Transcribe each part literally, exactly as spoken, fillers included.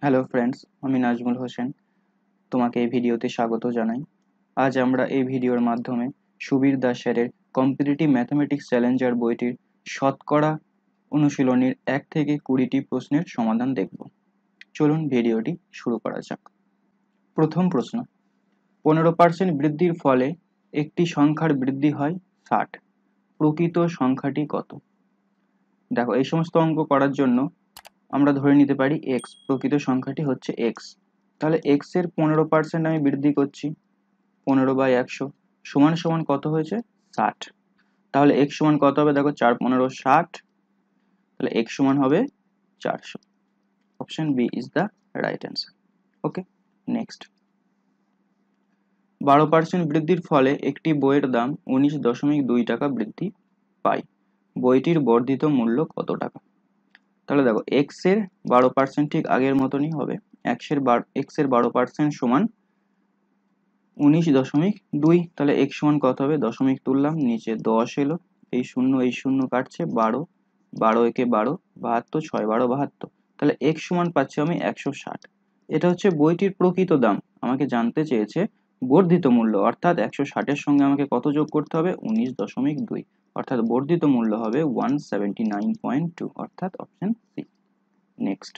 Hello friends, আমি নাজমুল হোসেন। তোমাকে এই ভিডিওতে স্বাগত জানাই। আজ আমরা এই ভিডিওর মাধ্যমে সুবীর দাস স্যারের কম্পিটিটিভ ম্যাথমেটিক্স চ্যালেঞ্জার বইটির শতকরা অনুশীলনীর এক থেকে কুড়িটি প্রশ্নের সমাধান দেখব। চলুন ভিডিওটি শুরু করা যাক। প্রথম প্রশ্ন, পনেরো পার্সেন্ট বৃদ্ধির ফলে একটি সংখ্যার বৃদ্ধি হয় ষাট, প্রকৃত সংখ্যাটি কত? দেখো, এই সমস্ত অঙ্ক করার জন্য আমরা ধরে নিতে পারি এক্স, প্রকৃত সংখ্যাটি হচ্ছে এক্স। তাহলে এক্স এর পনেরো পার্সেন্ট আমি বৃদ্ধি করছি, পনেরো বাই একশো সমান সমান কত হয়েছে? ষাট। তাহলে এক্স সমান কত হবে? দেখো, চার পনেরো ষাট, তাহলে এক্স সমান হবে চারশো। Option B is the right answer. Okay, next. বারো পার্সেন্ট বৃদ্ধির ফলে একটি বইয়ের দাম উনিশ দশমিক দুই টাকা বৃদ্ধি পায়, বইটির বর্ধিত মূল্য কত টাকা? তাহলে দেখো, এক্স এর বারো পার্সেন্ট ঠিক আগের মতনই হবে। এক্স এর এক্স এর বারো পার্সেন্ট সমান উনিশ দশমিক দুই, তাহলে এক্স সমান কত হবে? দশমিক তুললাম, নিচে দশ এলো, এই শূন্য এই শূন্য কাটছে, বারো, বারো একে বারো, বাহাত্তর, ছয় বারো বাহাত্তর, তাহলে এক্স সমান পাচ্ছি আমি একশো ষাট। এটা হচ্ছে বইটির প্রকৃত দাম। আমাকে জানতে চেয়েছে বর্ধিত মূল্য, অর্থাৎ একশো ষাটের সঙ্গে আমাকে কত যোগ করতে হবে? উনিশ দশমিক দুই, অর্থাৎ বর্ধিত মূল্য হবে one seventy nine point two, অর্থাৎ অপশন সি। নেক্সট,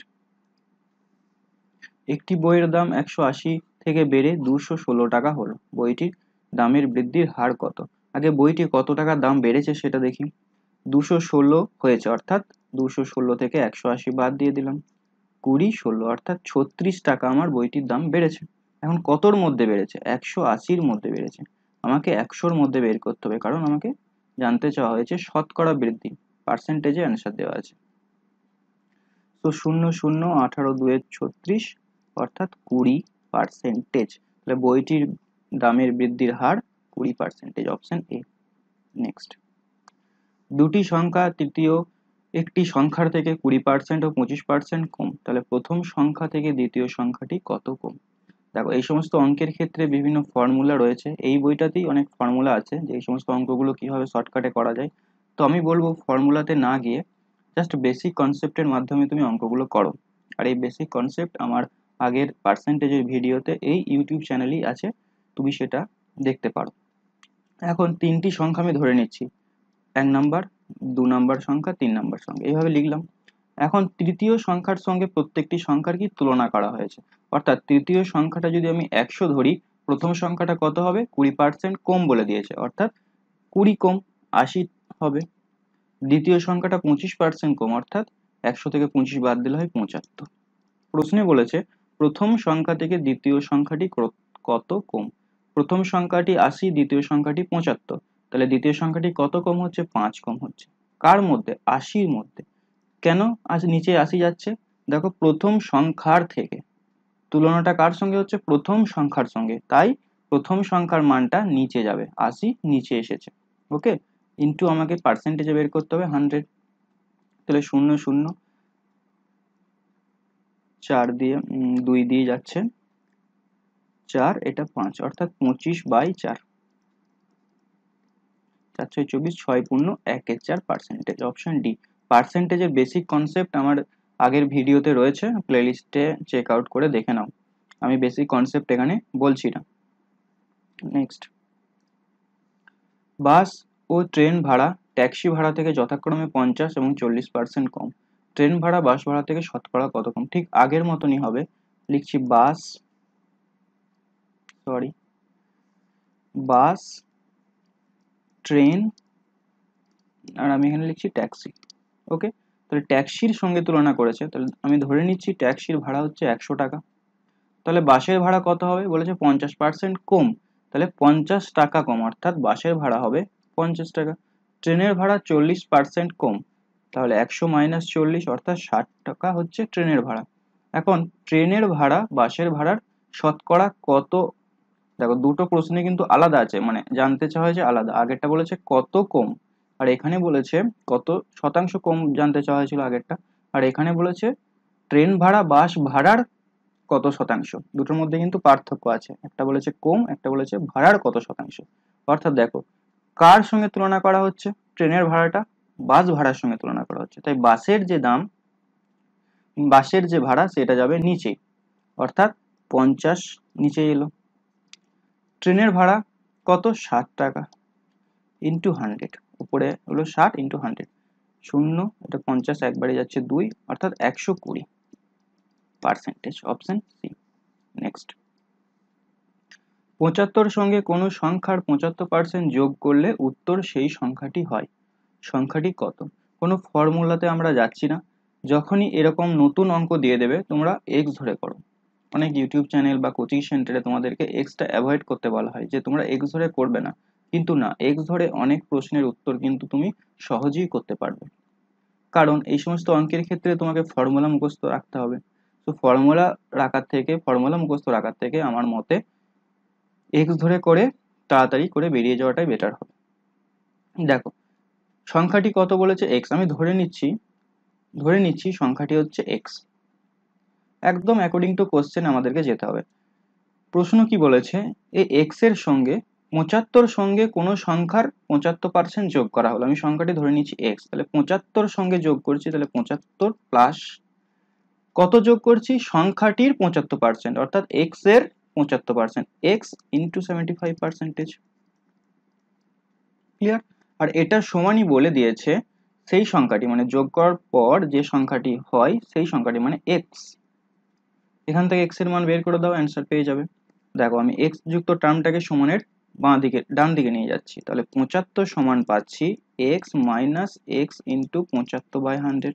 একটি বইয়ের দাম একশো আশি থেকে বেড়ে দুশো ষোলো টাকা হলো, বইটির দামের বৃদ্ধির হার কত? আগে বইটি কত টাকা দাম বেড়েছে সেটা দেখি। দুশো ষোলো হয়েছে, অর্থাৎ দুশো ষোলো থেকে একশো আশি বাদ দিয়ে দিলাম, কুড়ি ষোলো, অর্থাৎ ছত্রিশ টাকা আমার বইটির দাম বেড়েছে। এখন কতর মধ্যে বেড়েছে? একশো আশির মধ্যে বেড়েছে। আমাকে একশোর মধ্যে বের করতে হবে, কারণ আমাকে জানতে চাওয়া হয়েছে শতকরা বৃদ্ধি, পার্সেন্টেজে অ্যান্সার দেওয়া আছে। তো শূন্য শূন্য আঠারো দুয়ে ছত্রিশ, অর্থাৎ কুড়ি পার্সেন্টেজ। তাহলে বইটির দামের বৃদ্ধির হার কুড়ি পার্সেন্টেজ, অপশন এ। নেক্সট, দুটি সংখ্যা তৃতীয় একটি সংখ্যার থেকে কুড়ি পার্সেন্ট ও পঁচিশ পার্সেন্ট কম, তাহলে প্রথম সংখ্যা থেকে দ্বিতীয় সংখ্যাটি কত কম? দেখো, এই সমস্ত অঙ্কের ক্ষেত্রে বিভিন্ন ফর্মুলা রয়েছে, এই বইটাতেই অনেক ফর্মুলা আছে যে এই সমস্ত অঙ্কগুলো কিভাবে শর্টকাটে করা যায়। তো আমি বলবো ফর্মুলাতে না গিয়ে জাস্ট বেসিক কনসেপ্টের মাধ্যমে তুমি অঙ্কগুলো করো। আর এই বেসিক কনসেপ্ট আমার আগের পার্সেন্টেজের ভিডিওতে এই ইউটিউব চ্যানেলই আছে, তুমি সেটা দেখতে পারো। এখন তিনটি সংখ্যা আমি ধরে নিচ্ছি, এক নাম্বার, দু নাম্বার সংখ্যা, তিন নাম্বার সংখ্যা, এইভাবে লিখলাম। এখন তৃতীয় সংখ্যার সঙ্গে প্রত্যেকটি সংখ্যার কি তুলনা করা হয়েছে, অর্থাৎ তৃতীয় সংখ্যাটা যদি আমি একশো ধরি, প্রথম সংখ্যাটা কত হবে? কুড়ি পার্সেন্ট কম বলে দিয়েছে, অর্থাৎ কুড়ি কম আশি হবে। দ্বিতীয় সংখ্যাটা পঁচিশ পার্সেন্ট কম, অর্থাৎ একশো থেকে পঁচিশ বাদ দিলে হয় পঁচাত্তর। প্রশ্নে বলেছে প্রথম সংখ্যা থেকে দ্বিতীয় সংখ্যাটি কত কম। প্রথম সংখ্যাটি আশি, দ্বিতীয় সংখ্যাটি পঁচাত্তর, তাহলে দ্বিতীয় সংখ্যাটি কত কম হচ্ছে? পাঁচ কম হচ্ছে। কার মধ্যে? আশির মধ্যে। কেন আজ নিচে আশি যাচ্ছে? দেখো, প্রথম সংখ্যার থেকে তুলনাটা কার সঙ্গে হচ্ছে? প্রথম সংখ্যার সঙ্গে, তাই প্রথম সংখ্যার মানটা নিচে যাবে, আশি নিচে এসেছে। ওকে, ইন্টু আমাকে পার্সেন্টেজে বের করতে হবে হান্ড্রেড। তাহলে শূন্য শূন্য চার দিয়ে দুই দিয়ে যাচ্ছে চার, এটা পাঁচ, অর্থাৎ পঁচিশ বাই চার, চার ছয় চব্বিশ, ছয় পূর্ণ একের চার পার্সেন্টেজ, অপশন ডি। পার্সেন্টেজের বেসিক কনসেপ্ট আমার আগের ভিডিওতে রয়েছে, প্লেলিস্টে চেক আউট করে দেখে নাও, আমি বেসিক কনসেপ্ট এখানে বলছি না। নেক্সট, বাস ও ট্রেন ভাড়া ট্যাক্সি ভাড়া থেকে যথাক্রমে পঞ্চাশ এবং চল্লিশ পার্সেন্ট কম, ট্রেন ভাড়া বাস ভাড়া থেকে শতকরা কত কম? ঠিক আগের মতনই হবে, লিখছি বাস, সরি বাস, ট্রেন, আর আমি এখানে লিখছি ট্যাক্সি। ওকে, তাহলে ট্যাক্সির সঙ্গে তুলনা করেছে, তাহলে আমি ধরে নিচ্ছি ট্যাক্সির ভাড়া হচ্ছে একশো টাকা। তাহলে বাসের ভাড়া কত হবে? বলেছে পঞ্চাশ পার্সেন্ট কম, তাহলে পঞ্চাশ টাকা কম, অর্থাৎ বাসের ভাড়া হবে পঞ্চাশ টাকা। ট্রেনের ভাড়া চল্লিশ পার্সেন্ট কম, তাহলে একশো মাইনাস চল্লিশ, অর্থাৎ ষাট টাকা হচ্ছে ট্রেনের ভাড়া। এখন ট্রেনের ভাড়া বাসের ভাড়ার শতকরা কত? দেখো, দুটো প্রশ্নে কিন্তু আলাদা আছে, মানে জানতে চাওয়া হয়েছে আলাদা। আগেরটা বলেছে কত কম, আর এখানে বলেছে কত শতাংশ কম জানতে চাওয়া হয়েছিল আগেরটা, আর এখানে বলেছে ট্রেন ভাড়া বাস ভাড়ার কত শতাংশ। দুটোর মধ্যে কিন্তু পার্থক্য আছে, একটা বলেছে কম, একটা বলেছে ভাড়ার কত শতাংশ। অর্থাৎ দেখো, কার সঙ্গে তুলনা করা হচ্ছে? ট্রেনের ভাড়াটা বাস ভাড়ার সঙ্গে তুলনা করা হচ্ছে, তাই বাসের যে দাম বাসের যে ভাড়া সেটা যাবে নিচে, অর্থাৎ পঞ্চাশ নিচে এলো। ট্রেনের ভাড়া কত? ষাট টাকা ইন্টু হান্ড্রেড, উপরে হলো ষাট ইন্টু হান্ড্রেড, শূন্য, এটা পঞ্চাশ একবারে যাচ্ছে দুই, অর্থাৎ একশো কুড়ি পার্সেন্টেজ, অপশন সি। নেক্সট, পঁচাত্তর সঙ্গে কোনো সংখ্যার পঁচাত্তর পার্সেন্ট যোগ করলে উত্তর সেই সংখ্যাটি হয়। সংখ্যাটি কত? কোনো ফর্মুলাতে আমরা যাচ্ছি না, যখনই এরকম নতুন অঙ্ক দিয়ে দেবে তোমরা এক্স ধরে করো। অনেক ইউটিউব চ্যানেল বা কোচিং সেন্টারে তোমাদেরকে এক্সটা অ্যাভয়েড করতে বলা হয়, যে তোমরা এক্স ধরে করবে না, কিন্তু না, এক্স ধরে অনেক প্রশ্নের উত্তর কিন্তু তুমি সহজেই করতে পারবে, কারণ এই সমস্ত অঙ্কের ক্ষেত্রে তোমাকে ফর্মুলা মুখস্থ রাখতে হবে। তো ফর্মুলা রাখার থেকে ফর্মুলা মুখস্থ রাখার থেকে আমার মতে এক্স ধরে করে তাড়াতাড়ি করে বেরিয়ে যাওয়াটাই বেটার হবে। দেখো, সংখ্যাটি কত বলেছে? এক্স। আমি ধরে নিচ্ছি ধরে নিচ্ছি সংখ্যাটি হচ্ছে এক্স, একদম অ্যাকর্ডিং টু কোশ্চেন আমাদেরকে যেতে হবে। প্রশ্ন কি বলেছে? এই এক্স এর সঙ্গে পঁচাত্তর সঙ্গে কোনো সংখ্যার পঁচাত্তর পার্সেন্ট যোগ করা হলো। আমি সংখ্যাটি ধরে নিচ্ছি এক্স, তাহলে পঁচাত্তর সঙ্গে যোগ করছি, তাহলে পঁচাত্তর প্লাস কত যোগ করছি? সংখ্যাটির পঁচাত্তর পার্সেন্ট, অর্থাৎ এক্স এর পঁচাত্তর percent, X into seventy five percentage. Clear? আর এটা সমানই বলে দিয়েছে সেই সংখ্যাটি, মানে যোগ করার পর যে সংখ্যাটি হয় সেই সংখ্যাটি মানে এক্স। এখান থেকে এক্স এর মান বের করে দাও, অ্যান্সার পেয়ে যাবে। দেখো, আমি এক্স যুক্ত টার্মটাকে সমানের বাঁ দিকে ডান দিকে নিয়ে যাচ্ছি, তাহলে পঁচাত্তর সমান পাচ্ছি এক্স মাইনাস এক্স ইন্টু পঁচাত্তর বাই হান্ড্রেড।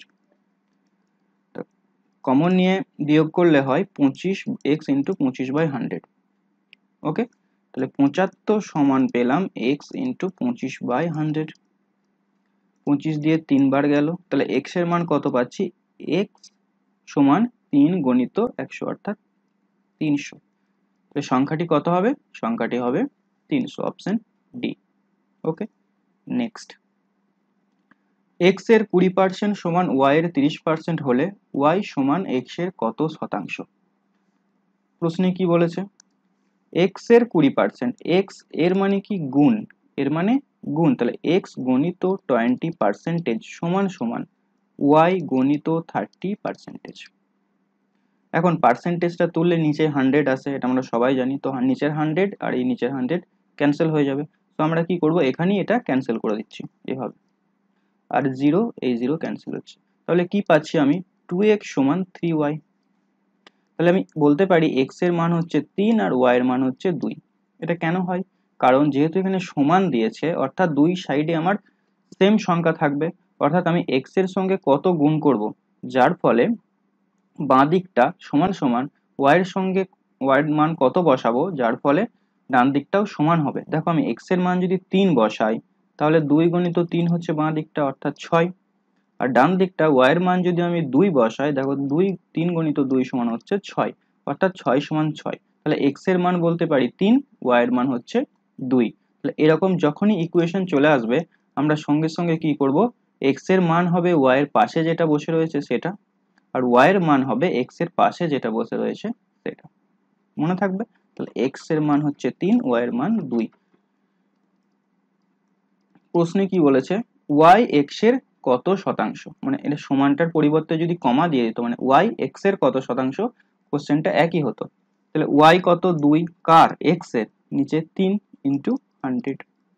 কমন নিয়ে বিয়োগ করলে হয় পঁচিশ এক্স ইন্টু পঁচিশ বাই হান্ড্রেড। ওকে, তাহলে পঁচাত্তর সমান পেলাম এক্স ইন্টু পঁচিশ বাই হান্ড্রেড। পঁচিশ দিয়ে তিনবার গেল, তাহলে এক্স এর মান কত পাচ্ছি? এক্স সমান তিন গণিত একশো, অর্থাৎ তিনশো। তাহলে সংখ্যাটি কত হবে? সংখ্যাটি হবে তিনশো, option D. Okay, next, X এর কুড়ি পার্সেন্ট সমান ওয়াই এর তিরিশ পার্সেন্ট হলে ওয়াই সমান এক্স এর কত শতাংশ? প্রশ্নে কি বলেছে? এক্স এর কুড়ি পার্সেন্ট, এক্স এর মানে কি? গুণ, এর মানে গুণ, তাহলে এক্স গণিত টোয়েন্টি পার্সেন্টেজ সমান সমান ওয়াই গণিত থার্টি পার্সেন্টেজ। এখন পার্সেন্টেজটা তুললে নিচে হান্ড্রেড আসে, এটা আমরা সবাই জানি। তো নিচের হান্ড্রেড আর এই নিচের হান্ড্রেড ক্যান্সেল হয়ে যাবে, তো আমরা কি করব? এখানেই এটা ক্যান্সেল করে দিচ্ছি এভাবে, আর জিরো, এই জিরো ক্যান্সেল হচ্ছে। তাহলে কি পাচ্ছি আমি? টু এক্স সমান থ্রি ওয়াই। তাহলে আমি বলতে পারি এক্স এর মান হচ্ছে তিন আর ওয়াই এর মান হচ্ছে দুই। এটা কেন হয়? কারণ যেহেতু এখানে সমান দিয়েছে, অর্থাৎ দুই সাইডে আমার সেম সংখ্যা থাকবে, অর্থাৎ আমি এক্স এর সঙ্গে কত গুণ করব, যার ফলে বাঁ দিকটা সমান সমান ওয়াই এর সঙ্গে ওয়াই এর মান কত বসাবো, যার ফলে ডান দিকটাও সমান হবে। দেখো, আমি এক্স এর মান যদি তিন বসাই, তাহলে দুই গণিত তিন হচ্ছে বাঁ দিকটা, অর্থাৎ ছয়। আর ডান দিকটা ওয়াই এর মান যদি আমি দুই বসাই, দেখো দুই তিন গণিত দুই সমান হচ্ছে ছয়, অর্থাৎ ছয় সমান ছয়। তাহলে এক্স এর মান বলতে পারি তিন, ওয়াই এর মান হচ্ছে দুই। তাহলে এরকম যখনই ইকুয়েশন চলে আসবে, আমরা সঙ্গে সঙ্গে কি করব? এক্স এর মান হবে ওয়াই এর পাশে যেটা বসে রয়েছে সেটা, আর ওয়াই এর মান হবে এক্স এর পাশে যেটা বসে রয়েছে সেটা। মনে থাকবে? তাহলে এক্স এর মান হচ্ছে তিন, ওয়াই এর মান দুই। প্রশ্নে কি বলেছে? ওয়াই এক্স এর কত শতাংশ, মানে এটা সমানটার পরিবর্তে যদি কমা দিয়ে দিত, মানে ওয়াই এক্স এর কত শতাংশ, কোশ্চেনটা একই হতো। তাহলে ওয়াই কত? দুই, কার? এক্স এর, নিচে তিন ইন্টু হান্ড্রেড।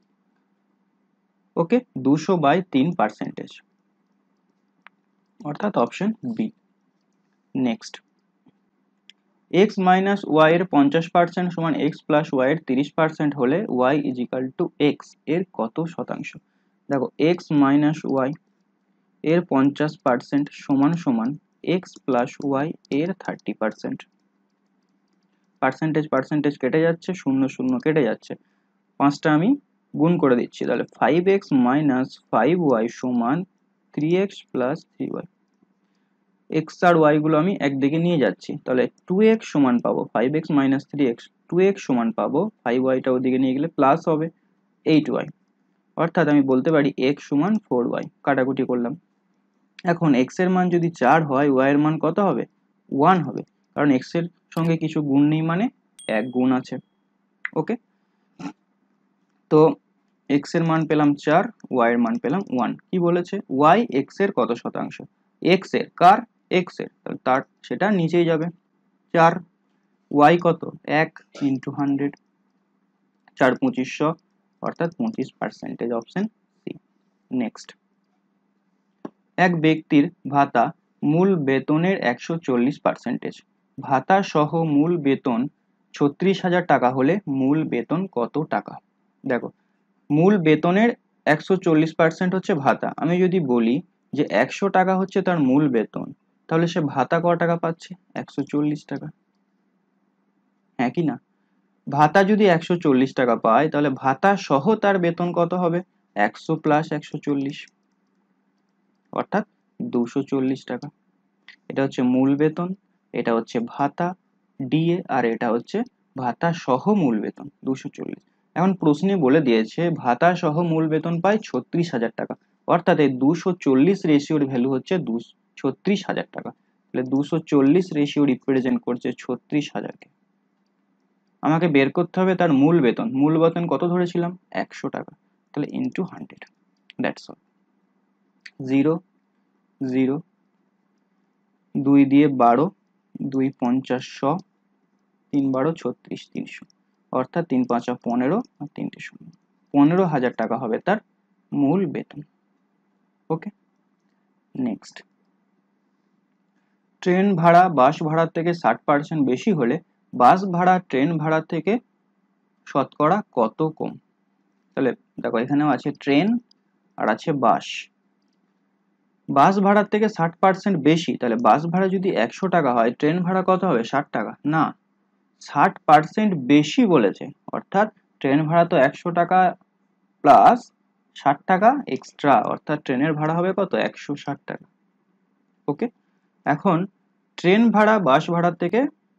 ওকে, দুশো বাই তিন পার্সেন্টেজ, অর্থাৎ option B. Next, X minus Y এর পঞ্চাশ পার্সেন্ট সমান এক্স প্লাস ওয়াই এর তিরিশ পার্সেন্ট হলে Y is equal to X এর কত শতাংশ? দেখো, এক্স মাইনাস ওয়াই এর পঞ্চাশ পার্সেন্ট সমান সমান এক্স প্লাস ওয়াই এর থার্টি পার্সেন্ট। পার্সেন্টেজ পার্সেন্টেজ কেটে যাচ্ছে, শূন্য শূন্য কেটে যাচ্ছে, পাঁচটা আমি গুণ করে দিচ্ছি, তাহলে five X minus five Y সমান three X plus three Y. X আর ওয়াই গুলো আমি একদিকে নিয়ে যাচ্ছি, তাহলে টু এক্স সমান পাবো five X minus three X, two X সমান পাবো ফাইভ ওয়াইটা ওদিকে নিয়ে গেলে প্লাস হবে এইট ওয়াই, অর্থাৎ আমি বলতে পারি এক্স সমান ফোর ওয়াই। কাটাকুটি করলাম। এখন এক্স এর মান যদি চার হয়, ওয়াই এর মান কত হবে? ওয়ান হবে, কারণ এক্স এর সঙ্গে কিছু গুণ নেই, মানে এক গুণ আছে। ওকে, তো এক্স এর মান পেলাম চার, ওয়াই এর মান পেলাম ওয়ান। কি বলেছে? ওয়াই এক্স এর কত শতাংশ? এক্স এর, কার? এক্স এর, তাহলে তার সেটা নিচেই যাবে। চার, ওয়াই কত, এক ইন্টু হান্ড্রেড, চার পঁচিশশো অর্থাৎ পঁচিশ পার্সেন্টেজ, অপশন সি। নেক্সট, এক ব্যক্তির ভাতা মূল বেতনের একশো চল্লিশ পার্সেন্টেজ, ভাতা সহ মূল বেতন ছত্রিশ হাজার টাকা হলে মূল বেতন কত টাকা? দেখো, মূল বেতনের একশো চল্লিশ পার্সেন্ট হচ্ছে ভাতা। আমি যদি বলি যে একশো টাকা হচ্ছে তার মূল বেতন, তাহলে সে ভাতা ক টাকা পাচ্ছে? একশো চল্লিশ টাকা, হ্যাঁ কি না? ভাতা যদি একশো চল্লিশ টাকা পায়, তাহলে ভাতা সহ তার বেতন কত হবে? একশো প্লাস একশো চল্লিশ, অর্থাৎ দুশো চল্লিশ টাকা। এটা হচ্ছে মূল বেতন, এটা হচ্ছে ভাতা ডিএ, আর এটা হচ্ছে ভাতা সহ মূল বেতন দুশো চল্লিশ। এখন প্রশ্নে বলে দিয়েছে ভাতা সহ মূল বেতন পায় ছত্রিশ হাজার টাকা, অর্থাৎ এই দুশো চল্লিশ রেশিওর ভ্যালু হচ্ছে ছত্রিশ হাজার টাকা। তাহলে দুশো চল্লিশ রেশিও রিপ্রেজেন্ট করছে ছত্রিশ হাজারকে। আমাকে বের করতে হবে তার মূল বেতন। মূল বেতন কত ধরেছিলাম? একশো টাকা, তাহলে into hundred, that's all. Zero zero, দুই দিয়ে বারো, দুই পঞ্চাশ শ, তিন বারো ছত্রিশ, তিনশো, অর্থাৎ তিন পাঁচা পনেরো আর তিনটে শূন্য, পনেরো হাজার টাকা হবে তার মূল বেতন। ওকে, নেক্সট, ট্রেন ভাড়া বাস ভাড়ার থেকে ষাট পার্সেন্ট বেশি হলে বাস ভাড়া ট্রেন ভাড়া থেকে শতকরা কত কম? তাহলে দেখো, এখানেও আছে ট্রেন আর আছে বাস। বাস ভাড়ার থেকে ষাট পার্সেন্ট বেশি, তাহলে বাস ভাড়া যদি একশো টাকা হয়, ট্রেন ভাড়া কত হবে? ষাট টাকা না, ষাট পার্সেন্ট বেশি বলেছে, অর্থাৎ ট্রেন ভাড়া তো একশো টাকা প্লাস ষাট টাকা এক্সট্রা, অর্থাৎ ট্রেনের ভাড়া হবে কত? একশো ষাট টাকা। ওকে, এখন ট্রেন ভাড়া বাস ভাড়ার থেকে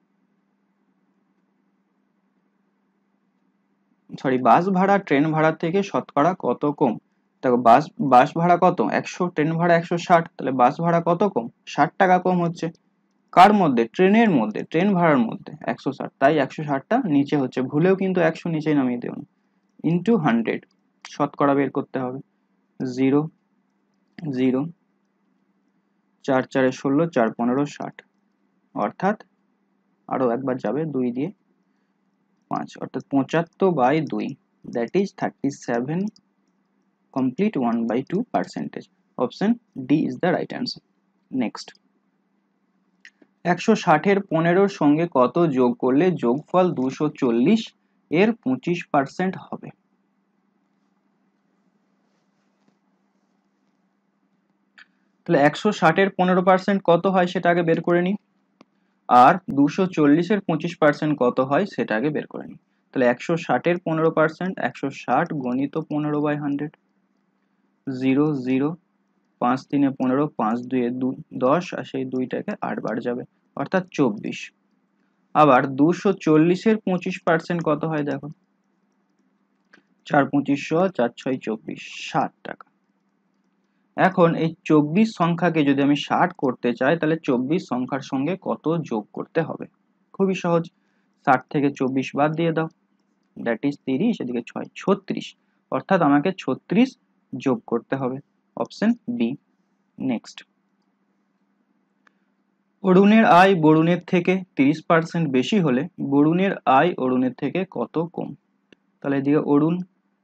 সরি বাস ভাড়া ট্রেন ভাড়ার থেকে শতকরা কত কম? দেখো, বাস বাস ভাড়া কত? একশো, ট্রেন ভাড়া একশো ষাট, তাহলে বাস ভাড়া কত কম? ষাট টাকা কম হচ্ছে। কার মধ্যে? ট্রেনের মধ্যে, ট্রেন ভাড়ার মধ্যে একশো ষাট, তাই একশো ষাটটা নিচে হচ্ছে, ভুলেও কিন্তু একশো নিচে নামিয়ে দেও না। ইন্টু হান্ড্রেড, শতকরা বের করতে হবে। জিরো জিরো, চার চারে ষোলো, চার পনেরো ষাট, অর্থাৎ আরো একবার যাবে দুই দিয়ে, পাঁচ, অর্থাৎ পঁচাত্তর বাই দুই, that is thirty seven complete one by two percentage. Option D is the right answer. Next, একশো ষাটের পনেরোর সঙ্গে কত যোগ করলে যোগফল দুশো চল্লিশ এর পঁচিশ পার্সেন্ট হবে? তাহলে একশো ষাটের পনেরো পার্সেন্ট কত হয় সেটা আগে বের করে নিই, আর দুশো চল্লিশের পঁচিশ পার্সেন্ট কত হয় সেটা আগে বের করে নিই। তাহলে একশো ষাটের পনেরো পার্সেন্ট, একশো ষাট গণিত পনেরো বাই হান্ড্রেড, জিরো জিরো, পাঁচ তিনে পনেরো, পাঁচ দুয়ে দশ, আর সেই দুইটাকে আট বার যাবে, অর্থাৎ চব্বিশ। আবার দুশো চল্লিশের পঁচিশ পার্সেন্ট কত হয় দেখো, চার পঁচিশশো, চার ছয় চব্বিশ, ষাট টাকা। এখন এই চব্বিশ সংখ্যাকে যদি আমি ষাট করতে চাই, তাহলে চব্বিশ সংখ্যার সঙ্গে কত যোগ করতে হবে? খুবই সহজ, ষাট থেকে চব্বিশ বাদ দিয়ে দাও, দ্যাট ইজ তিরিশ, এদিকে ছয়, ছত্রিশ, অর্থাৎ আমাকে ছত্রিশ যোগ করতে হবে, অপশন বি। নেক্সট, অরুণের আয় বরুণের থেকে তিরিশ পার্সেন্ট বেশি হলে বরুণের আয় অরুণের থেকে কত কম? তাহলে এদিকে অরুণ,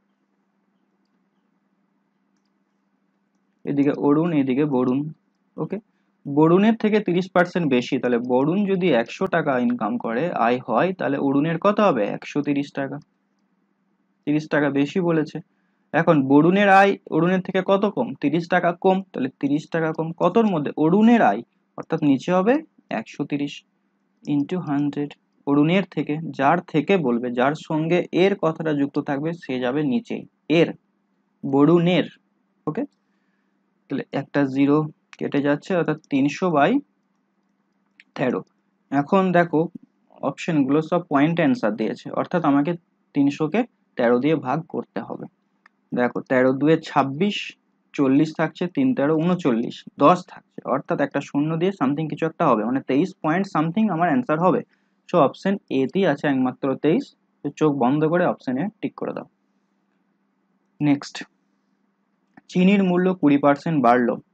এদিকে অরুণ, এদিকে বরুণ। ওকে, বরুণের থেকে তিরিশ পার্সেন্ট বেশি, তাহলে বরুণ যদি একশো টাকা ইনকাম করে আয় হয়, তাহলে অরুণের কত হবে? একশো তিরিশ টাকা, তিরিশ টাকা বেশি বলেছে। এখন বরুণের আয় অরুণের থেকে কত কম? তিরিশ টাকা কম, তাহলে তিরিশ টাকা কম কতর মধ্যে? অরুণের আয়, অর্থাৎ নিচে হবে একশো তিরিশ ইন্টু হান্ড্রেড। অরুণের থেকে, যার থেকে বলবে, যার সঙ্গে এর কথাটা যুক্ত থাকবে সে যাবে নিচে, এর, বরুণের। ওকে, তাহলে একটা জিরো কেটে যাচ্ছে, অর্থাৎ তিনশো বাই তেরো। এখন দেখো অপশন গুলো সব পয়েন্ট অ্যান্সার দিয়েছে, অর্থাৎ আমাকে তিনশোকে তেরো দিয়ে ভাগ করতে হবে। দেখো, তেরো দুয়ে ছাব্বিশ, চল্লিশ থাকছে, তিন তেরো উনচল্লিশ, দশ থাকছে, অর্থাৎ একটা শূন্য দিয়ে সামথিং কিছু একটা হবে, মানে তেইশ পয়েন্ট সামথিং আমার অ্যান্সার হবে। সো অপশন এ তেই আছে একমাত্র তেইশ, তো চোখ বন্ধ করে অপশন এ টিক করে দাও। নেক্সট, চিনির মূল্য কুড়ি পার্সেন্ট বাড়লো,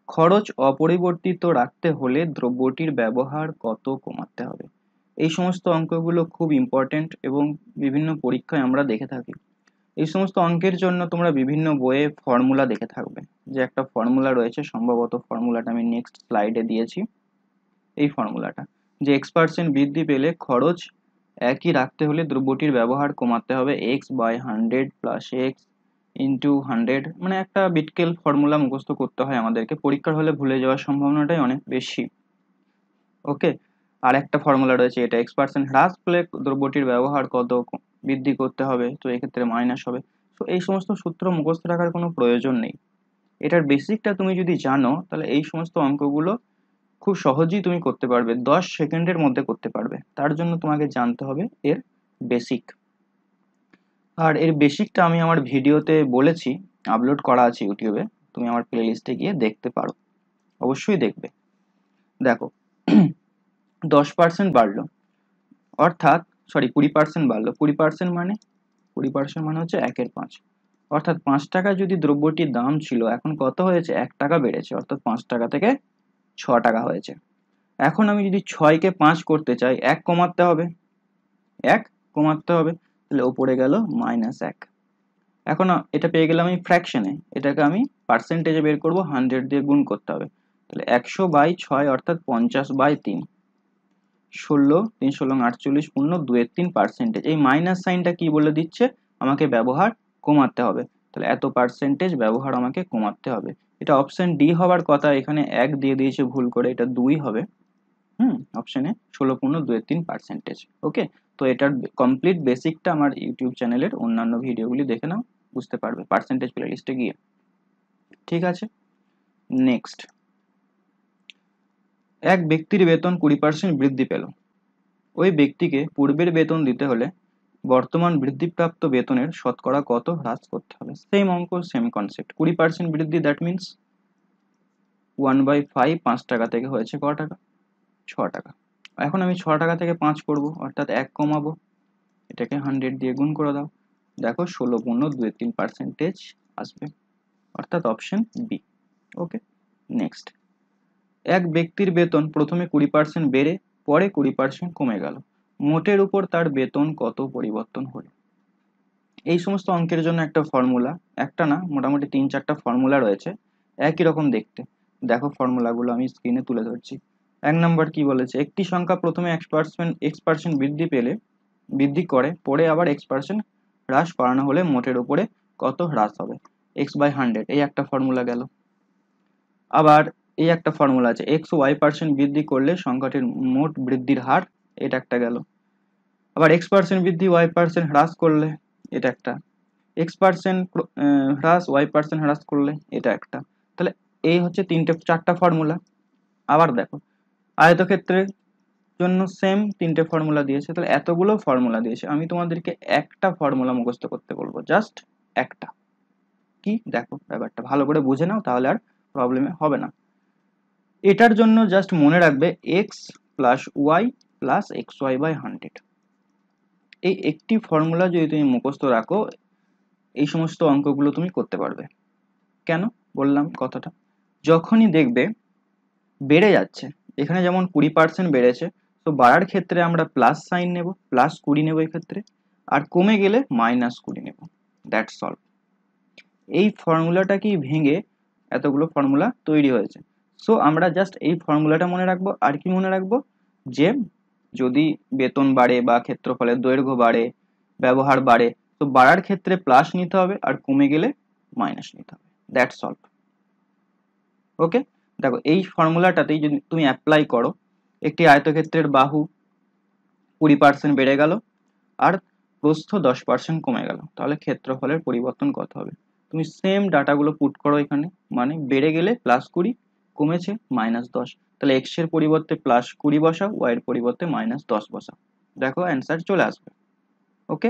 খরচ অপরিবর্তিত রাখতে হলে দ্রব্যটির ব্যবহার কত কমাতে হবে। এই সমস্ত অঙ্কগুলো খুব ইম্পর্টেন্ট এবং বিভিন্ন পরীক্ষায় আমরা দেখে থাকি। এই সমস্ত অঙ্কের জন্য তোমরা বিভিন্ন বইয়ে ফর্মুলা দেখে থাকবে, যে একটা ফর্মুলা রয়েছে, সম্ভবত ফর্মুলাটা আমি নেক্সট স্লাইডে দিয়েছি। এই ফর্মুলাটা যে এক্স পার্সেন্ট বৃদ্ধি পেলে খরচ একই রাখতে হলে দ্রব্যটির ব্যবহার কমাতে হবে X by hundred plus X into hundred, মানে একটা বিটকেল ফর্মুলা মুখস্থ করতে হয় আমাদেরকে, পরীক্ষার হলে ভুলে যাওয়ার সম্ভাবনাটাই অনেক বেশি। ওকে, আর একটা ফর্মুলা রয়েছে, এটা এক্স পার্সেন্ট হ্রাস পেলে দ্রব্যটির ব্যবহার কত বৃদ্ধি করতে হবে, তো এক্ষেত্রে মাইনাস হবে। তো এই সমস্ত সূত্র মুখস্থ রাখার কোনো প্রয়োজন নেই, এটার বেসিকটা তুমি যদি জানো তাহলে এই সমস্ত অঙ্কগুলো খুব সহজেই তুমি করতে পারবে, দশ সেকেন্ডের মধ্যে করতে পারবে। তার জন্য তোমাকে জানতে হবে এর বেসিক। আর এর বেসিকটা আমি আমার ভিডিওতে বলেছি, আপলোড করা আছে ইউটিউবে, তুমি আমার প্লেলিস্টে গিয়ে দেখতে পারো, অবশ্যই দেখবে। দেখো, দশ পার্সেন্ট বাড়লো, অর্থাৎ সরি কুড়ি পার্সেন্ট বাড়লো, কুড়ি পার্সেন্ট মানে কুড়ি পার্সেন্ট মানে হচ্ছে একের পাঁচ, অর্থাৎ পাঁচ টাকা যদি দ্রব্যটির দাম ছিল, এখন কত হয়েছে, এক টাকা বেড়েছে, অর্থাৎ পাঁচ টাকা থেকে ছ টাকা হয়েছে। এখন আমি যদি ছয়কে পাঁচ করতে চাই, এক কমাতে হবে, এক কমাতে হবে, তাহলে ওপরে গেল মাইনাস এক। এখন এটা পেয়ে গেলাম আমি ফ্র্যাকশনে, এটাকে আমি পার্সেন্টেজে বের করব, হান্ড্রেড দিয়ে গুণ করতে হবে, তাহলে একশো বাই ছয় অর্থাৎ পঞ্চাশ বাই তিন, ষোলো তিন ষোলো আটচল্লিশ পূর্ণ দুয়ের তিন পার্সেন্টেজ। এই মাইনাস সাইনটা কি বলে দিচ্ছে, আমাকে ব্যবহার কমাতে হবে, তাহলে এত পার্সেন্টেজ ব্যবহার আমাকে কমাতে হবে। এটা অপশন ডি হওয়ার কথা, এখানে এক দিয়ে দিয়েছে ভুল করে, এটা দুই হবে। হুম, অপশনে ষোলো পূর্ণ দুয়ের তিন পার্সেন্টেজ। ওকে, তো এটার কমপ্লিট বেসিকটা আমার ইউটিউব চ্যানেলের অন্যান্য ভিডিওগুলি দেখে নাও, বুঝতে পারবে পার্সেন্টেজ প্লেলিস্টে গিয়ে। ঠিক আছে, নেক্সট, এক ব্যক্তির বেতন কুড়ি পার্সেন্ট বৃদ্ধি পেল, ওই ব্যক্তিকে পূর্বের বেতন দিতে হলে বর্তমান বৃদ্ধিপ্রাপ্ত বেতনের শতকরা কত হ্রাস করতে হবে। সেম অঙ্ক, সেম কনসেপ্ট, কুড়ি পার্সেন্ট বৃদ্ধি, that means one by five, পাঁচ টাকা থেকে হয়েছে ক টাকা, ছ টাকা। এখন আমি ছ টাকা থেকে পাঁচ করব, অর্থাৎ এক কমাবো, এটাকে হান্ড্রেড দিয়ে গুণ করে দাও, দেখো ষোলো পূর্ণ দুই তিন পার্সেন্টেজ আসবে, অর্থাৎ অপশন বি। ওকে, নেক্সট, এক ব্যক্তির বেতন প্রথমে কুড়ি পার্সেন্ট বেড়ে পরে কুড়ি পার্সেন্ট কমে গেল, মোটের উপর তার বেতন কত পরিবর্তন হলো। এই সমস্ত অঙ্কের জন্য একটা ফর্মুলা, একটা না মোটামুটি তিন চারটা ফর্মুলা রয়েছে, একই রকম দেখতে। দেখো ফর্মুলাগুলো আমি স্ক্রিনে তুলে ধরছি। এক নম্বর কি বলেছে, একটি সংখ্যা প্রথমে এক্স পার্সেন্ট এক্স পার্সেন্ট বৃদ্ধি পেলে বৃদ্ধি করে পরে আবার এক্স পার্সেন্ট হ্রাস করানো হলে মোটের উপরে কত হ্রাস হবে, এক্স বাই হান্ড্রেড, এই একটা ফর্মুলা গেল। আবার এই একটা ফর্মুলা আছে, এক্স ওয়াই পার্সেন্ট বৃদ্ধি করলে সংখ্যাটির মোট বৃদ্ধির হার, এটা একটা গেল। আবার এক্স পার্সেন্ট বৃদ্ধি ওয়াই পার্সেন্ট হ্রাস করলে, এটা একটা। এক্স পার্সেন্ট হ্রাস ওয়াই পার্সেন্ট হ্রাস করলে, এটা একটা। তাহলে এই হচ্ছে তিনটে চারটা ফর্মুলা। আবার দেখো আয়তক্ষেত্রের জন্য সেম তিনটে ফর্মুলা দিয়েছে, তাহলে এতগুলো ফর্মুলা দিয়েছে, আমি তোমাদেরকে একটা ফর্মুলা মুখস্থ করতে বলবো, জাস্ট একটা। কি দেখো ব্যাপারটা ভালো করে বুঝে নাও, তাহলে আর প্রবলেমে হবে না। এটার জন্য জাস্ট মনে রাখবে X plus Y plus X Y by hundred, এই একটি ফর্মুলা যদি তুমি মুখস্থ রাখো, এই সমস্ত অঙ্কগুলো তুমি করতে পারবে। কেন বললাম কথাটা, যখনই দেখবে বেড়ে যাচ্ছে, এখানে যেমন কুড়ি পার্সেন্ট বেড়েছে, তো বাড়ার ক্ষেত্রে আমরা প্লাস সাইন নেব, প্লাস কুড়ি নেব এক্ষেত্রে, আর কমে গেলে মাইনাস কুড়ি নেব, দ্যাটস অল। এই ফর্মুলাটাকেই ভেঙে এতগুলো ফর্মুলা তৈরি হয়েছে। সো আমরা জাস্ট এই ফর্মুলাটা মনে রাখবো, আর কি মনে রাখবো, যে যদি বেতন বাড়ে বা ক্ষেত্রফলের দৈর্ঘ্য বাড়ে, ব্যবহার বাড়ে, তো বাড়ার ক্ষেত্রে প্লাস নিতে হবে আর কমে গেলে মাইনাস নিতে হবে, দ্যাটস অল। ওকে, দেখো এই ফর্মুলাটাতেই যদি তুমি অ্যাপ্লাই করো, একটি আয়তক্ষেত্রের বাহু কুড়ি পার্সেন্ট বেড়ে গেল আর প্রস্থ দশ পার্সেন্ট কমে গেল, তাহলে ক্ষেত্রফলের পরিবর্তন কত হবে। তুমি সেম ডাটাগুলো পুট করো এখানে, মানে বেড়ে গেলে প্লাস কুড়ি, কমেছে মাইনাস দশ, তাহলে এক্স এর পরিবর্তে প্লাস কুড়ি বসাও, ওয়াই এর পরিবর্তে মাইনাস দশ বসাও, দেখো অ্যান্সার চলে আসবে। ওকে,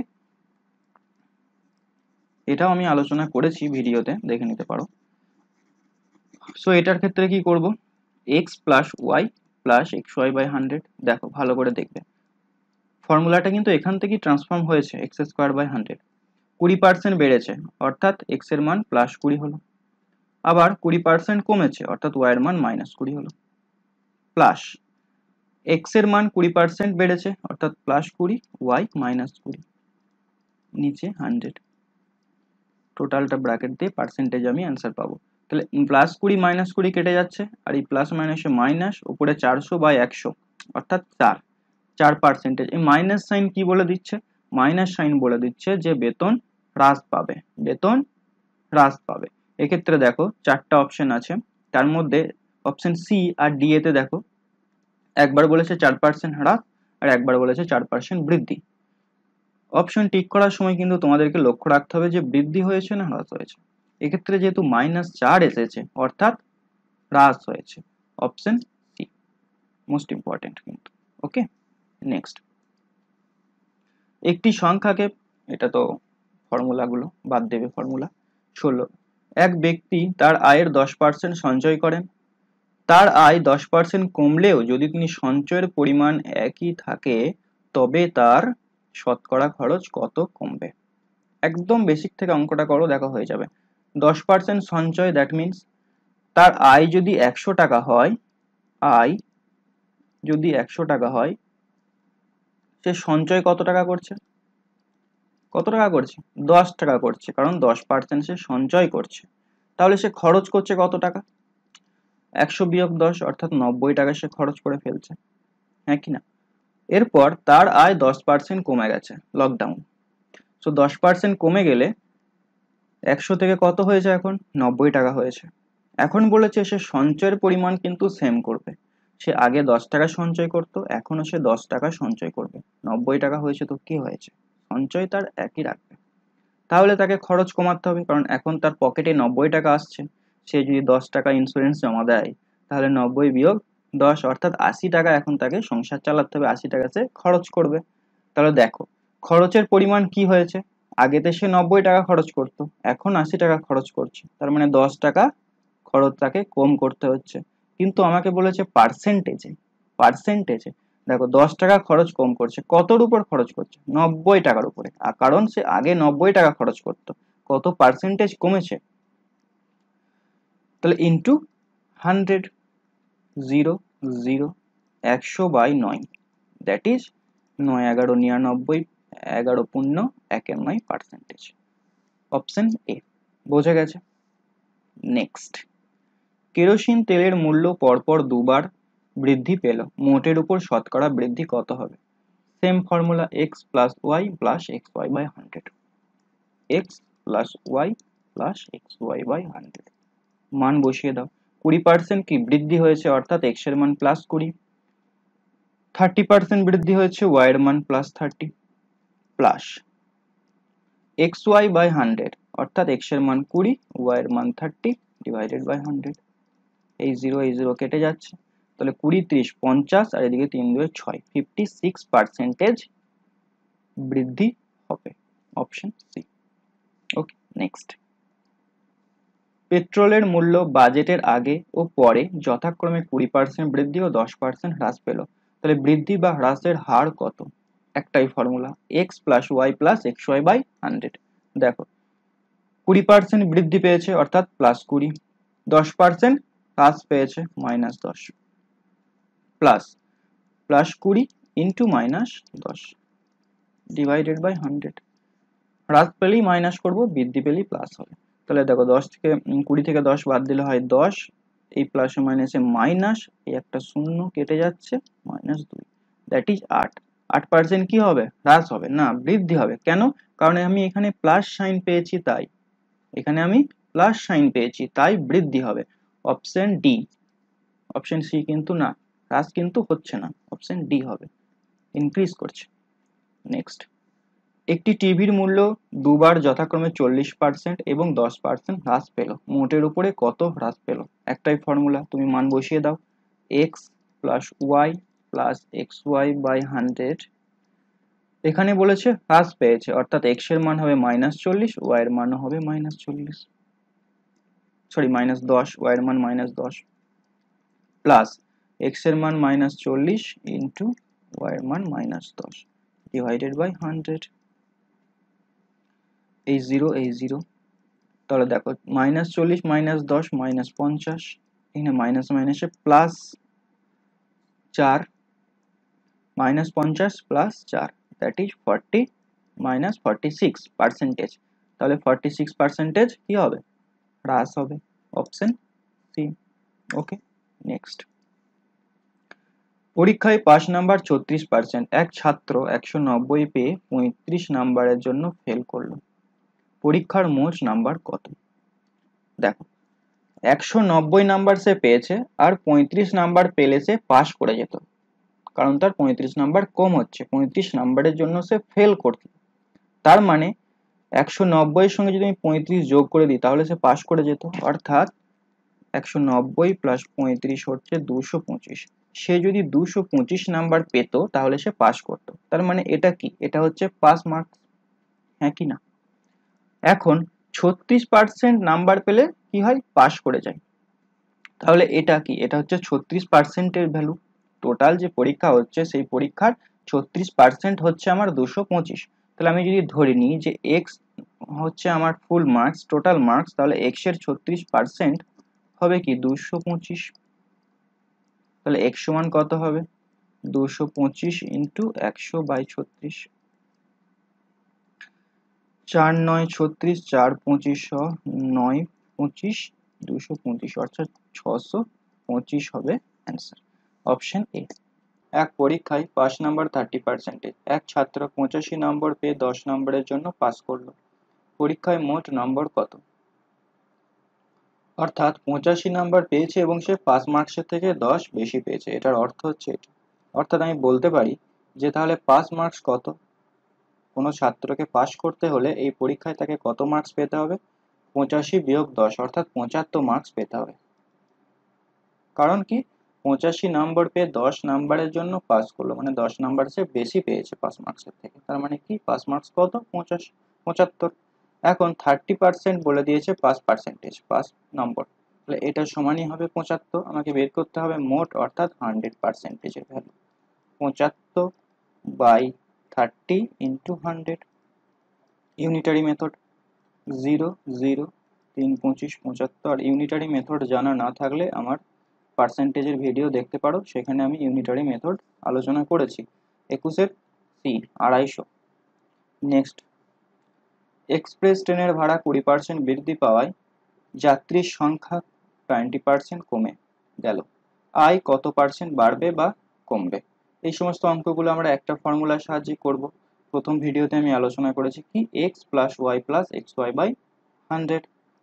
এটাও আমি আলোচনা করেছি ভিডিওতে, দেখে নিতে পারো। সো এটার ক্ষেত্রে কি করব, X plus Y plus X Y by hundred, দেখো ভালো করে দেখবে ফর্মুলাটা কিন্তু এখান থেকেই ট্রান্সফর্ম হয়েছে, এক্স স্কোয়ার বাই হান্ড্রেড, কুড়ি পার্সেন্ট বেড়েছে অর্থাৎ এক্স এর মান প্লাস কুড়ি হলো। আবার কুড়ি পার্সেন্ট কমেছে অর্থাৎ ওয়াই এর মান মাইনাস কুড়ি হলো, প্লাস এক্স এর মান কুড়ি পার্সেন্ট বেড়েছে অর্থাৎ প্লাস কুড়ি, ওয়াই মাইনাস কুড়ি, নিচে হান্ড্রেড, টোটালটা ব্র্যাকেট দিয়ে পার্সেন্টেজ আমি অ্যান্সার পাবো। তাহলে প্লাস কুড়ি মাইনাস কুড়ি কেটে যাচ্ছে, আর এই প্লাস মাইনাসে মাইনাস, উপরে চারশো বাই একশো অর্থাৎ চার, চার পার্সেন্টেজ। এই মাইনাস সাইন কি বলে দিচ্ছে? মাইনাস সাইন বলে দিচ্ছে যে বেতন হ্রাস পাবে, বেতন হ্রাস পাবে। এক্ষেত্রে দেখো চারটা অপশন আছে, তার মধ্যে অপশন সি আর ডি এতে দেখো একবার বলেছে চার পার্সেন্ট হ্রাস আর একবার বলেছে চার পার্সেন্ট বৃদ্ধি। অপশন টিক করার সময় কিন্তু তোমাদেরকে লক্ষ্য রাখতে হবে যে বৃদ্ধি হয়েছে না হ্রাস হয়েছে। এক্ষেত্রে যেহেতু মাইনাস চার এসেছে অর্থাৎ হ্রাস হয়েছে, অপশন সি মোস্ট ইম্পর্টেন্ট কিন্তু। ওকে, নেক্সট, একটি সংখ্যাকে, এটা তো ফর্মুলাগুলো বাদ দেবে, ফর্মুলা ষোলো, এক ব্যক্তি তার আয়ের দশ পার্সেন্ট সঞ্চয় করেন, তার আয় দশ পার্সেন্ট কমলেও যদি তিনি সঞ্চয়ের পরিমাণ একই থাকে তবে তার শতকরা খরচ কত কমবে? একদম বেসিক থেকে অঙ্কটা করো, দেখা হয়ে যাবে। দশ পার্সেন্ট সঞ্চয়, দ্যাট মিনস তার আয় যদি একশো টাকা হয়, আয় যদি একশো টাকা হয়, সে সঞ্চয় কত টাকা করছে? কত টাকা করছে? দশ টাকা করছে, কারণ দশ পার্সেন্ট সে সঞ্চয় করছে। তাহলে সে খরচ করছে কত টাকা? একশো বিয়োগ দশ অর্থাৎ নব্বই টাকা সে খরচ করে ফেলছে, হ্যাঁ কি না? এরপর তার আয় দশ পার্সেন্ট কমে গেছে, লকডাউন, সো দশ পার্সেন্ট কমে গেলে একশো থেকে কত হয়েছে, এখন নব্বই টাকা হয়েছে। এখন বলেছে সে সঞ্চয়ের পরিমাণ কিন্তু সেম করবে, সে আগে দশ টাকা সঞ্চয় করত, এখনো সে দশ টাকা সঞ্চয় করবে, নব্বই টাকা হয়েছে তো কি হয়েছে, সঞ্চয় তার একই রাখবে। তাহলে তাকে খরচ কমাতে হবে, কারণ এখন তার পকেটে নব্বই টাকা আসছে, সে যদি দশ টাকা ইন্স্যুরেন্স জমা দেয় তাহলে নব্বই বিয়োগ দশ অর্থাৎ আশি টাকা এখন তাকে সংসার চালাতে হবে, আশি টাকা সে খরচ করবে। তাহলে দেখো খরচের পরিমাণ কি হয়েছে, আগেতে সে নব্বই টাকা খরচ করতো, এখন আশি টাকা খরচ করছে, তার মানে দশ টাকা খরচ তাকে কম করতে হচ্ছে। কিন্তু আমাকে বলেছে পার্সেন্টেজে, পার্সেন্টেজে দেখো দশ টাকা খরচ কম করছে, কতর উপর খরচ করছে? নব্বই টাকার উপরে, আর কারণ সে আগে নব্বই টাকা খরচ করতো, কত পার্সেন্টেজ কমেছে? তাহলে ইন্টু হান্ড্রেড, জিরো জিরো, একশো বাই নয়, দ্যাট ইজ নয় এগারো নিরানব্বই, এগারো পূর্ণ একের নয় পার্সেন্টেজ, অপশন এ। বোঝা গেছে? নেক্সট, কেরোসিন তেলের মূল্য পরপর দুবার বৃদ্ধি পেল, মোটের উপর শতকরা বৃদ্ধি কত হবে? Same formula, X plus Y plus X Y by hundred, X plus Y plus X Y by hundred, মান বসিয়ে দাও। কুড়ি পার্সেন্ট কি বৃদ্ধি হয়েছে অর্থাৎ এক্স এর মান প্লাস কুড়ি, থার্টি পার্সেন্ট বৃদ্ধি হয়েছে ওয়াই এর মান plus thirty, plus X Y by hundred অর্থাৎ এক্স এর মান কুড়ি, ওয়াই এর মান থার্টি, ডিভাইডেড বাই হান্ড্রেড। এই জিরো এই জিরো কেটে যাচ্ছে, তাহলে কুড়ি ত্রিশ পঞ্চাশ, আর এদিকে তিন দুয়ে ছয়, ফিফটি সিক্স পার্সেন্টেজ বৃদ্ধি হবে, অপশন সি। ওকে, নেক্সট, পেট্রোলের মূল্য বাজেটের আগে ও পরে যথাক্রমে কুড়ি পার্সেন্ট বৃদ্ধি ও দশ পার্সেন্ট হ্রাস পেল, তাহলে বৃদ্ধি বা হ্রাসের হার কত? একটাই formula, X plus Y plus X Y by hundred. দেখো কুড়ি পার্সেন্ট বৃদ্ধি পেয়েছে অর্থাৎ প্লাস কুড়ি, দশ পার্সেন্ট হ্রাস পেয়েছে মাইনাস দশ, প্লাস প্লাস কুড়ি ইন্টু মাইনাস দশ, ডিভাইডেড বাই হান্ড্রেড। হ্রাস পেলেই মাইনাস করবো, বৃদ্ধি পেলেই প্লাস হবে। তাহলে দেখো দশ থেকে কুড়ি থেকে দশ বাদ দিলে হয় দশ, এই প্লাসে মাইনাসে মাইনাস, এই একটা শূন্য কেটে যাচ্ছে, মাইনাস দুই, দ্যাট ইজ আট। আট পার্সেন্ট কি হবে? হ্রাস হবে না, বৃদ্ধি হবে। কেন? কারণ আমি এখানে প্লাস সাইন পেয়েছি, তাই এখানে আমি প্লাস সাইন পেয়েছি, তাই বৃদ্ধি হবে, অপশন ডি। অপশন সি কিন্তু না, হ্রাস কিন্তু হচ্ছে না, অপশন ডি হবে, ইনক্রিজ করছে। নেক্সট, একটি টিভির মূল্য দুবার যথাক্রমে চল্লিশ পার্সেন্ট এবং দশ পার্সেন্ট হ্রাস পেল, মোটের উপরে কত হ্রাস পেল? একটাই ফর্মুলা, তুমি মান বসিয়ে দাও, X plus Y plus X Y by hundred. এখানে বলেছে হ্রাস পেয়েছে অর্থাৎ এক্স এর মান হবে মাইনাস চল্লিশ, ওয়াই এর মান হবে মাইনাস চল্লিশ, সরি মাইনাস দশ, ওয়াই এর মান মাইনাস দশ, প্লাস এক্স এর মান মাইনাস চল্লিশ ইন্টু ওয়াই এর মান মাইনাস দশ, ডিভাইডেড বাই হান্ড্রেড। এই জিরো এই জিরো তাহলে দেখো মাইনাস চল্লিশ মাইনাস দশ মাইনাস পঞ্চাশ, এখানে মাইনাস মাইনাসে প্লাস চার, মাইনাস পঞ্চাশ প্লাস চার, that is forty minus forty six percentage. তাহলে ফর্টি সিক্স পার্সেন্টেজ কি হবে? হ্রাস হবে, অপশন সি। Okay, next. পরীক্ষায় পাস নাম্বার ছত্রিশ পার্সেন্ট, এক ছাত্র একশো নব্বই পেয়ে পঁয়ত্রিশ নাম্বারের জন্য ফেল করলো, পরীক্ষার মোট নাম্বার কত? দেখো একশো নব্বই নাম্বার সে পেয়েছে, আর পঁয়ত্রিশ নাম্বার পেলে সে পাস করে যেত, কারণ তার পঁয়ত্রিশ নাম্বার কম হচ্ছে, পঁয়ত্রিশ নাম্বারের জন্য সে ফেল করত। তার মানে একশো নব্বই এর সঙ্গে যদি আমি পঁয়ত্রিশ যোগ করে দিই তাহলে সে পাস করে যেত, অর্থাৎ একশো নব্বই প্লাস পঁয়ত্রিশ হচ্ছে দুশো পঁচিশ। সে যদি দুশো পঁচিশ নাম্বার পেত তাহলে সে পাস করত। তার মানে এটা কি? এটা হচ্ছে পাস মার্কস, হ্যাঁ কি না? এখন ছত্রিশ পার্সেন্ট নাম্বার পেলে কি হয়? পাস করে যায়। তাহলে এটা কি? এটা হচ্ছে ছত্রিশ পার্সেন্টের ভ্যালু। টোটাল যে পরীক্ষা হচ্ছে সেই পরীক্ষার ছত্রিশ পার্সেন্ট হচ্ছে আমার দুশো পঁচিশ। তাহলে আমি যদি ধরে নিই যে এক্স হচ্ছে আমার ফুল মার্কস, টোটাল মার্কস, তাহলে এক্স এর ছত্রিশ পার্সেন্ট হবে কি? দুশো পঁচিশ। তাহলে এক্স সমান কত হবে? দুশো পঁচিশ ইন্টু একশো বাই ছত্রিশ। চার নয় ছত্রিশ, চার পঁচিশ নয় পঁচিশ, দুশো পঁচিশ, অর্থাৎ ছশো পঁচিশ হবে অ্যান্সার, অপশন এ। এক পরীক্ষায় পাস নাম্বার থার্টি পার্সেন্টেজ, এক ছাত্র পঁচাশি নম্বর পেয়ে দশ নম্বরের জন্য পাস করলো, পরীক্ষায় মোট নম্বর কত? অর্থাৎ পঁচাশি নাম্বার পেয়েছে এবং সে পাস মার্কসের থেকে দশ বেশি পেয়েছে, এটার অর্থ হচ্ছে এটা। অর্থাৎ আমি বলতে পারি যে তাহলে পাস মার্কস কত? কোনো ছাত্রকে পাস করতে হলে এই পরীক্ষায় তাকে কত মার্কস পেতে হবে? পঁচাশি বিয়োগ দশ, অর্থাৎ পঁচাত্তর মার্কস পেতে হবে। কারণ কি? পঁচাশি নম্বর পেয়ে দশ নাম্বারের জন্য পাস করলো, মানে দশ নাম্বার সে বেশি পেয়েছে পাস মার্কসের থেকে। তার মানে কি? পাস মার্কস কত? পঁচাশি, পঁচাত্তর। এখন থার্টি পার্সেন্ট বলে দিয়েছে পাস পার্সেন্টেজ, পাস নম্বর, তাহলে এটা সমানই হবে পঁচাত্তর। আমাকে বের করতে হবে মোট, অর্থাৎ হান্ড্রেড পার্সেন্টেজের ভ্যালু। পঁচাত্তর by thirty into hundred. Unitary method, zero zero তিন পঁচিশ পঁচাত্তর। ইউনিটারি মেথড জানা না থাকলে আমার পার্সেন্টেজের ভিডিও দেখতে পারো, সেখানে আমি ইউনিটারি মেথড আলোচনা করেছি। একুশের সি, আড়াইশো। নেক্সট, এক্সপ্রেস ট্রেনের ভাড়া কুড়ি পার্সেন্ট বৃদ্ধি পাওয়ায় যাত্রীর সংখ্যা টোয়েন্টি পার্সেন্ট কমে গেল, আয় কত পার্সেন্ট বাড়বে বা কমবে? এই সমস্ত অঙ্কগুলো আমরা একটা ফর্মুলার সাহায্যে করব। প্রথম ভিডিওতে আমি আলোচনা করেছি কি? X plus Y plus X Y by hundred.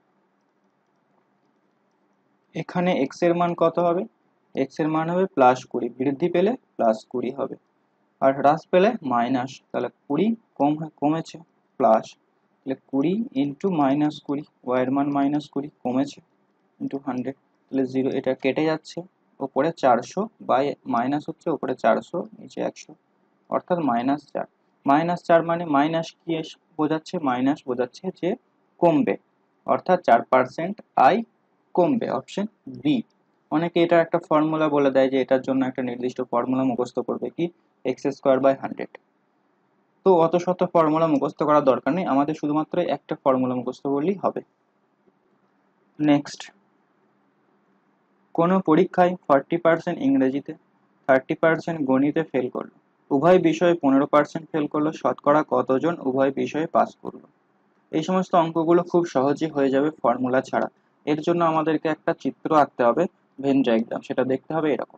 এখানে এক্স এর মান কত হবে? এক্স এর মান হবে প্লাস কুড়ি, বৃদ্ধি পেলে প্লাস কুড়ি হবে, আর হ্রাস পেলে মাইনাস। তাহলে কুড়ি কম কমেছে, প্লাস, তাহলে কুড়ি ইন্টু মাইনাস কুড়ি, ওয়াই এর মান মাইনাস কুড়ি, কমেছে, ইন্টু হান্ড্রেড, তাহলে জিরো, এটা কেটে যাচ্ছে, ওপরে চারশো বাই মাইনাস হচ্ছে, ওপরে চারশো নিচে একশো, অর্থাৎ মাইনাস চার। মাইনাস চার মানে মাইনাস কি বোঝাচ্ছে? মাইনাস বোঝাচ্ছে যে কমবে, অর্থাৎ চার পার্সেন্ট আয় কমবে, অপশন বি। অনেকে এটা একটা ফর্মুলা বলে দেয় যে এটার জন্য একটা নির্দিষ্ট ফর্মুলা মুখস্থ করবে, কি? X square by hundred. তো অত শত ফর্মুলা মুখস্থ করার দরকার নেই, আমাদের শুধুমাত্র একটা ফর্মুলা মুখস্থ করলেই হবে। নেক্সট, কোনো পরীক্ষায় ফর্টি পার্সেন্ট ইংরেজিতে, থার্টি পার্সেন্ট গণিতে ফেল করলো, উভয় বিষয়ে পনেরো পার্সেন্ট ফেল করলো, শতকরা কতজন উভয় বিষয়ে পাস করলো? এই সমস্ত অঙ্কগুলো খুব সহজেই হয়ে যাবে ফর্মুলা ছাড়া। এর জন্য আমাদেরকে একটা চিত্র আঁকতে হবে, ভেন ডায়াগ্রাম, সেটা দেখতে হবে এরকম।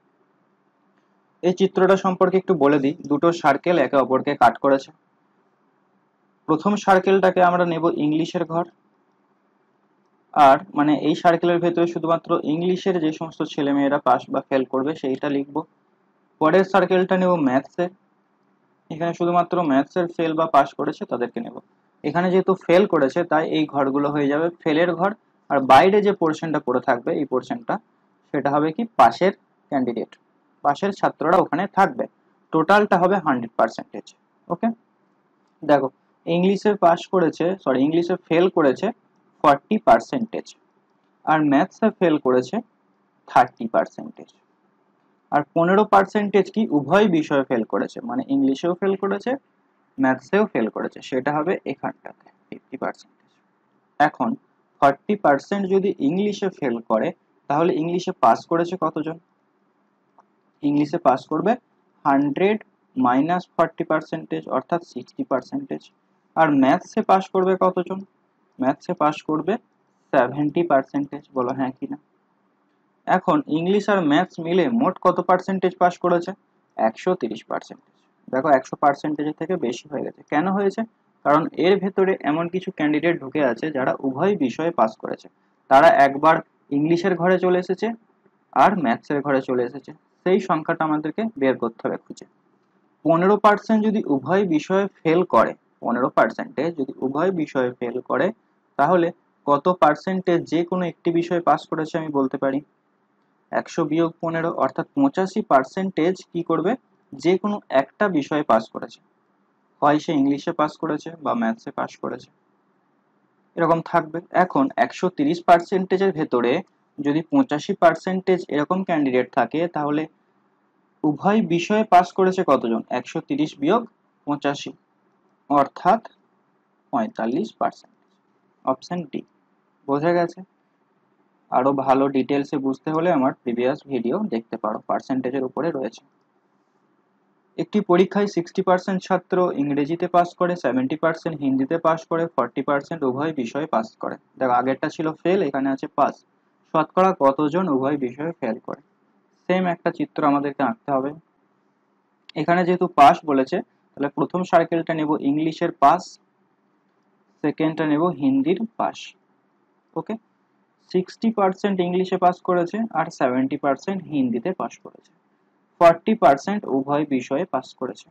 এই চিত্রটা সম্পর্কে একটু বলে দিই। দুটো সার্কেল একে অপরকে কাট করেছে। প্রথম সার্কেলটাকে আমরা নেব ইংলিশের ঘর, আর মানে এই সার্কেলের ভেতরে শুধুমাত্র ইংলিশের যে সমস্ত ছেলেমেয়েরা পাস বা ফেল করবে সেইটা লিখবো। পরের সার্কেলটা নেব ম্যাথসের, এখানে শুধুমাত্র ম্যাথসের ফেল বা পাস করেছে তাদেরকে নেব। এখানে যেহেতু ফেল করেছে তাই এই ঘরগুলো হয়ে যাবে ফেলের ঘর, আর বাইরে যে পোর্শনটা পড়ে থাকবে এই পোর্শনটা, সেটা হবে কি? পাশের ক্যান্ডিডেট, পাশের ছাত্ররা ওখানে থাকবে। টোটালটা হবে হান্ড্রেড পার্সেন্টেজ। ওকে, দেখো ইংলিশে পাস করেছে, সরি ইংলিশে ফেল করেছে ফর্টি পার্সেন্টেজ, আর ম্যাথসে ফেল করেছে থার্টি পার্সেন্টেজ, আর পনেরো পার্সেন্টেজ কি? উভয় বিষয়ে ফেল করেছে, মানে ইংলিশেও ফেল করেছে ম্যাথসেও ফেল করেছে, সেটা হবে এখানটাতে ফিফটি পার্সেন্টেজ। এখন ফর্টি পার্সেন্ট যদি ইংলিশে ফেল করে তাহলে ইংলিশে পাস করেছে কতজন? ইংলিশে পাস করবে হান্ড্রেড মাইনাস ফর্টি পার্সেন্টেজ অর্থাৎ সিক্সটি পার্সেন্টেজ। আর ম্যাথসে পাস করবে কতজন? ম্যাথসে পাস করবে সেভেন্টি পার্সেন্টেজ। বলো হ্যাঁ কি না? এখন ইংলিশ আর ম্যাথস মিলে মোট কত পার্সেন্টেজ পাস করেছে? একশো তিরিশ পার্সেন্টেজ। দেখো একশো পার্সেন্টেজের থেকে বেশি হয়ে গেছে। কেন হয়েছে? কারণ এর ভেতরে এমন কিছু ক্যান্ডিডেট ঢুকে আছে যারা উভয় বিষয়ে পাস করেছে। তারা একবার ইংলিশের ঘরে চলে এসেছে আর ম্যাথসের ঘরে চলে এসেছে। সেই সংখ্যাটা আমাদেরকে বের করতে হবে খুঁজে। পনেরো পার্সেন্ট যদি উভয় বিষয়ে ফেল করে, পনেরো পার্সেন্টে যদি উভয় বিষয়ে ফেল করে তাহলে কত পার্সেন্টেজ যে কোনো একটি বিষয়ে পাস করেছে আমি বলতে পারি? একশো বিয়োগ পনেরো অর্থাৎ পঁচাশি পার্সেন্টেজ কি করবে? যে কোনো একটা বিষয়ে পাস করেছে, হয় সে ইংলিশে পাস করেছে বা ম্যাথসে পাস করেছে, এরকম থাকবে। এখন একশো তিরিশ পার্সেন্টেজের ভেতরে যদি পঁচাশি পার্সেন্টেজ এরকম ক্যান্ডিডেট থাকে তাহলে উভয় বিষয়ে পাস করেছে কতজন? একশো তিরিশ বিয়োগ পঁচাশি অর্থাৎ পঁয়তাল্লিশ পার্সেন্ট। Option D. বোঝা গেছে? আরো ভালো ডিটেলসে বুঝতে হলে আমার প্রিভিয়াস ভিডিও দেখতে পারো, পার্সেন্টেজের উপরে রয়েছে। একটি পরীক্ষায় সিক্সটি পার্সেন্ট ছাত্র ইংরেজিতে পাস করে, সেভেন্টি পার্সেন্ট হিন্দিতে পাস করে, ফর্টি পার্সেন্ট উভয় বিষয়ে পাস করে। দেখো আগেরটা ছিল ফেল, এখানে আছে পাস। শতকরা কতজন উভয় বিষয়ে ফেল করে? সেম একটা চিত্র আমাদেরকে আঁকতে হবে। এখানে যেহেতু পাস বলেছে তাহলে প্রথম সার্কেলটা নেব ইংলিশের পাস, সেকেন্ডটা নেব হিন্দির পাস। ওকে, সিক্সটি পার্সেন্ট ইংলিশে পাস করেছে আর সেভেন্টি পার্সেন্ট হিন্দিতে পাস করেছে, ফর্টি পার্সেন্ট উভয় বিষয়ে পাস করেছে।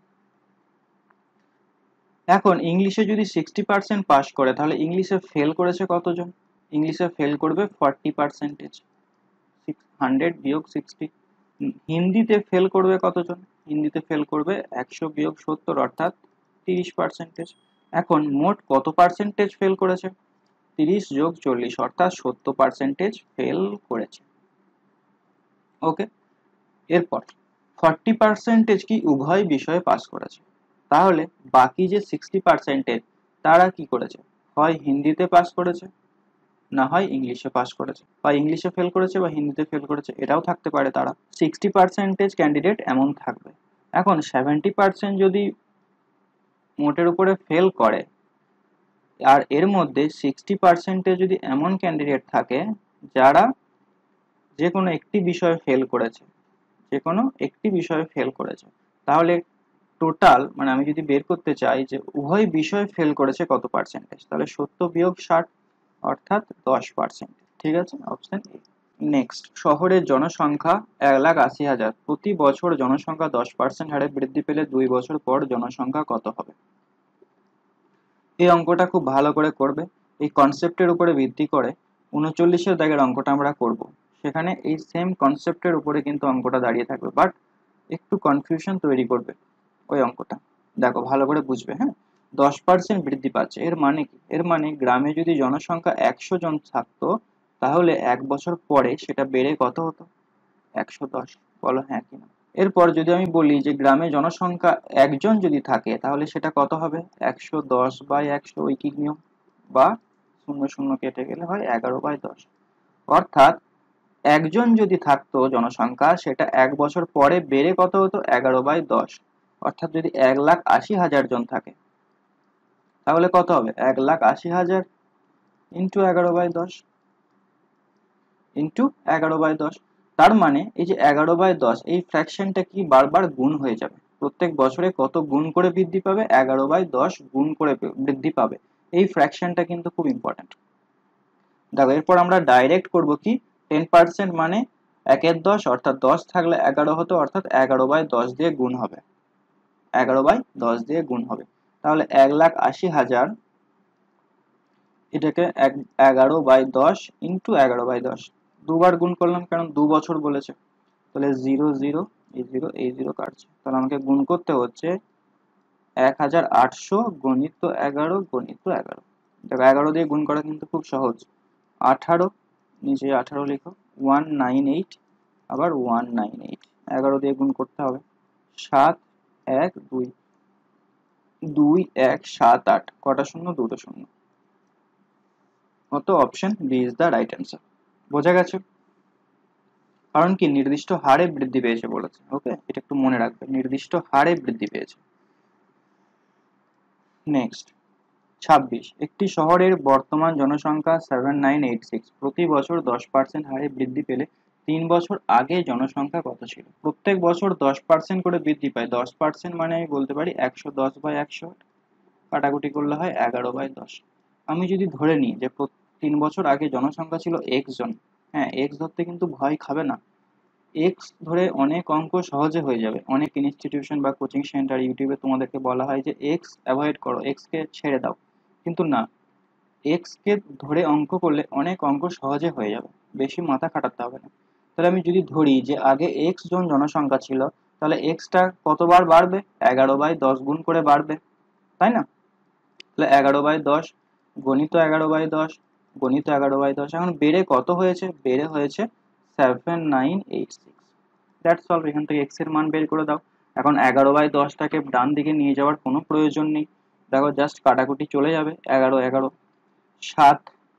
এখন ইংলিশে যদি সিক্সটি পার্সেন্ট পাস করে তাহলে ইংলিশে ফেল করেছে কতজন? ইংলিশে ফেল করবে ফর্টি পার্সেন্টেজ, হান্ড্রেড বিয়োগ সিক্সটি। হিন্দিতে ফেল করবে কতজন? হিন্দিতে ফেল করবে একশো বিয়োগ সত্তর অর্থাৎ তিরিশ পার্সেন্টেজ। এখন মোট কত পার্সেন্টেজ ফেল করেছে? তিরিশ যোগ চল্লিশ অর্থাৎ সত্তর পার্সেন্টেজ ফেল করেছে। ওকে, এরপর ফর্টি পার্সেন্টেজ কি উভয় বিষয়ে পাস করেছে। তাহলে বাকি যে সিক্সটি পার্সেন্টেজ তারা কি করেছে? হয় হিন্দিতে পাস করেছে, না হয় ইংলিশে পাস করেছে, বা ইংলিশে ফেল করেছে বা হিন্দিতে ফেল করেছে, এটাও থাকতে পারে। তারা সিক্সটি পার্সেন্টেজ ক্যান্ডিডেট এমন থাকবে। এখন সেভেন্টি পার্সেন্ট যদি মোটের উপরে ফেল করে আর এর মধ্যে সিক্সটি পার্সেন্টে যদি এমন ক্যান্ডিডেট থাকে যারা যে কোনো একটি বিষয়ে ফেল করেছে, যে কোনো একটি বিষয়ে ফেল করেছে, তাহলে টোটাল মানে আমি যদি বের করতে চাই যে উভয় বিষয়ে ফেল করেছে কত পার্সেন্টেজ, তাহলে সত্তর বিয়োগ ষাট অর্থাৎ দশ পার্সেন্ট। ঠিক আছে, অপশন এ। নেক্সট, শহরের জনসংখ্যা এক লাখ আশি হাজার, প্রতি বছর জনসংখ্যা দশ পার্সেন্ট হারে বৃদ্ধি পেলে দুই বছর পর জনসংখ্যা কত হবে? এই অঙ্কটা খুব ভালো করে করবে। এই কনসেপ্টের উপরে ভিত্তি করে উনচল্লিশের দাগের অঙ্কটা আমরা করব। সেখানে এই সেম কনসেপ্টের উপরে কিন্তু অঙ্কটা দাঁড়িয়ে থাকবে, বাট একটু কনফিউশন তৈরি করবে ওই অঙ্কটা। দেখো ভালো করে বুঝবে। হ্যাঁ, দশ পার্সেন্ট বৃদ্ধি পাচ্ছে, এর মানে কি? এর মানে গ্রামে যদি জনসংখ্যা একশো জন থাকতো তাহলে এক বছর পরে সেটা বেড়ে কত হতো? একশো দশ। বলো হ্যাঁ কিনা? এরপর যদি আমি বলি যে গ্রামে জনসংখ্যা একজন যদি থাকে তাহলে সেটা কত হবে? একশো দশ বাই একশো, ঐকিক নিয়ম, বা শূন্য শূন্য কেটে গেলে হয় এগারো বাই দশ। অর্থাৎ একজন যদি থাকতো জনসংখ্যা সেটা এক বছর পরে বেড়ে কত হতো? এগারো বাই দশ। অর্থাৎ যদি এক লাখ আশি হাজার জন থাকে তাহলে কত হবে? এক লাখ আশি হাজার ইন্টু এগারো বাই দশ ইন্টু এগারো বাই দশ। তার মানে এই যে এগারো বাই দশ এই ফ্র্যাকশনটা কি বারবার গুণ হয়ে যাবে, প্রত্যেক বছরে কত গুণ করে বৃদ্ধি পাবে? এগারো বাই দশ গুণ করে বৃদ্ধি পাবে। এই ফ্র্যাকশনটা কিন্তু খুব ইম্পর্টেন্ট। দেখো এরপর আমরা ডাইরেক্ট করব কি, টেন পার্সেন্ট মানে একের দশ অর্থাৎ দশ থাকলে এগারো হতো, অর্থাৎ এগারো বাই দশ দিয়ে গুণ হবে, এগারো বাই দশ দিয়ে গুণ হবে। তাহলে এক লাখ আশি হাজার এটাকে এগারো বাই দশ ইন্টু এগারো বাই দশ দুবার গুণ করলাম, কারণ দু বছর বলেছে। তাহলে জিরো জিরো এই জিরো এই জিরো কাটছে, তাহলে আমাকে গুণ করতে হচ্ছে এক হাজার আটশো গণিত এগারো গণিত এগারো। দেখো এগারো দিয়ে গুণ করা কিন্তু খুব সহজ। আঠারো, নিচে আঠারো লিখো, ওয়ান নাইন এইট, আবার ওয়ান নাইন এইট, এগারো দিয়ে গুণ করতে হবে। সাত এক দুই, দুই এক সাত আট, কটা শূন্য? দুটো শূন্য। অত option B is the right answer. বোঝা গেছে? কারণ কি নির্দিষ্ট হারে বৃদ্ধি পেয়েছে বলেছে। ওকে, এটা একটু মনে রাখবে, নির্দিষ্ট হারে বৃদ্ধি পেয়েছে। নেক্সট ছাব্বিশ, একটি শহরের বর্তমান জনসংখ্যা সেভেন নাইন এইট সিক্স প্রতি বছর দশ পার্সেন্ট হারে বৃদ্ধি পেলে তিন বছর আগে জনসংখ্যা কত ছিল? প্রত্যেক বছর দশ পার্সেন্ট করে বৃদ্ধি পায়। দশ পার্সেন্ট মানে আমি বলতে পারি একশো দশ বাই একশো, কাটাকুটি করলে হয় এগারো বাই দশ। আমি যদি ধরে নিই যে তিন বছর আগে জনসংখ্যা ছিল এক্স জন, হ্যাঁ এক্স ধরতে কিন্তু ভয় খাবে না, এক্স ধরে অনেক অঙ্ক সহজে হয়ে যাবে। অনেক ইনস্টিটিউশন বা কোচিং সেন্টার ইউটিউবে তোমাদেরকে বলা হয় যে এক্স অ্যাভয়েড করো, এক্স কে ছেড়ে দাও, কিন্তু না, এক্স কে ধরে অঙ্ক করলে অনেক অঙ্ক সহজে হয়ে যাবে, বেশি মাথা খাটাতে হবে না। তাহলে আমি যদি ধরি যে আগে এক্স জন জনসংখ্যা ছিল, তাহলে এক্সটা কতবার বাড়বে? এগারো বাই দশ গুণ করে বাড়বে, তাই না? তাহলে এগারো বাই দশ গণিত এগারো বাই দশ গণিত এগারো বাই দশ, এখন বেড়ে কত হয়েছে? বেড়ে হয়েছে seven nine eight six. That's all. এখান থেকে এক্স এর মান বের করে দাও। এখন এগারো বাই দশটাকে ডান দিকে নিয়ে যাওয়ার কোনো প্রয়োজন নেই, দেখো জাস্ট কাটাকুটি চলে যাবে। এগারো এগারো সাত,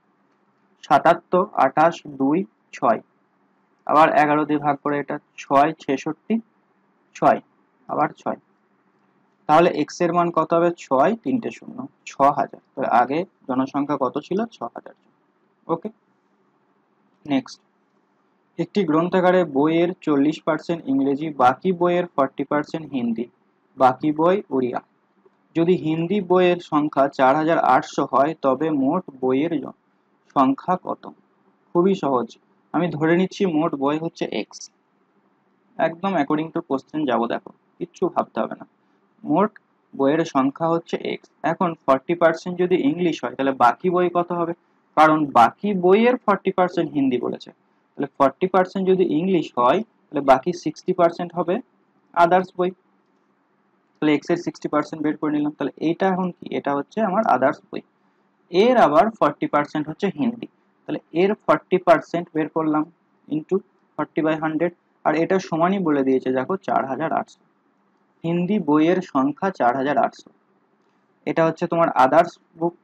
সাতাত্তর, আঠাশ, দুই, ছয়, আবার এগারো দিয়ে ভাগ করে এটা ছয়, ছেষট্টি, ছয়, আবার ছয়। তাহলে এক্স এর মান কত হবে? ছয়, তিনটে শূন্য, ছ হাজার। তাহলে আগে জনসংখ্যা কত ছিল? ছ হাজার। ওকে, নেক্সট, একটি গ্রন্থাগারে বইয়ের চল্লিশ পার্সেন্ট ইংরেজি, বাকি বইয়ের ফর্টি পার্সেন্ট হিন্দি, বাকি বই ওড়িয়া। যদি হিন্দি বইয়ের সংখ্যা চার হাজার আটশো হয় তবে মোট বইয়ের সংখ্যা কত? খুবই সহজ, আমি ধরে নিচ্ছি মোট বই হচ্ছে এক্স, একদম অ্যাকর্ডিং টু কোশ্চেন যাবো, দেখো কিচ্ছু ভাবতে হবে না। মোট বইয়ের সংখ্যা হচ্ছে এক্স। এখন ফর্টি পার্সেন্ট যদি ইংলিশ হয় তাহলে বাকি বই কত হবে? কারণ বাকি বইয়ের ফর্টি পার্সেন্ট হিন্দি বলেছে, তাহলে ফর্টি পার্সেন্ট যদি ইংলিশ হয় তাহলে বাকি সিক্সটি পার্সেন্ট হবে আদার্স বই। তাহলে এক্স এর সিক্সটি পার্সেন্ট বের করে নিলাম। তাহলে এইটা এখন কি? এটা হচ্ছে আমার আদার্স বই। এর আবার ফর্টি পার্সেন্ট হচ্ছে হিন্দি, তাহলে এর ফর্টি পার্সেন্ট বের করলাম ইন্টু ফর্টি বাই হান্ড্রেড, আর এটা সমানই বলে দিয়েছে দেখো চার হাজার আটশো। হিন্দি বইয়ের সংখ্যা চার হাজার আটশো, এটা হচ্ছে তোমার আদার্স বুক,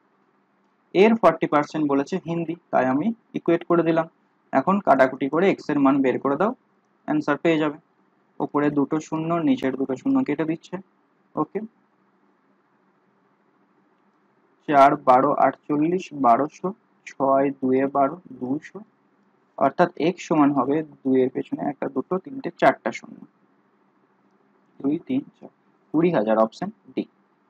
এর ফর্টি পার্সেন্ট বলেছে হিন্দি, তাই আমি ইকুয়েট করে দিলাম। এখন কাটাকুটি করে এক্স এর মান বের করে দাও, অ্যান্সার পেয়ে যাবে। উপরে দুটো শূন্য, নিচের দুটো শূন্য কেটে দিচ্ছে। ওকে, চার বারো আটচল্লিশ, বারোশো, ছয় দুয়ে বারো, দুশো, অর্থাৎ এক্স সমান হবে দুইয়ের পেছনে একটা দুটো তিনটে চারটা শূন্য, দুই তিন চার, কুড়ি হাজার, অপশন ডি।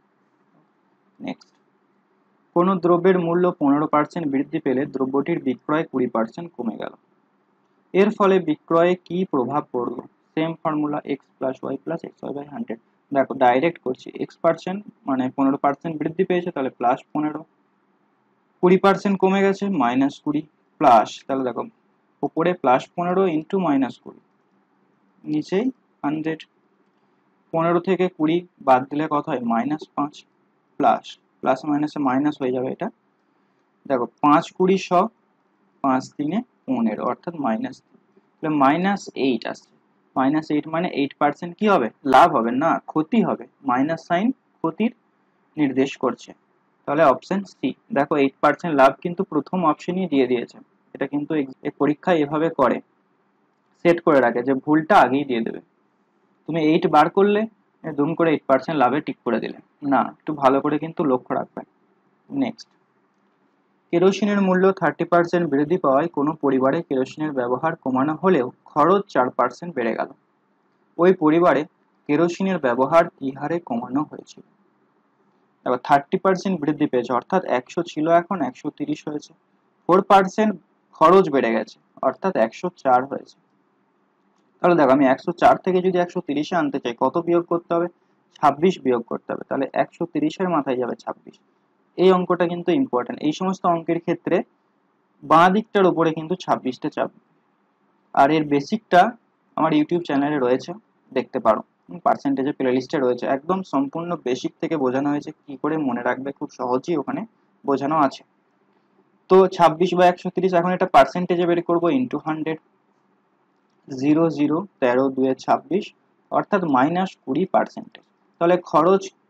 নেক্সট, কোন দ্রব্যের মূল্য পনেরো পার্সেন্ট বৃদ্ধি পেলে দ্রব্যটির বিক্রয় কুড়ি পার্সেন্ট কমে গেল, এর ফলে বিক্রয়ে কি প্রভাব পড়লো? Same formula, X plus Y plus X Y by hundred. দেখো ডাইরেক্ট করছি, এক্স পার্সেন্ট মানে পনেরো পার্সেন্ট বৃদ্ধি পেয়েছে, তাহলে প্লাস পনেরো, কুড়ি পার্সেন্ট কমে গেছে মাইনাস কুড়ি, প্লাস, তাহলে দেখো উপরে প্লাস পনেরো ইন্টু মাইনাস কুড়ি, নিচেই হান্ড্রেড। পনেরো থেকে কুড়ি বাদ দিলে কত হয়? মাইনাস পাঁচ, প্লাস, প্লাস মাইনাসে মাইনাস হয়ে যাবে এটা। দেখো পাঁচ কুড়ি শ, পাঁচ তিনে পনেরো, অর্থাৎ মাইনাস, তাহলে মাইনাস এইট আসছে। মাইনাস এইট মানে এইট পার্সেন্ট কি হবে? লাভ হবে না, ক্ষতি হবে। মাইনাস সাইন ক্ষতির নির্দেশ করছে, তাহলে অপশন সি। দেখো এইট পার্সেন্ট লাভ কিন্তু প্রথম অপশনই দিয়ে দিয়েছে, এটা কিন্তু এই পরীক্ষায় এভাবে করে, সেট করে রাখে যে ভুলটা আগেই দিয়ে দেবে। তুমি এইট বার করলে দুম করে এইট পার্সেন্ট লাভে টিক করে দিলে না, একটু ভালো করে কিন্তু লক্ষ্য রাখবে। নেক্সট, কেরোসিনের মূল্য থার্টি পার্সেন্ট বৃদ্ধি পাওয়ায় কোনো পরিবারে কেরোসিনের ব্যবহার কমানো হলেও খরচ চার পার্সেন্ট বেড়ে গেল, ওই পরিবারে কেরোসিনের ব্যবহার কি হারে কমানো হয়েছিল? এবার থার্টি পার্সেন্ট বৃদ্ধি পেয়েছে, অর্থাৎ একশো ছিল এখন একশো তিরিশ হয়েছে। ফোর পার্সেন্ট খরচ বেড়ে গেছে, অর্থাৎ একশো চার হয়েছে। তাহলে দেখো আমি একশো চার থেকে যদি একশো তিরিশে আনতে চাই, কত বিয়োগ করতে হবে? ছাব্বিশ বিয়োগ করতে হবে, তাহলে একশো তিরিশের মাথায় যাবে ছাব্বিশ। এই অঙ্কটা কিন্তু ইম্পর্টেন্ট, এই সমস্ত অঙ্কের ক্ষেত্রে বাঁ দিকটার উপরে কিন্তু ছাব্বিশটা চাপবে। আর এর বেসিকটা আমার ইউটিউব চ্যানেলে রয়েছে, দেখতে পারো, পার্সেন্টেজের প্লে লিস্টে রয়েছে, একদম সম্পূর্ণ বেসিক থেকে বোঝানো হয়েছে, কি করে মনে রাখবে খুব সহজেই ওখানে বোঝানো আছে। তো ছাব্বিশ বা একশো তিরিশ, এখন এটা পার্সেন্টেজে বের করবো, ইন্টু হান্ড্রেড, জিরো জিরো তেরো দুয়ে ছাব্বিশ, অর্থাৎ মাইনাস কুড়ি পার্সেন্টেজ। তাহলে খরচ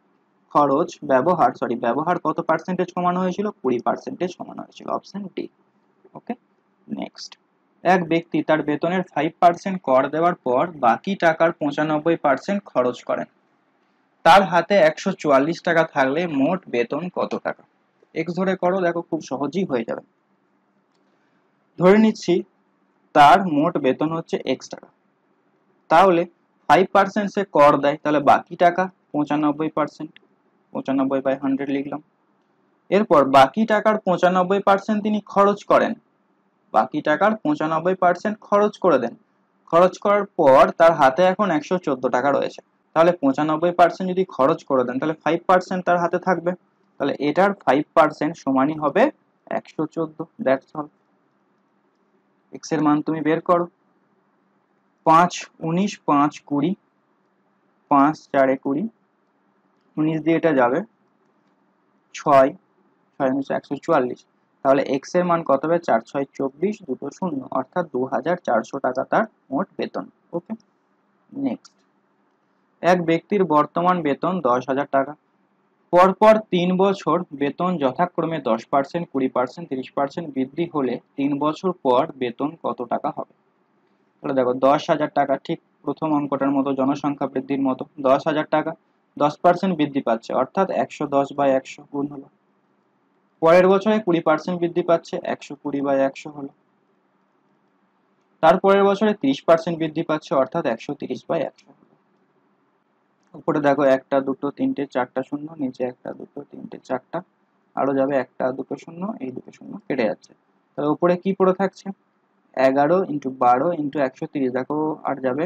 খরচ ব্যবহার সরি ব্যবহার কত পার্সেন্টেজ কমানো হয়েছিল, কুড়ি পার্সেন্টেজ কমানো হয়েছিল, অপশন ডি। Okay, next. এক ব্যক্তি তার বেতনের ফাইভ পার্সেন্ট কর দেওয়ার পর বাকি টাকার পঁচানব্বই পার্সেন্ট খরচ করেন। তার হাতে একশো চুয়াল্লিশ টাকা থাকলে মোট বেতন কত টাকা? এক্স ধরে করো, দেখো খুব সহজেই হয়ে যাবে। ধরে নিচ্ছি তার মোট বেতন হচ্ছে এক্স টাকা, তাহলে ফাইভ পার্সেন্ট সে কর দেয়, তাহলে বাকি টাকা পঁচানব্বই পার্সেন্ট, পঁচানব্বই বাই হান্ড্রেড লিখলাম। এরপর বাকি টাকার পঁচানব্বই পার্সেন্ট তিনি খরচ করেন, বাকি টাকার পঁচানব্বই পার্সেন্ট খরচ করে দেন। খরচ করার পর তার হাতে এখন একশো চোদ্দ টাকা রয়েছে, তাহলে পঁচানব্বই পার্সেন্ট যদি খরচ করে দেন তাহলে ফাইভ পার্সেন্ট তার হাতে থাকবে, তাহলে এটার ফাইভ পার্সেন্ট সমানই হবে একশো চোদ্দ। That's all. এক্স এর মান তুমি বের করো। পাঁচ উনিশ পাঁচ কুড়ি, পাঁচ চারে কুড়ি, উনিশ দিয়ে এটা যাবে, ছয় ছয় উনিশ একশো চুয়াল্লিশ, তাহলে এক্স এর মান কত হবে, চার ছয় চব্বিশ, দুটো শূন্য, অর্থাৎ দু হাজার চারশো টাকা তার মোট বেতন। Okay, next. এক ব্যক্তির বর্তমান বেতন দশ হাজার টাকা, পরপর তিন বছর বেতন যথাক্রমে দশ পার্সেন্ট, কুড়ি পার্সেন্ট, তিরিশ পার্সেন্ট বৃদ্ধি হলে তিন বছর পর বেতন কত টাকা হবে? তাহলে দেখো দশ হাজার টাকা, ঠিক প্রথম অঙ্কটার মতো, জনসংখ্যা বৃদ্ধির মতো, দশ হাজার টাকা দশ পার্সেন্ট বৃদ্ধি পাচ্ছে, অর্থাৎ একশো দশ বাই একশো গুণ হলো। পরের বছরে কুড়ি পার্সেন্ট বৃদ্ধি পাচ্ছে, একশো কুড়ি বাই একশো হলো। তারপরের বছরে ত্রিশ পার্সেন্ট বৃদ্ধি পাচ্ছে, অর্থাৎ একশো তিরিশ বাই একশো হলো। উপরে দেখো একটা দুটো তিনটে চারটা শূন্য, নিচে একটা দুটো তিনটে চারটা, আরো যাবে একটা দুটো শূন্য, এই দুটো শূন্য কেটে যাচ্ছে, তাহলে উপরে কি পড়ে থাকছে, এগারো ইন্টু বারো ইন্টু একশো তিরিশ, দেখো আর যাবে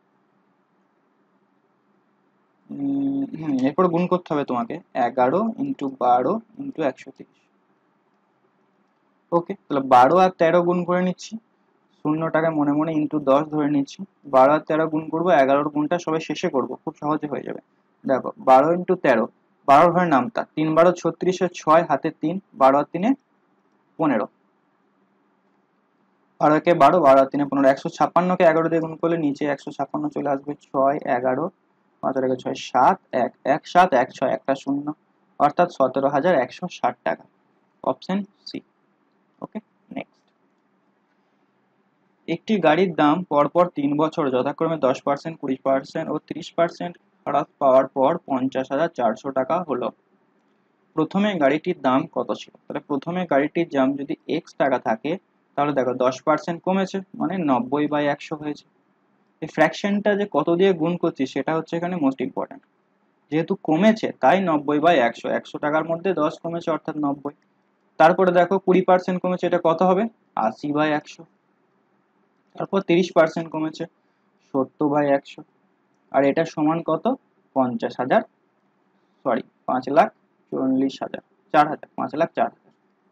হম এরপর গুণ করতে হবে তোমাকে, এগারো ইন্টু বারো ইন্টু একশো তিরিশ। ওকে, তাহলে বারো আর তেরো গুণ করে নিচ্ছি, শূন্যটাকে মনে মনে ইন্টু দশ ধরে নিচ্ছি, বারো আর তেরো গুণ করবো, এগারোর গুণটা সবাই শেষে করবো, খুব সহজে হয়ে যাবে। দেখো বারো ইন্টু তেরো, বারো ঘরে নামতা, তিন বারো ছত্রিশে, ছয় হাতে তিন, বারো আর তিনে পনেরো, বারো একে বারো, বারো আর তিনে পনেরো, একশো ছাপ্পান্নকে এগারো দিয়ে গুণ করলে নিচে একশো ছাপ্পান্ন চলে আসবে, ছয় এগারো পাঁচ আর ছয় সাত, এক এক সাত এক ছয় একটা শূন্য, অর্থাৎ সতেরো হাজার একশো ষাট টাকা, অপশন সি। Okay, next. একটি গাড়ির দাম পরপর তিন বছর যথাক্রমে দশ পার্সেন্ট, কুড়ি পার্সেন্ট ও ত্রিশ পার্সেন্ট হ্রাস পাওয়ার পর পঞ্চাশ হাজার চারশো টাকা হলো। প্রথমে গাড়িটির দাম কত ছিল? তাহলে প্রথমে গাড়িটির দাম যদি এক্স টাকা থাকে, তাহলে দেখো দশ পার্সেন্ট কমেছে, মানে নব্বই বাই একশো হয়েছে। এই ফ্র্যাকশনটা যে কত দিয়ে গুণ করছি সেটা হচ্ছে এখানে মোস্ট ইম্পর্টেন্ট, যেহেতু কমেছে তাই নব্বই বাই একশো, একশো টাকার মধ্যে দশ কমেছে অর্থাৎ নব্বই। তারপরে দেখো কুড়ি পার্সেন্ট কমেছে, এটা কত হবে, আশি বাই একশো। তারপর তিরিশ পার্সেন্ট কমেছে, সত্তর বাই একশো। আর এটা সমান কত, পঞ্চাশ হাজার সরি পাঁচ লাখ চল্লিশ হাজার, চার হাজার, পাঁচ লাখ চার হাজার।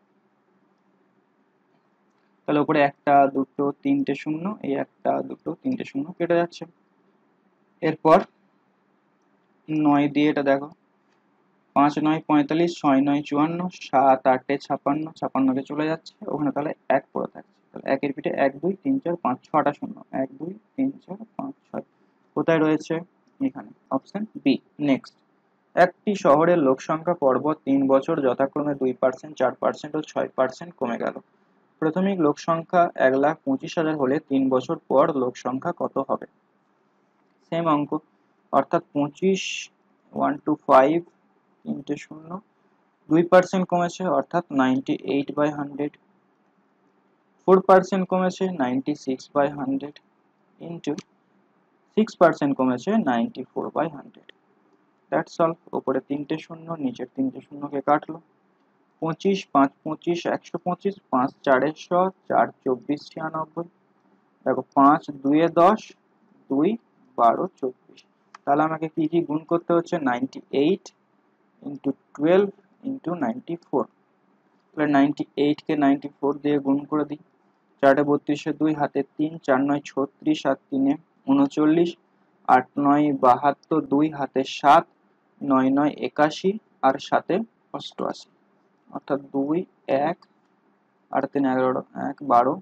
তাহলে উপরে একটা দুটো তিনটে শূন্য, এই একটা দুটো তিনটে শূন্য কেটে যাচ্ছে। এরপর নয় দিয়ে এটা দেখো, পাঁচ নয় পঁয়তাল্লিশ, ছয় নয় চুয়ান্ন, সাত আটে ছাপান্ন, ছাপান্নকে চলে যাচ্ছে ওখানে, তাহলে এক পড়ে থাকছে, তাহলে একের পিঠে এক দুই তিন চার পাঁচ, ছটা শূন্য, এক দুই তিন চার পাঁচ ছয়, কোথায় রয়েছে, এখানে, অপশন বি। নেক্সট। একটি শহরের লোক সংখ্যা পরপর তিন বছর যথাক্রমে দুই পার্সেন্ট, চার পার্সেন্ট ও ছয় পার্সেন্ট কমে গেল। প্রাথমিক লোক সংখ্যা এক লাখ পঁচিশ হাজার হলে তিন বছর পর লোক সংখ্যা কত হবে? সেম অঙ্ক, অর্থাৎ পঁচিশ ওয়ান টু ফাইভ তিনটে শূন্য, দুই পার্সেন্ট কমেছে অর্থাৎ ninety eight by hundred, four percent কমেছে ninety six by hundred, into six percent কমেছে ninety four by hundred. That's all. উপরে তিনটে শূন্য, নিচের তিনটে শূন্যকে কাটলো, পঁচিশ পাঁচ পঁচিশ একশো পঁচিশ, পাঁচ চারে শ, চার চব্বিশ ছিয়ানব্বই, দেখো পাঁচ দুইয়ে দশ, দুই বারো চব্বিশ, তাহলে আমাকে কি কি গুণ করতে হচ্ছে, ninety eight into twelve into ninety four, তাহলে নাইনটি এইট কে নাইনটি ফোর দিয়ে গুণ করে দিই, চারটে বত্রিশে দুই, হাতে তিন, চার নয় ছত্রিশ, আর তিনে উনচল্লিশ, আট নয় বাহাত্তর, দুই হাতে সাত, নয় নয় একাশি, আর সাথে অষ্টআশি, অর্থাৎ দুই এক, আর তিন এগারো, এক বারো,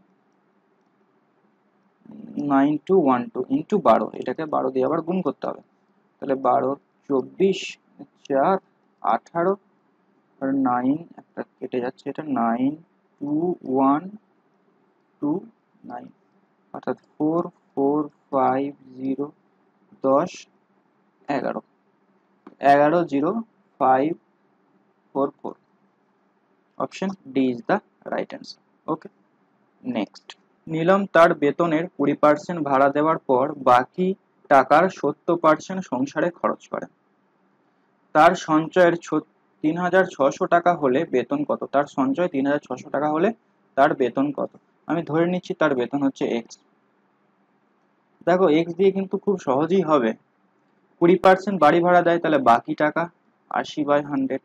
nine two one two into বারো, এটাকে বারো দিয়ে আবার গুণ করতে হবে, তাহলে বারো চব্বিশ, চার আঠারো আর নাইন একটা কেটে যাচ্ছে, এটা nine two one two nine, অর্থাৎ ফোর ফোর ফাইভ জিরো দশ এগারো, এগারো zero five four four. Option D is the right answer. Okay, next. Neelam তার বেতনের কুড়ি পার্সেন্ট ভাড়া দেওয়ার পর বাকি টাকার সত্তর পার্সেন্ট সংসারে খরচ করেন। তার সঞ্চয়ের তিন হাজার ছশো টাকা হলে বেতন কত? তার সঞ্চয় তিন হাজার ছশো টাকা হলে তার বেতন কত? আমি ধরে নিচ্ছি তার বেতন হচ্ছে এক্স। দেখো এক্স দিয়ে কিন্তু খুব সহজেই হবে। কুড়ি পার্সেন্ট বাড়ি ভাড়া দেয়, তাহলে বাকি টাকা আশি বাই হান্ড্রেড।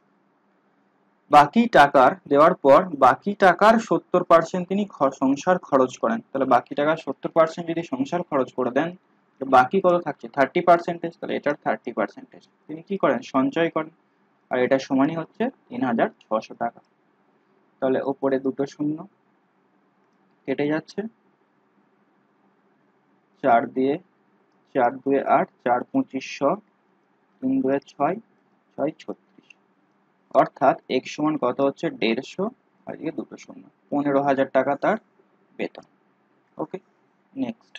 বাকি টাকার দেওয়ার পর বাকি টাকার সত্তর পার্সেন্ট তিনি সংসার খরচ করেন, তাহলে বাকি টাকার সত্তর পার্সেন্ট যদি সংসার খরচ করে দেন, বাকি কত থাকছে? Thirty percentage. তাহলে এটার থার্টি পার্সেন্টেজ তিনি কি করেন? সঞ্চয় করেন। আর এটা সমানই হচ্ছে তিন হাজার ছশো টাকা। তাহলে ওপরে দুটো শূন্য কেটে যাচ্ছে, চার দিয়ে চার দুয়ে আট, চার পঁচিশ শ, তিন দুয়ে ছয়, ছয় ছত্রিশ, অর্থাৎ এক সমান কত হচ্ছে? দেড়শো, আর এদিকে দুটো শূন্য, পনেরো হাজার টাকা তার বেতন। Okay, next.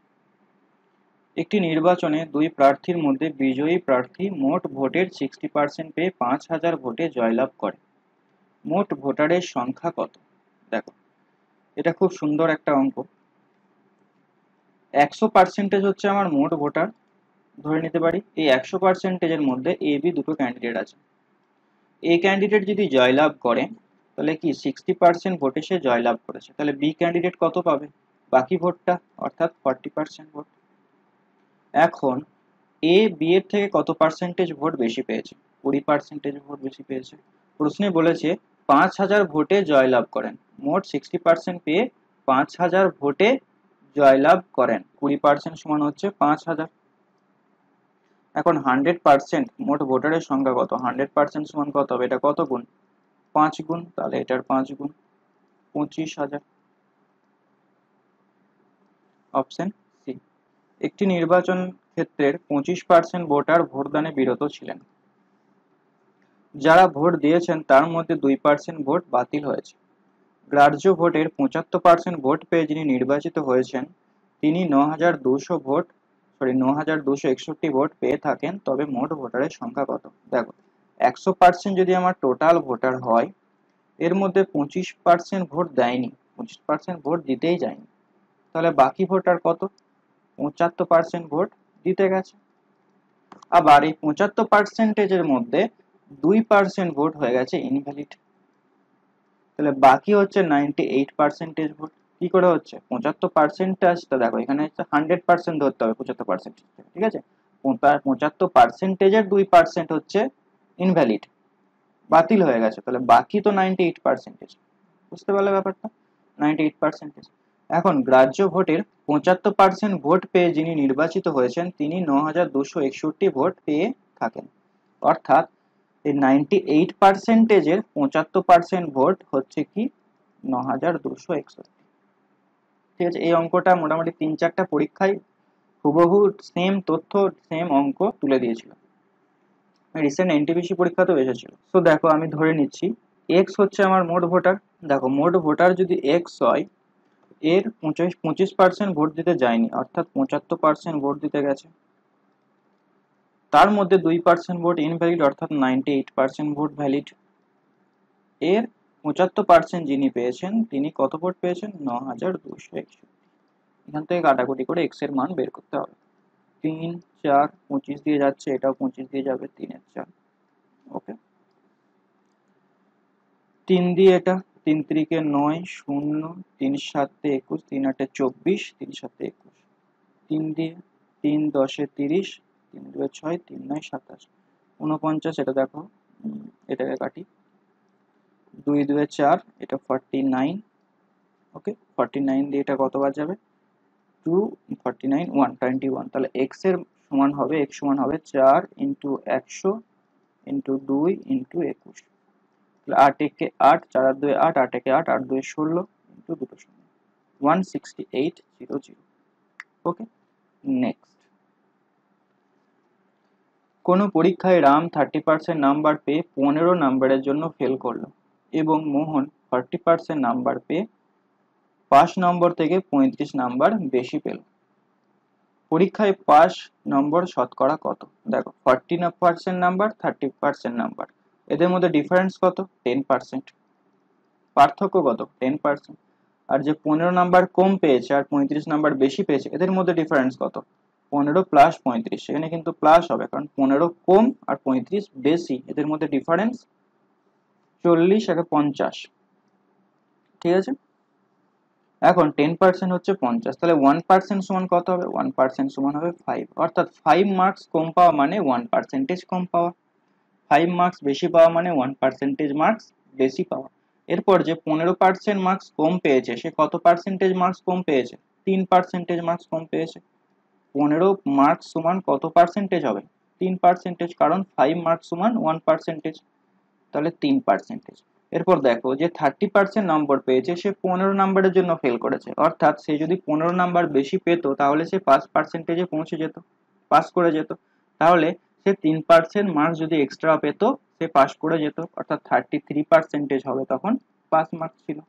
একটি নির্বাচনে দুই প্রার্থীর মধ্যে বিজয়ী প্রার্থী মোট ভোটের সিক্সটি পার্সেন্ট পেয়ে পাঁচ হাজার ভোটে জয়লাভ করে। মোট ভোটারের সংখ্যা কত? দেখো এটা খুব সুন্দর একটা অঙ্ক। একশো পার্সেন্টেজ হচ্ছে আমার মোট ভোটার ধরে নিতে পারি। এই একশো পার্সেন্টেজের মধ্যে এ বি দুটো ক্যান্ডিডেট আছে। এ ক্যান্ডিডেট যদি জয়লাভ করে তাহলে কি সিক্সটি পার্সেন্ট ভোটে সে জয়লাভ করেছে, তাহলে বি ক্যান্ডিডেট কত পাবে? বাকি ভোটটা, অর্থাৎ ফর্টি পার্সেন্ট ভোট। এখন এ বি এর থেকে কত পার্সেন্টেজ ভোট বেশি পেয়েছে? কুড়ি পার্সেন্টেজ ভোট বেশি পেয়েছে। প্রশ্নে বলেছে পাঁচ হাজার ভোটে জয়লাভ করেন, মোট সিক্সটি পার্সেন্ট পেয়ে পাঁচ হাজার ভোটে জয়লাভ করেন, কুড়ি পার্সেন্ট সমান হচ্ছে পাঁচ হাজার। এখন হান্ড্রেড পার্সেন্ট মোট ভোটারের সংখ্যা কত? হান্ড্রেড পার্সেন্ট সমান কত হবে? এটা কত গুণ? পাঁচ গুণ, তাহলে এটার পাঁচ গুণ, পঁচিশ হাজার। Option C. একটি নির্বাচন ক্ষেত্রের পঁচিশ পার্সেন্ট ভোটার ভোটদানে বিরত ছিলেন। যারা ভোট দিয়েছেন তার মধ্যে দুই পার্সেন্ট ভোট বাতিল হয়েছে। গ্রাহ্য ভোটের পঁচাত্তর পার্সেন্ট ভোট পেয়ে যিনি নির্বাচিত হয়েছেন তিনি ন হাজার দুশো ভোট সরি ন হাজার দুশো একষট্টি ভোট পেয়ে থাকেন, তবে মোট ভোটারের সংখ্যা কত? দেখো একশো পার্সেন্ট যদি আমার টোটাল ভোটার হয়, এর মধ্যে পঁচিশ পার্সেন্ট ভোট দেয়নি, পঁচিশ পার্সেন্ট ভোট দিতেই যায়নি, তাহলে বাকি ভোটার কত? পঁচাত্তর পার্সেন্ট ভোট দিতে গেছে। আবার এই পঁচাত্তর পার্সেন্টেজের মধ্যে দুই পার্সেন্ট ভোট হয়ে গেছে ইনভ্যালিড, তাহলে বাকি হচ্ছে নাইনটি এইট পার্সেন্টেজ ভোট। কি করে হচ্ছে? পঁচাত্তর পার্সেন্টেজটা দেখো এখানে হচ্ছে হান্ড্রেড পার্সেন্ট ধরতে হবে পঁচাত্তর পার্সেন্ট, ঠিক আছে? পঁচাত্তর পার্সেন্টেজের দুই পার্সেন্ট হচ্ছে ইনভ্যালিড, বাতিল হয়ে গেছে, তাহলে বাকি তো নাইনটি এইট পার্সেন্টেজ। বুঝতে পারলে ব্যাপারটা? Ninety eight percentage. এখন গ্রাহ্য ভোটের পঁচাত্তর পার্সেন্ট ভোট পেয়ে যিনি নির্বাচিত হয়েছেন তিনি ন হাজার দুশো একষট্টি ভোট পেয়ে থাকেন, অর্থাৎ এই নাইনটি এইট পার্সেন্টেজের পঁচাত্তর পার্সেন্ট ভোট হচ্ছে কি? ন হাজার দুশো একষট্টি। ঠিক আছে, এই অঙ্কটা মোটামুটি তিন চারটা পরীক্ষায় হুবহু সেম তথ্য সেম অঙ্ক তুলে দিয়েছিল, রিসেন্ট এনটিপিসি পরীক্ষাতেও এসেছিল। তো দেখো আমি ধরে নিচ্ছি এক্স হচ্ছে আমার মোট ভোটার। দেখো মোট ভোটার যদি এক্স হয়, এর পঁচিশ পঁচিশ পার্সেন্ট ভোট দিতে যায়নি, অর্থাৎ পঁচাত্তর পার্সেন্ট ভোট দিতে গেছে। তার মধ্যে দুই পার্সেন্ট ভোট ইনভ্যালিড, অর্থাৎ ninety eight percent vote valid. এর পঁচাত্তর পার্সেন্ট যিনি পেয়েছেন তিনি কত ভোট পেয়েছেন? ন হাজার দুশো একষট্টি। এখান থেকে কাটাকুটি করে এক্স এর মান বের করতে হবে। তিন চার পঁচিশ দিয়ে যাচ্ছে, এটাও পঁচিশ দিয়ে যাবে, তিনের চার। ওকে, তিন দিয়ে এটা, তিন তিরিকে নয়, শূন্য, তিন সাতে একুশ, তিন আটে চব্বিশ, তিন সাতে একুশ, তিন দিয়ে, তিন দশে তিরিশ, তিন দুয়ে ছয়, তিন নয় সাতাশ, উনপঞ্চাশ। এটা দেখো এটাকে কাটি, দুই দুয়ে চার, এটা forty nine. Okay, forty nine দিয়ে এটা কতবার যাবে? Two, forty nine, one twenty one. তাহলে এক্স এর সমান হবে, এক্স সমান হবে চার ইন্টু একশো ইন্টু দুই ইন্টু একুশ। তাহলে আট একে আট, চার আর দুই আট, আট একে আট, আট দুই ষোলো ইন্টু দুটো শূন্য, one sixty eight zero zero. Okay, next. কোনো পরীক্ষায় রাম থার্টি পার্সেন্ট নাম্বার পেয়ে পনেরো নাম্বারের জন্য ফেল করলো এবং মোহন ফর্টি পার্সেন্ট নাম্বার পেয়ে পাস নম্বর থেকে পঁয়ত্রিশ নাম্বার বেশি পেল। পরীক্ষায় পাস নম্বর শতকরা কত? দেখো forty percent number, thirty percent number, এদের মধ্যে ডিফারেন্স কত? Ten percent. পার্থক্য কত? Ten percent. আর যে পনেরো নাম্বার কম পেয়েছে আর পঁয়ত্রিশ নাম্বার বেশি পেয়েছে, এদের মধ্যে ডিফারেন্স কত? পনেরো প্লাস পঁয়ত্রিশ। এখানে কিন্তু প্লাস হবে, কারণ পনেরো কম আর পঁয়ত্রিশ বেশি, এদের মধ্যে ডিফারেন্স চল্লিশ একে পঞ্চাশ। ঠিক আছে, এখন টেন পার্সেন্ট হচ্ছে পঞ্চাশ, তাহলে ওয়ান পার্সেন্ট সমান কত হবে? ওয়ান পার্সেন্ট সমান হবে ফাইভ, অর্থাৎ ফাইভ মার্কস কম পাওয়া মানে ওয়ান পার্সেন্টেজ কম পাওয়া, ফাইভ মার্কস বেশি পাওয়া মানে ওয়ান পার্সেন্টেজ মার্কস বেশি পাওয়া। এরপর যে পনেরো পার্সেন্ট মার্কস কম পেয়েছে সে কত পার্সেন্টেজ মার্কস কম পেয়েছে? তিন পার্সেন্টেজ মার্কস কম পেয়েছে। পনেরো মার্কস সমান কত পার্সেন্টেজ হবে? তিন পার্সেন্টেজ, কারণ ফাইভ মার্কস সমান ওয়ান পার্সেন্টেজ, তাহলে তিন পার্সেন্টেজ। এরপর দেখো যে থার্টি পার্সেন্ট নম্বর পেয়েছে সে পনেরো নাম্বারের জন্য ফেল করেছে, অর্থাৎ সে যদি পনেরো নাম্বার বেশি পেত তাহলে সে পাঁচ পার্সেন্টেজে পৌঁছে যেত, পাস করে যেত। তাহলে সে তিন পার্সেন্ট মার্কস যদি এক্সট্রা পেত সে পাস করে যেত, অর্থাৎ থার্টি থ্রি পার্সেন্টেজ হবে তখন পাস মার্কস ছিল।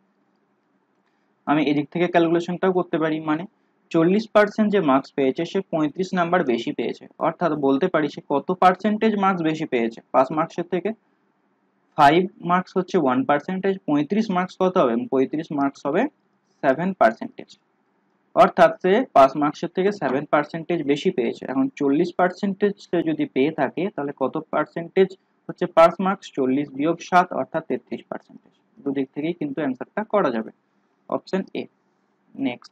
আমি এদিক থেকে ক্যালকুলেশনটাও করতে পারি, মানে চল্লিশ পার্সেন্ট যে মার্কস পেয়েছে সে পঁয়ত্রিশ নাম্বার বেশি পেয়েছে, অর্থাৎ বলতে পারি সে কত পার্সেন্টেজ মার্কস বেশি পেয়েছে পাস মার্কসের থেকে? ফাইভ মার্কস হচ্ছে ওয়ান পার্সেন্টেজ, পঁয়ত্রিশ মার্কস কত হবে? পঁয়ত্রিশ মার্কস হবে সেভেন পার্সেন্টেজ, অর্থাৎ সে পাস মার্কসের থেকে সেভেন পার্সেন্টেজ বেশি পেয়েছে। এখন চল্লিশ পার্সেন্টেজ যদি পেয়ে থাকে তাহলে কত পার্সেন্টেজ হচ্ছে পাস মার্কস? চল্লিশ বিয়োগ সাত, অর্থাৎ তেত্রিশ পার্সেন্টেজ। দুদিক থেকেই কিন্তু অ্যান্সারটা করা যাবে, অপশন এ। নেক্সট,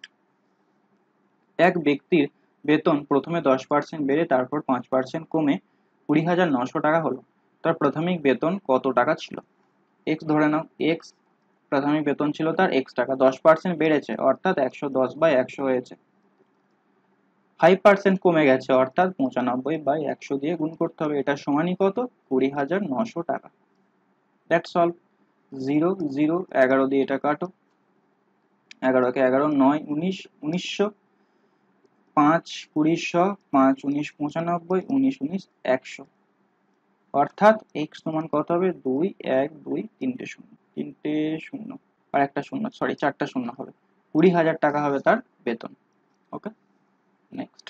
এক ব্যক্তির বেতন প্রথমে দশ পার্সেন্ট বেড়ে তারপর পাঁচ পার্সেন্ট কমে কুড়ি হাজার নশো টাকা হলো। তার প্রাথমিক বেতন কত টাকা ছিল? এক্স ধরে নাও, এক্স প্রাথমিক বেতন ছিল তার এক্স টাকা, দশ পার্সেন্ট বেড়েছে অর্থাৎ একশো দশ বাই একশো হয়েছে। ফাইভ পার্সেন্ট কমে গেছে অর্থাৎ পঁচানব্বই বাই একশো দিয়ে গুণ করতে হবে, এটা সমানই কত? কুড়ি হাজার নশো টাকা। That's all. জিরো জিরো এগারো দিয়ে এটা কাটো, এগারো কে এগারো, নয় উনিশ, উনিশশো, পাঁচ কুড়িশো, পাঁচ উনিশ পঁচানব্বই, উনিশ উনিশ একশো, অর্থাৎ এক্স সমান কত হবে? দুই এক দুই তিনটে শূন্য, তিনটে শূন্য আর একটা শূন্য, সরি চারটা শূন্য হবে, কুড়ি হাজার টাকা হবে তার বেতন। ওকে, নেক্সট,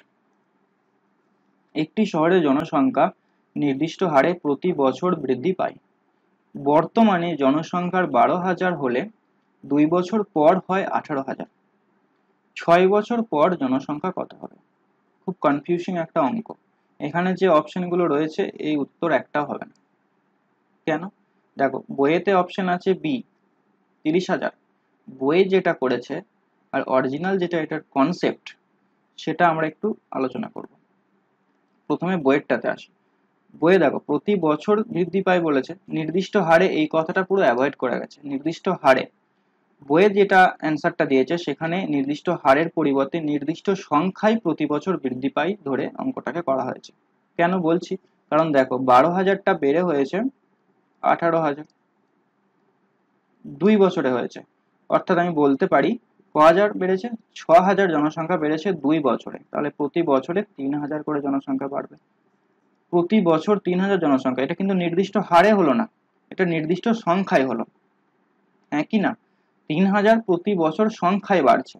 একটি শহরের জনসংখ্যা নির্দিষ্ট হারে প্রতি বছর বৃদ্ধি পায়। বর্তমানে জনসংখ্যার বারো হাজার হলে দুই বছর পর হয় আঠারো হাজার, ছয় বছর পর জনসংখ্যা কত হবে? খুব কনফিউজিং একটা অঙ্ক। এখানে যে অপশনগুলো রয়েছে এই উত্তর একটাও হবে না। কেন? দেখো বইয়েতে অপশন আছে বি তিরিশ হাজার, বইয়ে যেটা করেছে আর অরিজিনাল যেটা এটার কনসেপ্ট সেটা আমরা একটু আলোচনা করব। প্রথমে বইয়েরটাতে আসি। বইয়ে দেখো প্রতি বছর বৃদ্ধি পায় বলেছে, নির্দিষ্ট হারে এই কথাটা পুরো অ্যাভয়েড করে গেছে। নির্দিষ্ট হারে বইয়ে যেটা অ্যান্সারটা দিয়েছে সেখানে নির্দিষ্ট হারের পরিবর্তে নির্দিষ্ট সংখ্যায় প্রতি বছর বৃদ্ধি পায় ধরে অঙ্কটাকে করা হয়েছে। কেন বলছি? কারণ দেখো বারো হাজারটা বেড়ে হয়েছে আঠারো হাজার, দুই বছরে হয়েছে, অর্থাৎ আমি বলতে পারি ক হাজার বেড়েছে? ছ হাজার জনসংখ্যা বেড়েছে দুই বছরে, তাহলে প্রতি বছরে তিন হাজার করে জনসংখ্যা বাড়বে। প্রতি বছর তিন হাজার জনসংখ্যা, এটা কিন্তু নির্দিষ্ট হারে হলো না, এটা নির্দিষ্ট সংখ্যায় হলো, হ্যাঁ কি না? তিন হাজার প্রতি বছর সংখ্যায় বাড়ছে।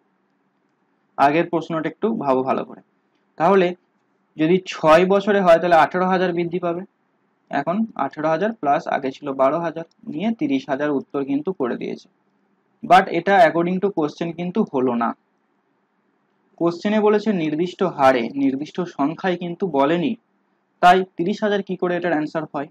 আগের প্রশ্নটা একটু ভাবো ভালো করে। তাহলে যদি ছয় বছরে হয় তাহলে আঠারো হাজার বৃদ্ধি পাবে। এখন আঠারো হাজার প্লাস আগে ছিল বারো হাজার নিয়ে তিরিশ হাজার উত্তর কিন্তু করে দিয়েছে। বাট এটা অ্যাকর্ডিং টু কোশ্চেন কিন্তু হলো না। কোশ্চেনে বলেছে নির্দিষ্ট হারে, নির্দিষ্ট সংখ্যায় কিন্তু বলেনি, তাই তিরিশ হাজার কি করে এটার অ্যান্সার হয়?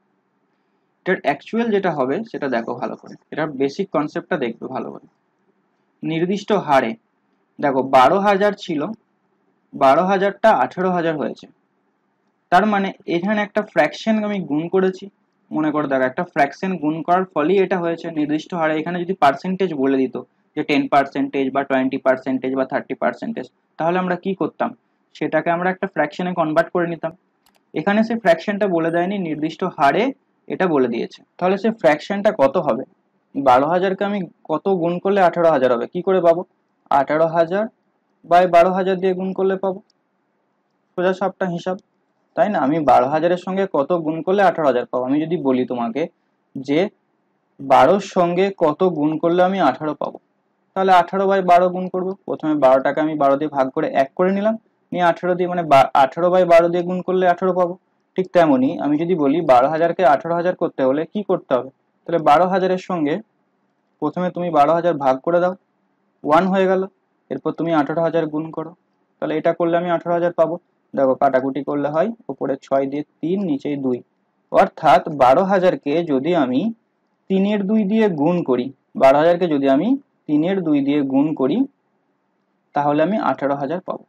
এটার অ্যাকচুয়াল যেটা হবে সেটা দেখো ভালো করে, এটার বেসিক কনসেপ্টটা দেখবে ভালো করে। নির্দিষ্ট হারে দেখো বারো হাজার ছিল, বারো হাজারটা আঠেরো হাজার হয়েছে, তার মানে এখানে একটা ফ্র্যাকশন আমি গুণ করেছি। মনে করে দেখো একটা ফ্র্যাকশন গুণ করার ফলেই এটা হয়েছে নির্দিষ্ট হারে। এখানে যদি পার্সেন্টেজ বলে দিত যে টেন পার্সেন্টেজ বা টোয়েন্টি পার্সেন্টেজ বা থার্টি পার্সেন্টেজ, তাহলে আমরা কি করতাম? সেটাকে আমরা একটা ফ্র্যাকশনে কনভার্ট করে নিতাম। এখানে সে ফ্র্যাকশনটা বলে দেয়নি, নির্দিষ্ট হারে এটা বলে দিয়েছে, তাহলে সে ফ্র্যাকশনটা কত হবে? বারো হাজারকে আমি কত গুণ করলে আঠারো হাজার হবে? কি করে পাবো? আঠারো হাজার বাই বারো হাজার দিয়ে গুণ করলে পাবো, সোজা সবটা হিসাব। তাই না? আমি বারো হাজারের সঙ্গে কত গুণ করলে আঠারো হাজার পাবো? আমি যদি বলি তোমাকে যে বারোর সঙ্গে কত গুণ করলে আমি আঠারো পাবো, তাহলে আঠারো বাই বারো গুণ করবো। প্রথমে বারোটাকে আমি বারো দিয়ে ভাগ করে এক করে নিলাম, নিয়ে আঠারো দিয়ে মানে আঠারো বাই বারো দিয়ে গুণ করলে আঠারো পাবো। ঠিক তেমনই আমি যদি বলি বারো হাজারকে আঠারো হাজার করতে হলে কি করতে হবে, তাহলে বারো হাজারের সঙ্গে প্রথমে তুমি বারো হাজার ভাগ করে দাও, ওয়ান হয়ে গেল। এরপর তুমি আঠারো হাজার গুণ করো, তাহলে এটা করলে আমি আঠারো হাজার পাবো। দেখো কাটাকুটি করলে হয়, উপরে ছয় দিয়ে তিন, নিচেই দুই, অর্থাৎ বারো হাজারকে যদি আমি তিনের দুই দিয়ে গুণ করি, বারো হাজারকে যদি আমি তিনের দুই দিয়ে গুণ করি তাহলে আমি আঠারো হাজার পাবো।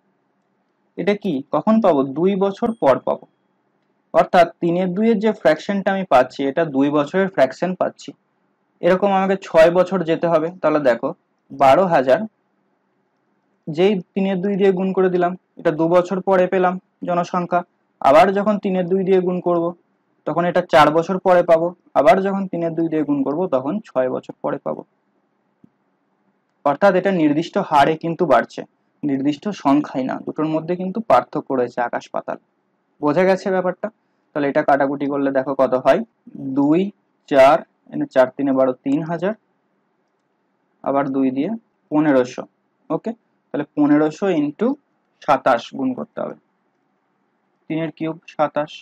এটা কি কখন পাবো? দুই বছর পর পাবো। অর্থাৎ তিনের দুইয়ের যে ফ্র্যাকশনটা আমি পাচ্ছি এটা দুই বছরের ফ্র্যাকশন পাচ্ছি। এরকম আমাকে ছয় বছর যেতে হবে। তাহলে দেখো বারো হাজার যেই তিনের দুই দিয়ে গুণ করে দিলাম, এটা দু বছর পরে পেলাম জনসংখ্যা। আবার যখন তিনের দুই দিয়ে গুণ করব তখন এটা চার বছর পরে পাবো। আবার যখন তিনের দুই দিয়ে গুণ করব তখন ছয় বছর পরে পাবো। অর্থাৎ এটা নির্দিষ্ট হারে কিন্তু বাড়ছে, নির্দিষ্ট সংখ্যায় না। দুটোর মধ্যে কিন্তু পার্থক্য রয়েছে আকাশ পাতাল। বোঝা গেছে ব্যাপারটা? তাহলে এটা কাটাকুটি করলে দেখো কত হয়, দুই চার, এনে চার তিনে বারো, তিন হাজার, আবার দুই দিয়ে পনেরোশো। ওকে, তাহলে পনেরোশো ইন্টু সাতাশ গুণ করতে হবে, তিনের কিউব সাতাশ।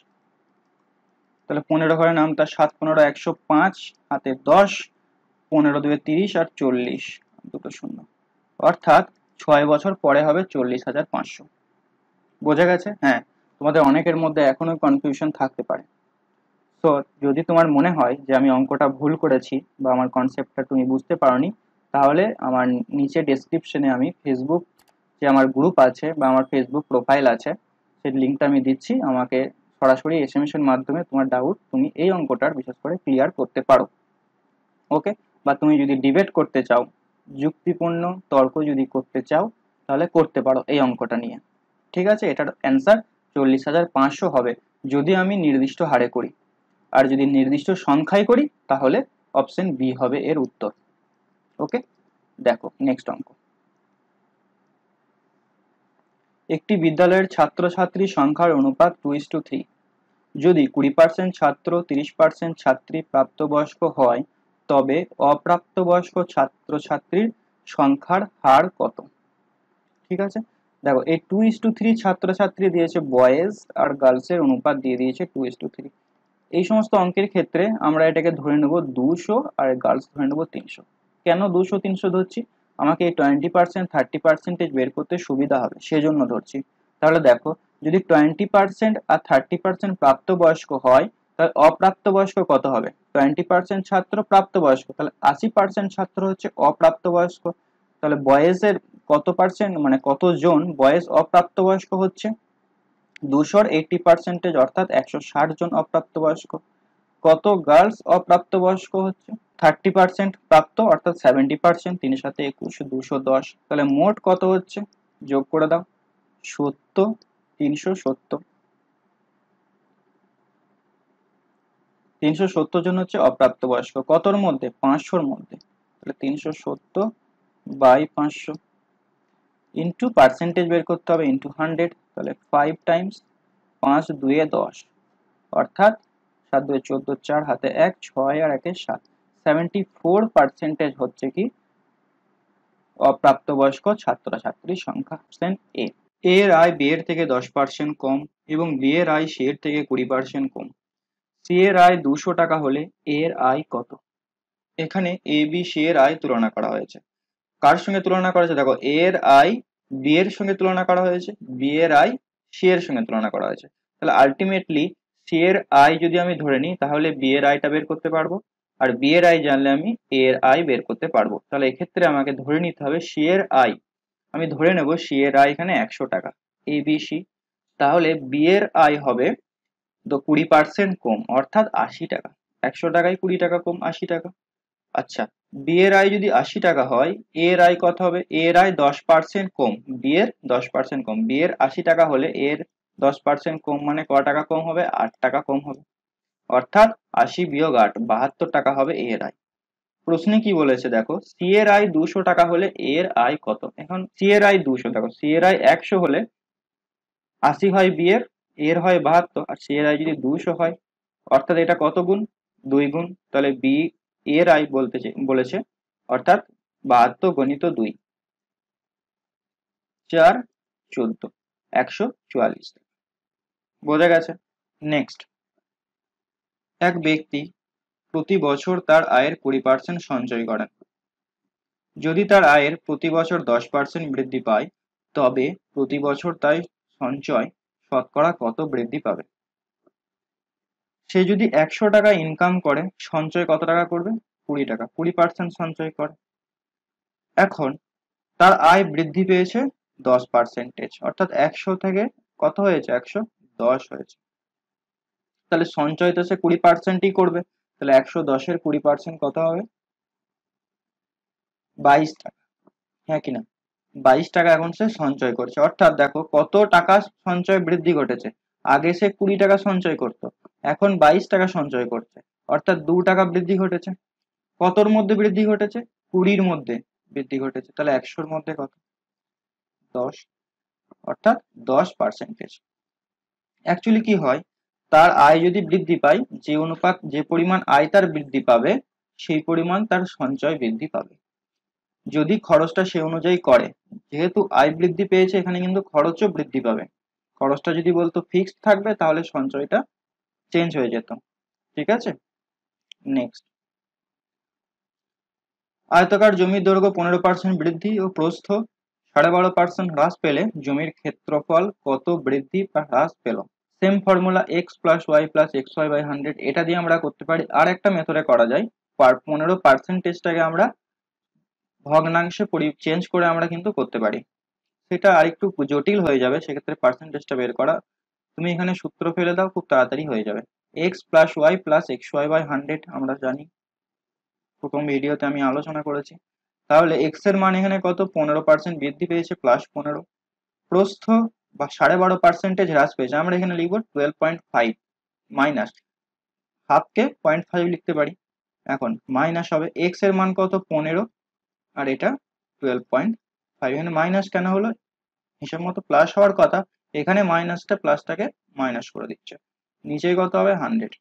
তাহলে পনেরো ঘরে নামটা সাত পনেরো একশো পাঁচ, হাতে দশ, পনেরো দুয়ে তিরিশ আর চল্লিশ, দুটো শূন্য, অর্থাৎ ছয় বছর পরে হবে চল্লিশ হাজার পাঁচশো। বোঝা গেছে? হ্যাঁ, তোমাদের অনেকের মধ্যে এখনো কনফিউশন থাকতে পারে। তো যদি তোমার মনে হয় যে আমি অঙ্কটা ভুল করেছি বা আমার কনসেপ্টটা তুমি বুঝতে পারোনি, তাহলে আমার নিচে ডেসক্রিপশনে আমি ফেসবুক যে আমার গ্রুপ আছে বা আমার ফেসবুক প্রোফাইল আছে সেই লিঙ্কটা আমি দিচ্ছি। আমাকে সরাসরি এসএমএস এর মাধ্যমে তোমার ডাউট তুমি এই অঙ্কটার বিশেষ করে ক্লিয়ার করতে পারো। ওকে, বা তুমি যদি ডিবেট করতে চাও, যুক্তিপূর্ণ তর্ক যদি করতে চাও, তাহলে করতে পারো এই অঙ্কটা নিয়ে। ঠিক আছে, এটার অ্যান্সার চল্লিশ হাজার পাঁচশো হবে যদি আমি নির্দিষ্ট হারে করি, আর যদি নির্দিষ্ট সংখ্যায় করি তাহলে অপশন বি হবে এর উত্তর। ওকে, দেখো নেক্সট অঙ্ক। একটি বিদ্যালয়ের ছাত্রছাত্রী সংখ্যার অনুপাত টু ইস টু থ্রি। যদি কুড়ি পার্সেন্ট ছাত্র, তিরিশ পার্সেন্ট ছাত্রী প্রাপ্তবয়স্ক হয় তবে অপ্রাপ্তবয়স্ক ছাত্রছাত্রীর সংখ্যার হার কত? ঠিক আছে, দেখো এই টু ইস টু থ্রি ছাত্রছাত্রী দিয়েছে, বয়েজ আর গার্লসের অনুপাত দিয়ে দিয়েছে টু ইস টু থ্রি। এই সমস্ত অঙ্কের ক্ষেত্রে আমরা এটাকে ধরে নেব দুশো আর গার্লস ধরে নেব তিনশো। কেন দুশো তিনশো ধরছি? আমাকে এই টোয়েন্টি পার্সেন্ট থার্টি পার্সেন্টেজ বের করতে সুবিধা হবে সেজন্য ধরছি। তাহলে দেখো যদি টোয়েন্টি পার্সেন্ট আর থার্টি পার্সেন্ট প্রাপ্তবয়স্ক হয় তাহলে অপ্রাপ্তবয়স্ক কত হবে? টোয়েন্টি পার্সেন্ট ছাত্র প্রাপ্তবয়স্ক, তাহলে আশি পার্সেন্ট ছাত্র হচ্ছে অপ্রাপ্তবয়স্ক। তাহলে বয়েজের কত পার্সেন্ট মানে কতজন বয়েজ অপ্রাপ্তবয়স্ক হচ্ছে? দুশোর এইটি পার্সেন্টেজ অর্থাৎ একশো ষাট জন অপ্রাপ্তবয়স্ক। কত গার্লস অপ্রাপ্তবয়স্ক হচ্ছে? থার্টি পার্সেন্ট প্রাপ্ত অর্থাৎ সেভেন্টি পার্সেন্ট, তিন সাথে একুশ, দুশো দশ। তাহলে মোট কত হচ্ছে? যোগ করে দাও, সত্তর, তিনশো সত্তর, তিনশো সত্তর জন হচ্ছে অপ্রাপ্তবয়স্ক। কতর মধ্যে? পাঁচশোর মধ্যে। তাহলে তিনশো সত্তর বাই পাঁচশো ইন্টু পার্সেন্টেজ বের করতে হবে ইন্টু হান্ড্রেড। তাহলে ফাইভ টাইমস পাঁচ দুয়ে দশ, অর্থাৎ সাত দুয়ে চোদ্দ, চার হাতে এক, ছয় আর একে সাত, সেভেন্টি ফোর পার্সেন্টেজ হচ্ছে কি অপ্রাপ্তবয়স্ক ছাত্রছাত্রীর সংখ্যা। Option A. এ এর আয় বি এর থেকে দশ পার্সেন্ট কম এবং বি এর আয় সি এর থেকে কুড়ি পার্সেন্ট কম। সি এর আয় দুশো টাকা হলে এ এর আয় কত? এখানে এ বি সি এর আয় তুলনা করা হয়েছে। কার সঙ্গে তুলনা করা হয়েছে? দেখো এ এর আয় বি এর সঙ্গে তুলনা করা হয়েছে, বি এর আয় সি এর সঙ্গে তুলনা করা হয়েছে। তাহলে আলটিমেটলি সি এর আয় যদি আমি ধরে নিই তাহলে বি এর আয়টা বের করতে পারবো, আর বি এর আয় জানলে আমি এ এর আয় বের করতে পারবো। তাহলে এক্ষেত্রে আমাকে ধরে নিতে হবে সি এর আয়, আমি ধরে নেব সি এর আয় এখানে একশো টাকা, এ বি সি। তাহলে বি এর আয় হবে তো কুড়ি পার্সেন্ট কম অর্থাৎ আশি টাকা। একশো টাকায় কুড়ি টাকা কম, আশি টাকা। আচ্ছা, বি এর আয় যদি আশি টাকা হয়, এ এর আয় কত হবে? এ এর আয় দশ পার্সেন্ট কম, বি এর দশ পার্সেন্ট কম। বি এর আশি টাকা হলে এর দশ পার্সেন্ট কম মানে ক টাকা কম হবে? আট টাকা কম হবে। অর্থাৎ আশি বিয়োগ আট, বাহাত্তর টাকা হবে এ এর আয়। প্রশ্নে কি বলেছে দেখো, সি এর আয় দুশো টাকা হলে এ এর আয় কত? এখন সি এর আয় দুশো, দেখো সি এর আয় একশো হলে আশি হয় বি এর, এর হয় বাহাত্তর আর সি এর আয় যদি দুশো হয়, অর্থাৎ এটা কত গুণ? দুই গুণ। তাহলে বি এর আয় বলতে বলেছে, অর্থাৎ বাহাত্তর গণিত দুই, চার চোদ্দ, একশো চুয়াল্লিশ। বোঝা গেছে? নেক্সট, এক ব্যক্তি প্রতি বছর তার আয়ের কুড়ি পার্সেন্ট সঞ্চয় করেন। যদি তার আয়ের প্রতি বছর দশ পার্সেন্ট বৃদ্ধি পায়, তবে প্রতি বছর তাই সঞ্চয় শতকরা কত বৃদ্ধি পাবে? সে যদি একশো টাকা ইনকাম করে, সঞ্চয় কত টাকা করবে? কুড়ি টাকা, কুড়ি পার্সেন্ট সঞ্চয় করে। এখন তার আয় বৃদ্ধি পেয়েছে দশ পার্সেন্টেজ, অর্থাৎ একশো থেকে কত হয়েছে? একশো দশ হয়েছে। তাহলে সঞ্চয় তো সে কুড়ি পার্সেন্টই করবে, তাহলে একশো দশের কুড়ি পার্সেন্ট কত হবে? বাইশ টাকা, হ্যাঁ কিনা? বাইশ টাকা এখন সে সঞ্চয় করছে। অর্থাৎ দেখো কত টাকা সঞ্চয় বৃদ্ধি ঘটেছে। আগে সে কুড়ি টাকা সঞ্চয় করত, এখন বাইশ টাকা সঞ্চয় করছে, অর্থাৎ দু টাকা বৃদ্ধি ঘটেছে। কতর মধ্যে বৃদ্ধি ঘটেছে? কুড়ির মধ্যে বৃদ্ধি ঘটেছে। তাহলে একশোর মধ্যে কত? দশ, অর্থাৎ দশ পার্সেন্টেজ। অ্যাকচুয়ালি কি হয়, তার আয় যদি বৃদ্ধি পায়, যে অনুপাত যে পরিমাণ আয় তার বৃদ্ধি পাবে, সেই পরিমাণ তার সঞ্চয় বৃদ্ধি পাবে। যদি খরচটা সে অনুযায়ী করে, যেহেতু আয় বৃদ্ধি পেয়েছে, এখানে কিন্তু খরচও বৃদ্ধি পাবে। খরচটা যদি বলতো ফিক্সড থাকবে, তাহলে সঞ্চয়টা চেঞ্জ হয়ে যেত। ঠিক আছে? নেক্সট, আয়তাকার জমির দৈর্ঘ্য পনেরো পার্সেন্ট বৃদ্ধি ও প্রস্থ সাড়ে বারো পার্সেন্ট হ্রাস পেলে জমির ক্ষেত্রফল কত বৃদ্ধি বা হ্রাস পেল? Same formula X plus Y plus X Y by hundred, এটা দিয়ে আমরা করতে পারি। আর একটা মেথডে করা যায়, পনেরো পার্সেন্টেজটাকে আমরা ভগ্নাংশে চেঞ্জ করে আমরা কিন্তু করতে পারি। সেটা আরেকটু জটিল হয়ে যাবে, সেক্ষেত্রে পার্সেন্টেজটা বের করা, তুমি এখানে সূত্র ফেলে দাও, খুব তাড়াতাড়ি হয়ে যাবে। X plus Y plus X Y by hundred আমরা জানি, প্রথম ভিডিওতে আমি আলোচনা করেছি। তাহলে এক্স এর মান এখানে কত? পনেরো পার্সেন্ট বৃদ্ধি পেয়েছে, প্লাস পনেরো। প্রস্থ বা সাড়ে বারো পার্সেন্টেজ হ্রাস পেয়েছে, আমরা এখানে লিখবো টুয়েলভ পয়েন্ট ফাইভ, মাইনাস হাফকে পয়েন্ট ফাইভ লিখতে পারি। এখন মাইনাস হবে, এক্স এর মান কত? পনেরো, আর এটা টুয়েলভ পয়েন্ট ফাইভ। এখানে মাইনাস কেন হলো? হিসাব মতো প্লাস হওয়ার কথা, এখানে মাইনাসটা প্লাসটাকে মাইনাস করে দিচ্ছে। নিচে কত হবে? হান্ড্রেড,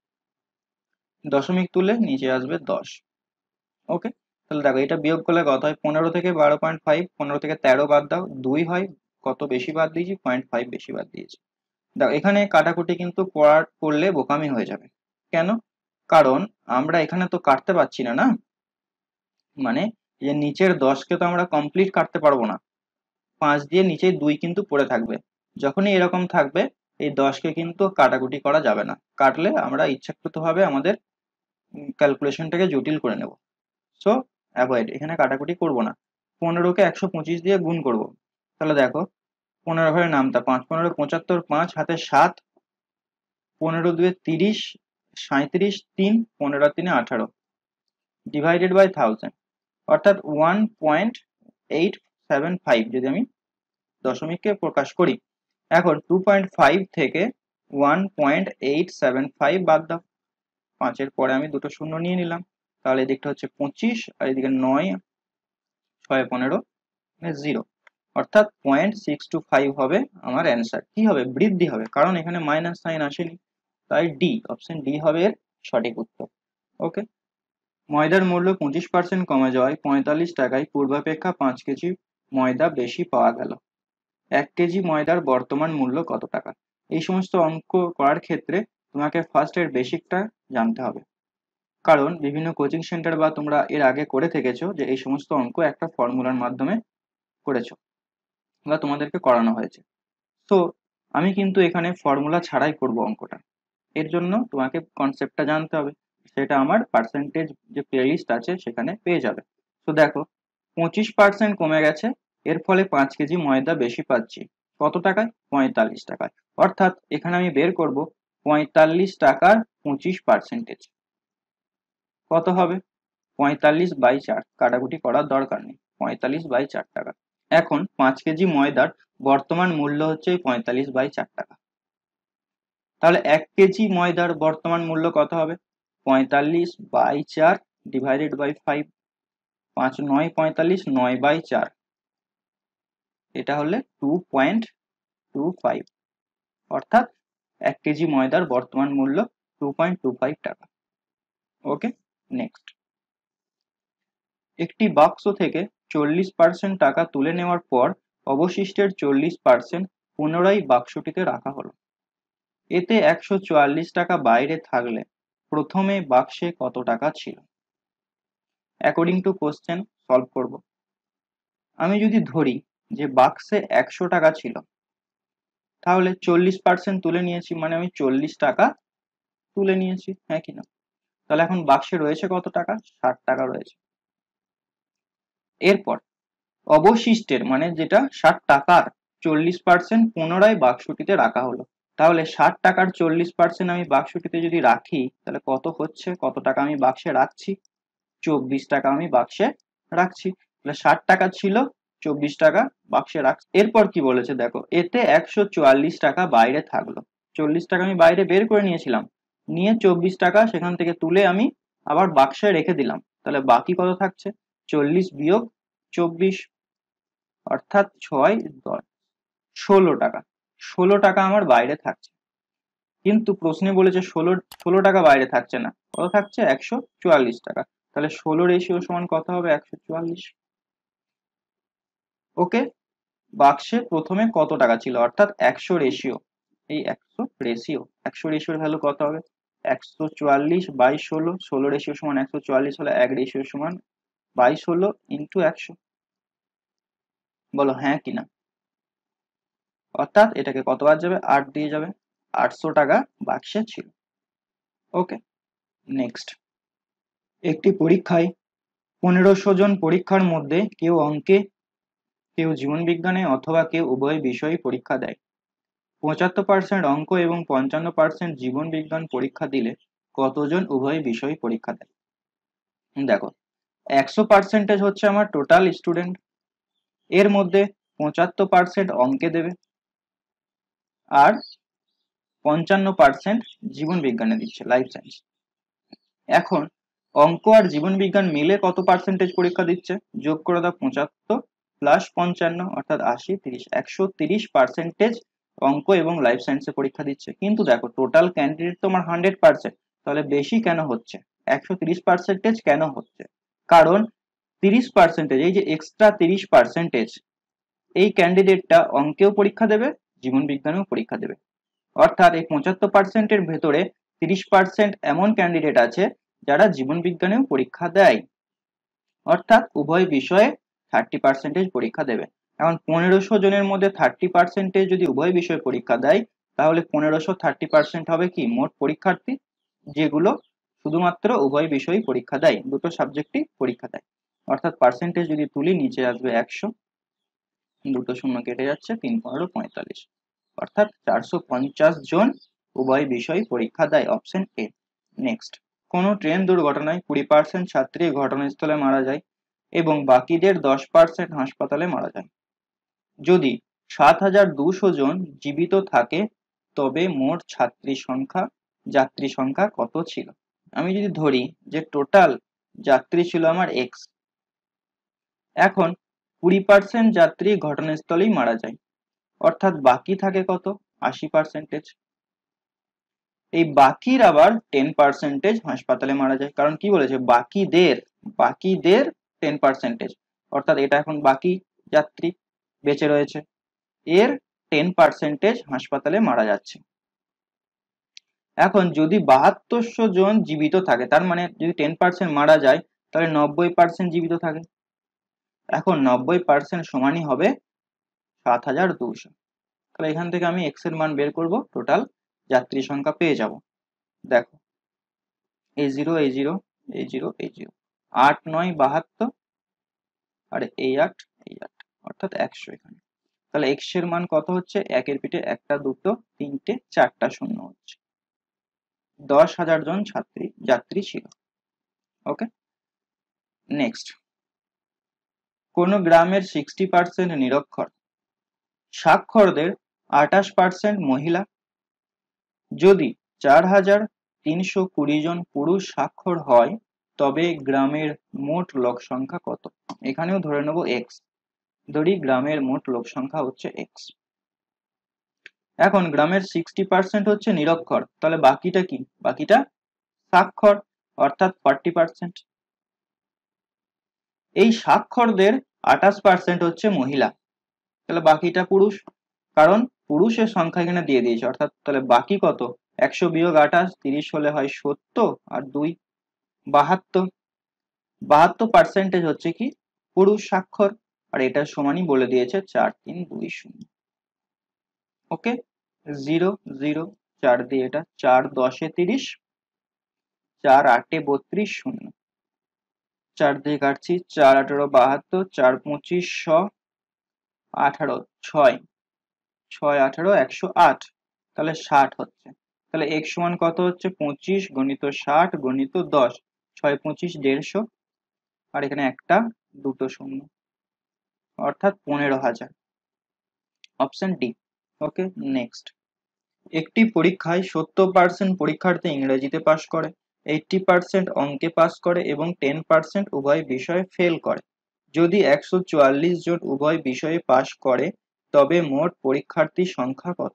দশমিক তুলে নিচে আসবে দশ। ওকে, তাহলে দেখো এটা বিয়োগ করলে কত হয়? পনেরো থেকে বারো পয়েন্ট ফাইভ, পনেরো থেকে তেরো বাদ দাও, দুই হয়। কত বেশি বাদ দিয়েছি? পয়েন্ট ফাইভ বেশি বাদ দিয়েছি। দেখো এখানে কাটাকুটি কিন্তু করার করলে বোকামি হয়ে যাবে। কেন? কারণ আমরা এখানে তো কাটতে পারছি না, না মানে যে নিচের দশকে তো আমরা কমপ্লিট কাটতে পারবো না, পাঁচ দিয়ে নিচে দুই কিন্তু পড়ে থাকবে। যখনই এরকম থাকবে, এই দশকে কিন্তু কাটাকুটি করা যাবে না, কাটলে আমরা ইচ্ছাকৃত ভাবে আমাদের ক্যালকুলেশনটাকে জটিল করে নেব। সো অ্যাভয়েড, এখানে কাটাকুটি করব না। পনেরোকে একশো পঁচিশ দিয়ে গুণ করব। তাহলে দেখো পনেরো ঘরে নামতা, পাঁচ পনেরো পঁচাত্তর, পাঁচ হাতে সাত, পনেরো দুয়ে তিরিশ, সাঁত্রিশ, তিন, পনেরো তিনে আঠারো, ডিভাইডেড বাই থাউজেন্ড, অর্থাৎ one point eight seven five যদি আমি দশমিককে প্রকাশ করি। এখন টু পয়েন্ট ফাইভ থেকে one point eight seven five বাদ দাও, পাঁচের পরে আমি দুটো শূন্য নিয়ে নিলাম, তাহলে এদিকটা হচ্ছে পঁচিশ, আর এদিকে নয়, ছয় পনেরো, জিরো, অর্থাৎ পয়েন্ট সিক্স টু ফাইভ হবে আমার অ্যান্সার। কি হবে? বৃদ্ধি হবে, কারণ এখানে মাইনাস সাইন আসেনি, তাই ডি, অপশন ডি হবে এর সঠিক উত্তর। ওকে, ময়দার মূল্য পঁচিশ পার্সেন্ট কমে যাওয়ায় পঁয়তাল্লিশ টাকায় পূর্বাপেক্ষা পাঁচ কেজি ময়দা বেশি পাওয়া গেল। এক কেজি ময়দার বর্তমান মূল্য কত টাকা? এই সমস্ত অঙ্ক করার ক্ষেত্রে তোমাকে ফার্স্ট এর বেসিকটা জানতে হবে, কারণ বিভিন্ন কোচিং সেন্টার বা তোমরা এর আগে করে থেকেছো যে এই সমস্ত অঙ্ক একটা ফর্মুলার মাধ্যমে করেছো বা তোমাদেরকে করানো হয়েছে। তো আমি কিন্তু এখানে ফর্মুলা ছাড়াই করব অঙ্কটা, এর জন্য তোমাকে কনসেপ্টটা জানতে হবে, সেটা আমার পার্সেন্টেজ যে প্লেলিস্ট আছে সেখানে পেয়ে যাবে। তো দেখো পঁচিশ পার্সেন্ট কমে গেছে, এর ফলে পাঁচ কেজি ময়দা বেশি পাচ্ছি, কত টাকায়? পঁয়তাল্লিশ টাকায়। অর্থাৎ এখানে আমি বের করব পঁয়তাল্লিশ টাকার পঁচিশ পার্সেন্টেজ কত হবে? পঁয়তাল্লিশ বাই চার, কাটাকুটি করার দরকার নেই, পঁয়তাল্লিশ বাই চার টাকা। এখন পাঁচ কেজি ময়দার বর্তমান মূল্য হচ্ছে পঁয়তাল্লিশ বাই চার টাকা, তাহলে এক কেজি ময়দার বর্তমান মূল্য কত হবে? পঁয়তাল্লিশ বাই চার ডিভাইডেড বাই ফাইভ, পাঁচ নয় পঁয়তাল্লিশ, নয় বাই চার, এটা হলে টু পয়েন্ট টু ফাইভ, অর্থাৎ এক কেজি ময়দার বর্তমান মূল্য টু পয়েন্ট টু ফাইভ টাকা। Okay, next. একটি বাক্স থেকে চল্লিশ পার্সেন্ট টাকা তুলে নেওয়ার পর অবশিষ্টের চল্লিশ পার্সেন্ট পুনরায় বাক্সটিতে রাখা হলো। এতে একশো চুয়াল্লিশ টাকা বাইরে থাকলে প্রথমে বাক্সে কত টাকা ছিল? অ্যাকর্ডিং টু কোশ্চেন সলভ করব। আমি যদি ধরি যে বাক্সে একশো টাকা ছিল, তাহলে চল্লিশ পার্সেন্ট তুলে নিয়েছি, মানে আমি চল্লিশ টাকা তুলে নিয়েছি, হ্যাঁ কিনা? তাহলে এখন বাক্সে রয়েছে কত টাকা? ষাট টাকা রয়েছে। এরপর অবশিষ্টের মানে যেটা ষাট টাকার চল্লিশ পার্সেন্ট পুনরায় বাক্সটিতে রাখা হলো। তাহলে ষাট টাকার চল্লিশ পার্সেন্ট আমি বাক্সটিতে যদি রাখি, তাহলে কত হচ্ছে? কত টাকা আমি বাক্সে রাখছি? চব্বিশ টাকা আমি বাক্সে রাখছি। তাহলে ষাট টাকা ছিল, চব্বিশ টাকা বাক্সে রাখছি। এরপর কি বলেছে দেখো, এতে একশো চুয়াল্লিশ টাকা বাইরে থাকলো। চল্লিশ টাকা আমি বাইরে বের করে নিয়েছিলাম, নিয়ে চব্বিশ টাকা সেখান থেকে তুলে আমি আবার বাক্সে রেখে দিলাম। তাহলে বাকি কত থাকছে? চল্লিশ বিয়োগ চব্বিশ, অর্থাৎ ছয় দশ ষোলো টাকা। ষোলো টাকা আমার বাইরে থাকছে, কিন্তু প্রশ্নে বলেছে ষোলো ষোলো টাকা বাইরে থাকছে না, কত থাকছে? একশো চুয়াল্লিশ টাকা। তাহলে ষোলো রেশিও সমান কত হবে? একশো চুয়াল্লিশ। ওকে, বাক্সে প্রথমে কত টাকা ছিল, অর্থাৎ একশো রেশিও, এই একশো রেশিও একশো রেশিওর ভ্যালু কত হবে? একশো চুয়াল্লিশ বাই ষোলো, ষোলো রেশিও সমান একশো চুয়াল্লিশ হলে এক রেশিও সমান বাই ষোলো ইন্টু একশো। বলো হ্যাঁ কিনা? অর্থাৎ এটাকে কতবার যাবে? আট দিয়ে যাবে। আটশো টাকা বাক্সে ছিল। Okay, next. একটি পরীক্ষায় পনেরোশো জন পরীক্ষার মধ্যে কেউ অঙ্কে, কেউ জীবন বিজ্ঞানে অথবা কেউ উভয় বিষয়ে পরীক্ষা দেয়। পঁচাত্তর পার্সেন্ট অঙ্ক এবং পঞ্চান্ন পার্সেন্ট জীবন বিজ্ঞান পরীক্ষা দিলে কতজন উভয় বিষয় পরীক্ষা দেয়? দেখো, একশো পার্সেন্টেজ হচ্ছে আমার টোটাল স্টুডেন্ট, এর মধ্যে পঁচাত্তর পার্সেন্ট অঙ্কে দেবে আর পঞ্চান্ন পার্সেন্ট জীবন বিজ্ঞানে দিচ্ছে, লাইফ সায়েন্স। এখন অঙ্ক আর জীবন বিজ্ঞান মিলে কত পার্সেন্টেজ পরীক্ষা দিচ্ছে? যোগ করে দাও, পঁচাত্তর প্লাস পঞ্চান্ন অর্থাৎ আশি, তিরিশ, একশো তিরিশ পার্সেন্টেজ অঙ্ক এবং লাইফ সায়েন্সে পরীক্ষা দিচ্ছে। কিন্তু দেখো টোটাল ক্যান্ডিডেট তো আমার হান্ড্রেড পার্সেন্ট, তাহলে বেশি কেন হচ্ছে? একশো তিরিশ পার্সেন্টেজ কেন হচ্ছে? কারণ তিরিশ পার্সেন্টেজ, এই যে এক্সট্রা তিরিশ পার্সেন্টেজ, এই ক্যান্ডিডেটটা অঙ্কেও পরীক্ষা দেবে, জীবন বিজ্ঞানেও পরীক্ষা দেবে। অর্থাৎ এই পঁচাত্তর পার্সেন্টের ভেতরে তিরিশ পার্সেন্ট এমন ক্যান্ডিডেট আছে যারা জীবন বিজ্ঞানেও পরীক্ষা দেয়, অর্থাৎ উভয় বিষয়ে থার্টি পার্সেন্টেজ পরীক্ষা দেবে। এখন পনেরোশো জনের মধ্যে থার্টি পার্সেন্টেজ যদি উভয় বিষয়ে পরীক্ষা দেয়, তাহলে পনেরোশো থার্টি পার্সেন্ট হবে কি মোট পরীক্ষার্থী, যেগুলো শুধুমাত্র উভয় বিষয়ে পরীক্ষা দেয়, দুটো সাবজেক্টই পরীক্ষা দেয়। অর্থাৎ পার্সেন্টেজ যদি তুলি নিচে আসবে একশো, দুটো শূন্য কেটে যাচ্ছে, তিন পনেরো পঁয়তাল্লিশ, অর্থাৎ চারশো পঞ্চাশ জন উভয় বিষয় পরীক্ষা দেয়, অপশন এ। নেক্সট। কোনো ট্রেন দুর্ঘটনায় কুড়ি পার্সেন্ট ছাত্রী ঘটনাস্থলে মারা যায় এবং বাকিদের দশ পার্সেন্ট হাসপাতালে মারা যায়। যদি সাত হাজার দুশো জন জীবিত থাকে তবে মোট ছাত্রী সংখ্যা যাত্রী সংখ্যা কত ছিল? আমি যদি ধরি যে টোটাল যাত্রী ছিল আমার এক্স, এখন কুড়ি পার্সেন্ট যাত্রী ঘটনাস্থলেই মারা যায়, অর্থাৎ বাকি থাকে কত? আশি পার্সেন্টেজ। এই বাকির আবার টেন পার্সেন্টেজ হাসপাতালে মারা যায়, কারণ কি বলেছে? বাকিদের বাকিদের টেন পার্সেন্টেজ, অর্থাৎ এটা এখন বাকি যাত্রী বেঁচে রয়েছে, এর টেন পার্সেন্টেজ হাসপাতালে মারা যাচ্ছে। এখন যদি বাহাত্তরশো জন জীবিত থাকে, তার মানে যদি টেন পার্সেন্ট মারা যায়, তাহলে নব্বই পার্সেন্ট জীবিত থাকে। এখন নব্বই পার্সেন্ট সমানই হবে সাত হাজার দুশো। তাহলে এখান থেকে আমি এক্স এর মান বের করব, টোটাল যাত্রী সংখ্যা পেয়ে যাব। দেখো, এই জিরো এই জিরো এই জিরো এই জিরো, আট নয় বাহাত্তর, আর এই আট এই আট, অর্থাৎ একশো এখানে। তাহলে এক্স এর মান কত হচ্ছে? একের পিঠে একটা, দুটো, তিনটে, চারটা শূন্য হচ্ছে, দশ হাজার জন ছাত্রী যাত্রী ছিল। Okay, next. কোন গ্রামের সিক্সটি পার্সেন্ট নিরক্ষর, সাক্ষরদের আঠাশ পার্সেন্ট মহিলা। যদি চার হাজার তিনশো কুড়ি জন পুরুষ সাক্ষর হয় তবে গ্রামের মোট লোক সংখ্যা কত? এখানেও ধরে নেব এক্স, ধরি গ্রামের মোট লোক সংখ্যা হচ্ছে এক্স। এখন গ্রামের সিক্সটি পার্সেন্ট হচ্ছে নিরক্ষর, তাহলে বাকিটা কি? বাকিটা সাক্ষর, অর্থাৎ ফর্টি পার্সেন্ট। এই সাক্ষরদের আঠাশ পার্সেন্ট হচ্ছে মহিলা, তাহলে বাকিটা পুরুষ, কারণ পুরুষের সংখ্যা এখানে দিয়ে দিয়েছে, অর্থাৎ তাহলে বাকি কত? একশো বিয়োগ আঠাশ, তিরিশ হলে হয় সত্তর, আর দুই বাহাত্তর। বাহাত্তর পার্সেন্টেজ হচ্ছে কি পুরুষ সাক্ষর, আর এটার সমানই বলে দিয়েছে চার তিন দুই শূন্য। ওকে, জিরো জিরো, চার দিয়ে এটা, চার দশে তিরিশ, চার আটে বত্রিশ, শূন্য, চার দিয়ে কাটছি, চার আঠারো বাহাত্তর, চার পঁচিশ শ, আঠারো, ছয় ছয় আঠারো একশো আট, তাহলে ষাট হচ্ছে। তাহলে এক সমান কত হচ্ছে? পঁচিশ গণিত ষাট গণিত দশ, ছয় পঁচিশ দেড়শো, আর এখানে একটা দুটো শূন্য, অর্থাৎ পনেরো হাজার। Option D. Okay, next. একটি পরীক্ষায় সত্তর পার্সেন্ট পরীক্ষার্থী ইংরেজিতে পাস করে, এইটটি পার্সেন্ট অঙ্কে পাস করে এবং টেন পার্সেন্ট উভয় বিষয়ে ফেল করে। যদি একশো চুয়াল্লিশ জন উভয় বিষয়ে পাস করে তবে মোট পরীক্ষার্থীর সংখ্যা কত?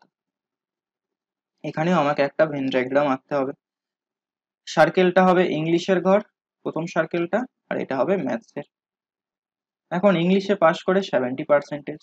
এখানেও আমাকে একটা ভেন ডায়াগ্রাম আঁকতে হবে। সার্কেলটা হবে ইংলিশের ঘর, প্রথম সার্কেলটা, আর এটা হবে ম্যাথসের। এখন ইংলিশে পাস করে সেভেন্টি পার্সেন্টেজ,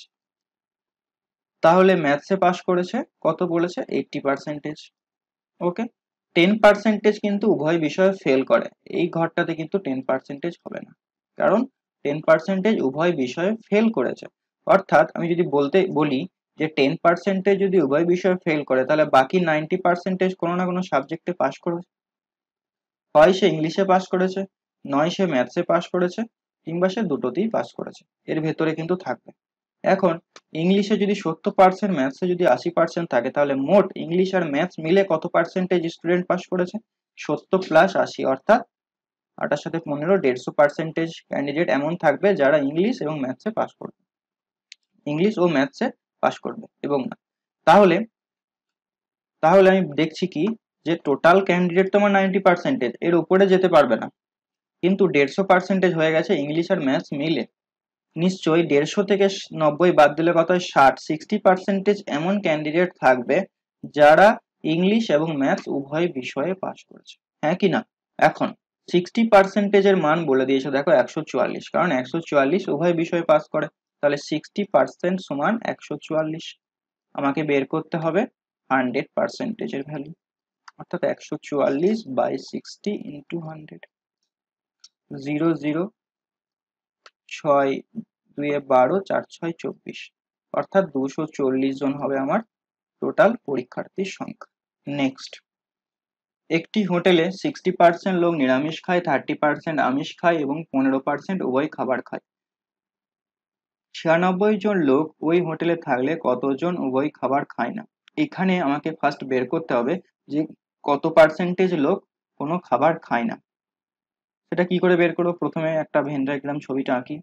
তাহলে ম্যাথসে পাস করেছে কত বলেছে? Eighty percentage. Okay, ten percentage কিন্তু উভয় বিষয়ে ফেল করে, এই ঘরটাতে কিন্তু টেন পার্সেন্টেজ হবে না, কারণ টেন পার্সেন্টেজ উভয় বিষয়ে ফেল করেছে। অর্থাৎ আমি যদি বলতে বলি যে টেন পার্সেন্টেজ যদি উভয় বিষয়ে ফেল করে, তাহলে বাকি নাইনটি পার্সেন্টেজ কোনো না কোনো সাবজেক্টে পাস করেছে, হয় সে ইংলিশে পাস করেছে, নয় সে ম্যাথসে পাস করেছে, কিংবা সে দুটোতেই পাস করেছে, এর ভেতরে কিন্তু থাকবে। এখন ইংলিশে যদি সত্তর পার্সেন্ট, ম্যাথসে যদি আশি পার্সেন্ট থাকে, তাহলে মোট ইংলিশ আর ম্যাথস মিলে কত পার্সেন্টেজ স্টুডেন্ট পাস করেছে? সত্তর প্লাস আশি, অর্থাৎ আটার সাথে পনেরো, দেড়শো পার্সেন্টেজ ক্যান্ডিডেট এমন থাকবে যারা ইংলিশ এবং ম্যাথসে পাস করবে, ইংলিশ ও ম্যাথসে পাস করবে এবং না। তাহলে তাহলে আমি দেখছি কি, যে টোটাল ক্যান্ডিডেট তোমার নাইনটি পার্সেন্টেজ, এর উপরে যেতে পারবে না, কিন্তু দেড়শো পার্সেন্টেজ হয়ে গেছে ইংলিশ আর ম্যাথস মিলে। নিশ্চয়ই দেড়শো থেকে নব্বই বাদ দিলে কত হয়? ষাট। সিক্সটি পার্সেন্টেজ এমন ক্যান্ডিডেট থাকবে যারা ইংলিশ এবং ম্যাথস উভয় বিষয়ে পাস করেছে, হ্যাঁ কি না? এখন সিক্সটি পার্সেন্টেজের মান বলে দিয়েছে দেখো একশো চুয়াল্লিশ, কারণ একশো চুয়াল্লিশ উভয় বিষয়ে পাস করে, তাহলে সিক্সটি পার্সেন্ট সমান একশো চুয়াল্লিশ। আমাকে বের করতে হবে হান্ড্রেড পার্সেন্টেজের ভ্যালু, অর্থাৎ একশো চুয়াল্লিশ by sixty into hundred, zero zero, ছয় দুয়ে বারো, চার ছয় চব্বিশ, অর্থাৎ দুশো চল্লিশ জন হবে আমার টোটাল পরীক্ষার্থীর সংখ্যা। নেক্সট, একটি হোটেলে সিক্সটি পার্সেন্ট লোক নিরামিষ খায়, থার্টি পার্সেন্ট আমিষ খায় এবং পনেরো পার্সেন্ট উভয় খাবার খায়। ছিয়ানব্বই জন লোক ওই হোটেলে থাকলে কতজন উভয় খাবার খায় না? এখানে আমাকে ফার্স্ট বের করতে হবে যে কত পার্সেন্টেজ লোক কোনো খাবার খায় না। সেটা কি করে বের করবো? প্রথমে একটা ভেন ডায়াগ্রাম ছবিটা আঁকি,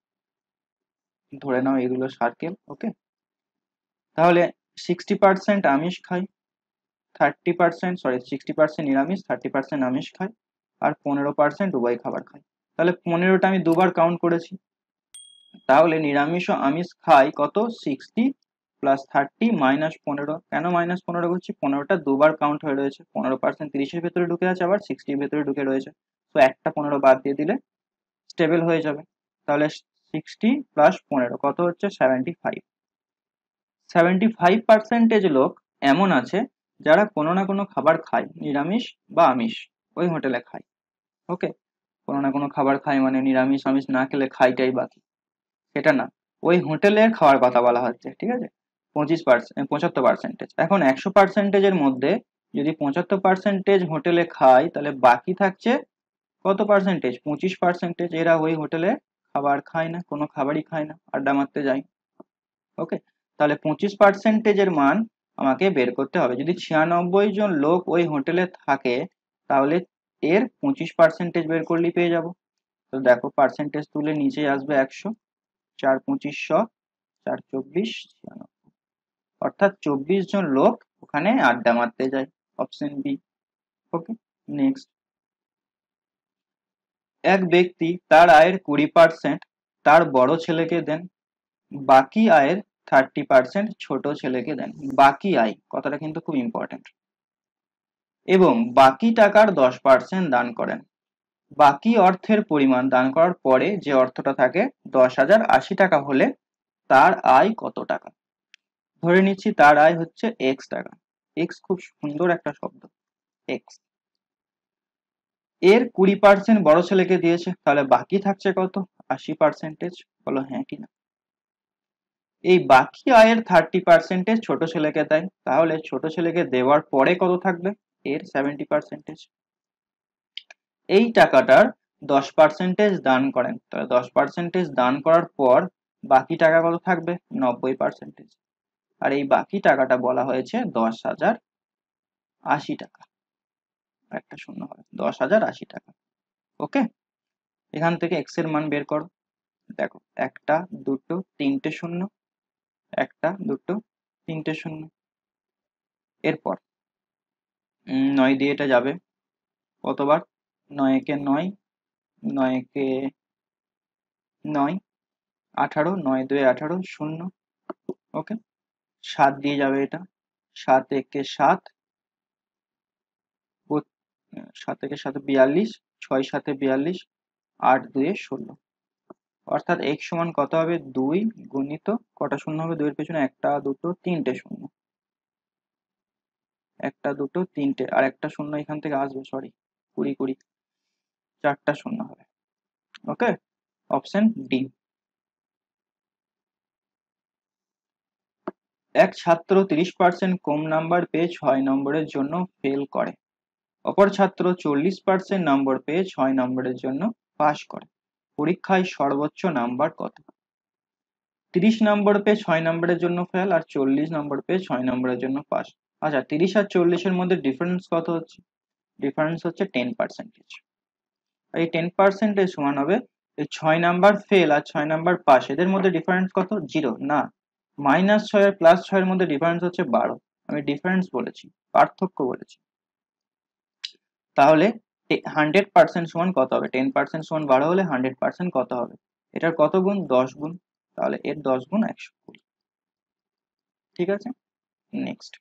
ধরে নাও এগুলো সার্কেল। ওকে, তাহলে সিক্সটি পার্সেন্ট আমিষ খায়, thirty percent sorry sixty percent নিরামিষ, থার্টি পার্সেন্ট আমিষ খায়, আর পনেরো পার্সেন্ট উভয় খাবার খায়। তাহলে পনেরোটা আমি দুবার কাউন্ট করেছি, তাহলে নিরামিষ ও আমিষ খায় কত? সিক্সটি প্লাস থার্টি মাইনাস পনেরো। কেন মাইনাস পনেরো করছি? পনেরোটা দুবার কাউন্ট হয়ে রয়েছে, পনেরো পার্সেন্ট তিরিশের ভেতরে ঢুকে আছে, আবার সিক্সটির ভেতরে ঢুকে রয়েছে, তো একটা পনেরো বাদ দিয়ে দিলে স্টেবল হয়ে যাবে। তাহলে সিক্সটি প্লাস পনেরো কত হচ্ছে? Seventy five. Seventy five percentage লোক এমন আছে যারা কোনো না কোনো খাবার খায়, নিরামিষ বা আমিষ, ওই হোটেলে খায়। ওকে, কোনো না কোনো খাবার খায় মানে নিরামিষ আমিষ না খেলে খাইটাই বাকি, সেটা না, ওই হোটেলের খাওয়ার কথা বলা হচ্ছে, ঠিক আছে? পঁচিশ পার্সেন্ট পঁচাত্তর পার্সেন্টেজ। এখন একশো পার্সেন্টেজের মধ্যে যদি পঁচাত্তর পার্সেন্টেজ হোটেলে খায়, তাহলে বাকি থাকছে কত পার্সেন্টেজ? পঁচিশ পার্সেন্টেজ। এরা ওই হোটেলে খাবার খায় না, কোনো খাবারই খায় না, আড্ডা মারতে যায়। ওকে, তাহলে পঁচিশ পার্সেন্টেজের মান আমাকে বের করতে হবে। যদি ছিয়ানব্বই জন লোক ওই হোটেলে থাকে, তাহলে এর পঁচিশ পার্সেন্টেজ বের করলেই পেয়ে যাব। তো দেখো পার্সেন্টেজ তুলে নিচে আসবে একশো, চার পঁচিশ শ, চার চব্বিশ ছিয়ানব্বই, অর্থাৎ চব্বিশ জন লোক ওখানে আড্ডা মারতে যায়। Option B. Okay, next. এক ব্যক্তি তার আয়ের কুড়ি পার্সেন্ট তার বড় ছেলেকে দেন, বাকি আয়ের থার্টি পার্সেন্ট ছোট ছেলেকে দেন। বাকি আয় কথাটা কিন্তু খুব ইম্পর্টেন্ট। এবং বাকি টাকার দশ পার্সেন্ট দান করেন। বাকি অর্থের পরিমাণ দান করার পরে যে অর্থটা থাকে দশ হাজার আশি টাকা হলে তার আয় কত টাকা? ধরে নিচ্ছি তার আয় হচ্ছে এক্স টাকা। এক্স খুব সুন্দর একটা শব্দ, এক্স। এর কুড়ি পার্সেন্ট বড় ছেলেকে দিয়েছে, তাহলে বাকি থাকছে কত? আশি পার্সেন্টেজ। বলো হ্যাঁ কিনা। এই বাকি আয়ের থার্টি পার্সেন্টেজ ছোট ছেলেকে দেয়, তাহলে ছোট ছেলেকে দেওয়ার পরে কত থাকবে? এর সেভেন্টি পার্সেন্টেজ। এই টাকাটার দশ পার্সেন্টেজ দান করেন, তাহলে দশ পার্সেন্টেজ দান করার পর বাকি টাকা কত থাকবে? নব্বই পার্সেন্টেজ। আর এই বাকি টাকাটা বলা হয়েছে দশ হাজার আশি টাকা। একটা শূন্য হবে, দশ হাজার আশি টাকা। ওকে, এখান থেকে এক্স এর মান বের করো। দেখো একটা দুটো তিনটে শূন্য, একটা দুটো তিনটে শূন্য। এরপর নয় দিয়ে এটা যাবে কতবার? নয় একে নয়, নয় একে নয়, আঠারো, নয় দুই আঠারো, শূন্য। ওকে, সাত দিয়ে যাবে এটা, সাত একে সাত, সাত একে সাত বিয়াল্লিশ, ছয় সাথে বিয়াল্লিশ, আট দুয়ে ষোলো। অর্থাৎ এক্স সমান কত হবে? দুই গুণিত কটা শূন্য হবে দুইয়ের পেছনে? একটা দুটো তিনটে শূন্য, একটা দুটো তিনটে, আর একটা শূন্য এখান থেকে আসবে, সরি, কুড়ি কুড়ি, চারটা শূন্য হবে। Okay, option D. এক ছাত্র তিরিশ পার্সেন্ট কম নাম্বার পেয়ে ছয় নম্বরের জন্য ফেল করে, অপর ছাত্র চল্লিশ পার্সেন্ট নম্বর পেয়ে ছয় নম্বরের জন্য পাস করে। পরীক্ষায় সর্বোচ্চ নাম্বার কত? তিরিশ নম্বর পেয়ে ছয় নম্বরের জন্য ফেল, আর চল্লিশ নম্বর পেয়ে ছয় নম্বরের জন্য পাস। আচ্ছা, তিরিশ আর চল্লিশের মধ্যে ডিফারেন্স কত হচ্ছে? ডিফারেন্স হচ্ছে টেন পার্সেন্টেজ। এই টেন পার্সেন্টেজ সমান হবে এই ছয় নাম্বার ফেল আর ছয় নাম্বার পাস, এদের মধ্যে ডিফারেন্স কত? জিরো না, মাইনাস ছয় আর প্লাস ছয়ের মধ্যে ডিফারেন্স হচ্ছে বারো। আমি ডিফারেন্স বলেছি, পার্থক্য বলেছি। তাহলে হান্ড্রেড পার্সেন্ট সমান কত হবে? টেন পার্সেন্ট সমান বারো হলে হান্ড্রেড পার্সেন্ট কত হবে? এটার কত গুণ? দশ গুণ। তাহলে এর দশ গুণ একশো কুড়ি। ঠিক আছে, নেক্সট।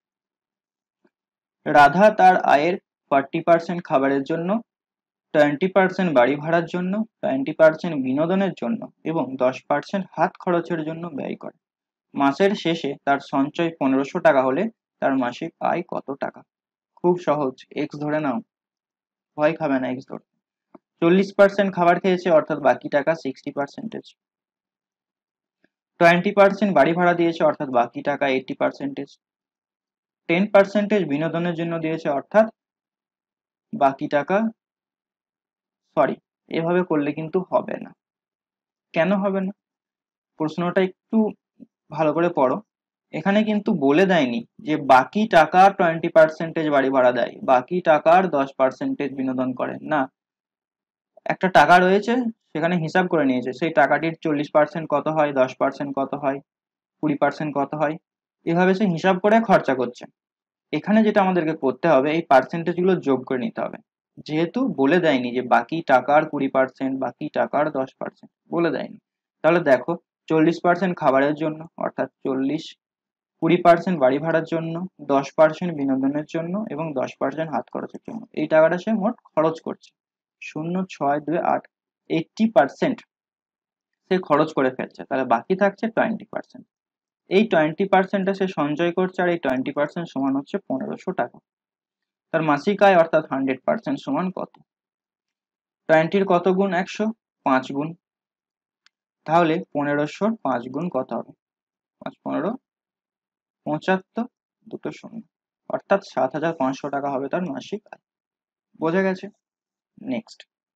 রাধা তার আয়ের ফর্টি পার্সেন্ট খাবারের জন্য, টোয়েন্টি পার্সেন্ট বাড়ি ভাড়ার জন্য, টোয়েন্টি পার্সেন্ট বিনোদনের জন্য এবং দশ পার্সেন্ট হাত খরচের জন্য ব্যয় করে। মাসের শেষে তার সঞ্চয় পনেরোশো টাকা হলে তার মাসিক আয় কত টাকা? খুব সহজ, এক্স ধরে নাও, ভয় খাবে না এক্স ধরতে। চল্লিশ পার্সেন্ট খাবার খেয়েছে, অর্থাৎ বাকি টাকা সিক্সটি পার্সেন্টেজ। টোয়েন্টি পার্সেন্ট বাড়ি ভাড়া দিয়েছে, অর্থাৎ বাকি টাকা এইটি পার্সেন্টেজ। টেন পার্সেন্টেজ বিনোদনের জন্য দিয়েছে, অর্থাৎ বাকি টাকা, সরি, এভাবে করলে কিন্তু হবে না। কেন হবে না? প্রশ্নটা একটু ভালো করে পড়ো। এখানে কিন্তু বলে দেয়নি যে বাকি টাকা টোয়েন্টি পার্সেন্টেজ বাড়ি ভাড়া দেয়, বাকি টাকার দশ পার্সেন্টেজ বিনোদন করে না। একটা টাকা রয়েছে, সেখানে হিসাব করে নিয়েছে সেই টাকাটির চল্লিশ পার্সেন্ট কত হয়, দশ পার্সেন্ট কত হয়, কুড়ি পার্সেন্ট কত হয়, এভাবে সে হিসাব করে খরচা করছে। এখানে যেটা আমাদেরকে করতে হবে, এই পার্সেন্টেজ গুলো যোগ করে নিতে হবে। যেহেতু বলে দেয়নি যে বাকি টাকার কুড়ি পার্সেন্ট, বাকি টাকার দশ পার্সেন্ট বলে দেয়নি, তাহলে দেখো চল্লিশ পার্সেন্ট খাবারের জন্য, অর্থাৎ চল্লিশ, কুড়ি পার্সেন্ট বাড়ি ভাড়ার জন্য, দশ পার্সেন্ট বিনোদনের জন্য এবং দশ পার্সেন্ট হাত খরচের জন্য, এই টাকাটা সে মোট খরচ করছে। শূন্য ছয় দুই আট, এইটটি পার্সেন্ট সে খরচ করে ফেলছে, তাহলে বাকি থাকছে টোয়েন্টি পার্সেন্ট। এই টোয়েন্টি পার্সেন্টটা সে সঞ্চয় করছে, আর এই টোয়েন্টি পার্সেন্ট সমান হচ্ছে পনেরোশো টাকা। তার মাসিক আয় অর্থাৎ হান্ড্রেড পার্সেন্ট সমান কত? টোয়েন্টির কত গুণ? একশো, পাঁচ গুণ। তাহলে পনেরোশোর পাঁচ গুণ কত হবে? পাঁচ পনেরো পঁচাত্তর, দুটো শূন্য, অর্থাৎ সাত হাজার পাঁচশো টাকা হবে তার মাসিক আয়। বোঝা গেছে? নেক্সট।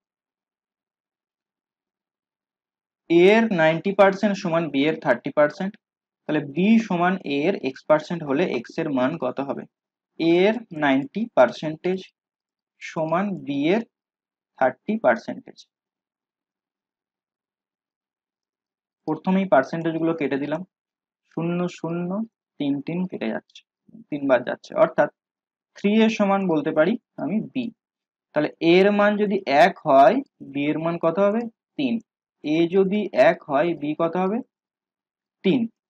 এ এর নাইনটি পার্সেন্ট সমান বি এর থার্টি পার্সেন্ট, তাহলে বি সমান এ এর এক্স পার্সেন্ট হলে এক্স এর মান কত হবে? এ এর নাইনটি পার্সেন্টেজ সমান বি এর থার্টি পার্সেন্টেজ। প্রথমেই পার্সেন্টেজ গুলো কেটে দিলাম, শূন্য শূন্য, তিন তিন কেটে যাচ্ছে, তিনবার যাচ্ছে, অর্থাৎ থ্রি এর সমান বলতে পারি আমি বি। তাহলে এ এর মান যদি এক হয়, বি এর মান কত হবে? তিন। এ যদি এক হয়, বি কত হবে? তিন।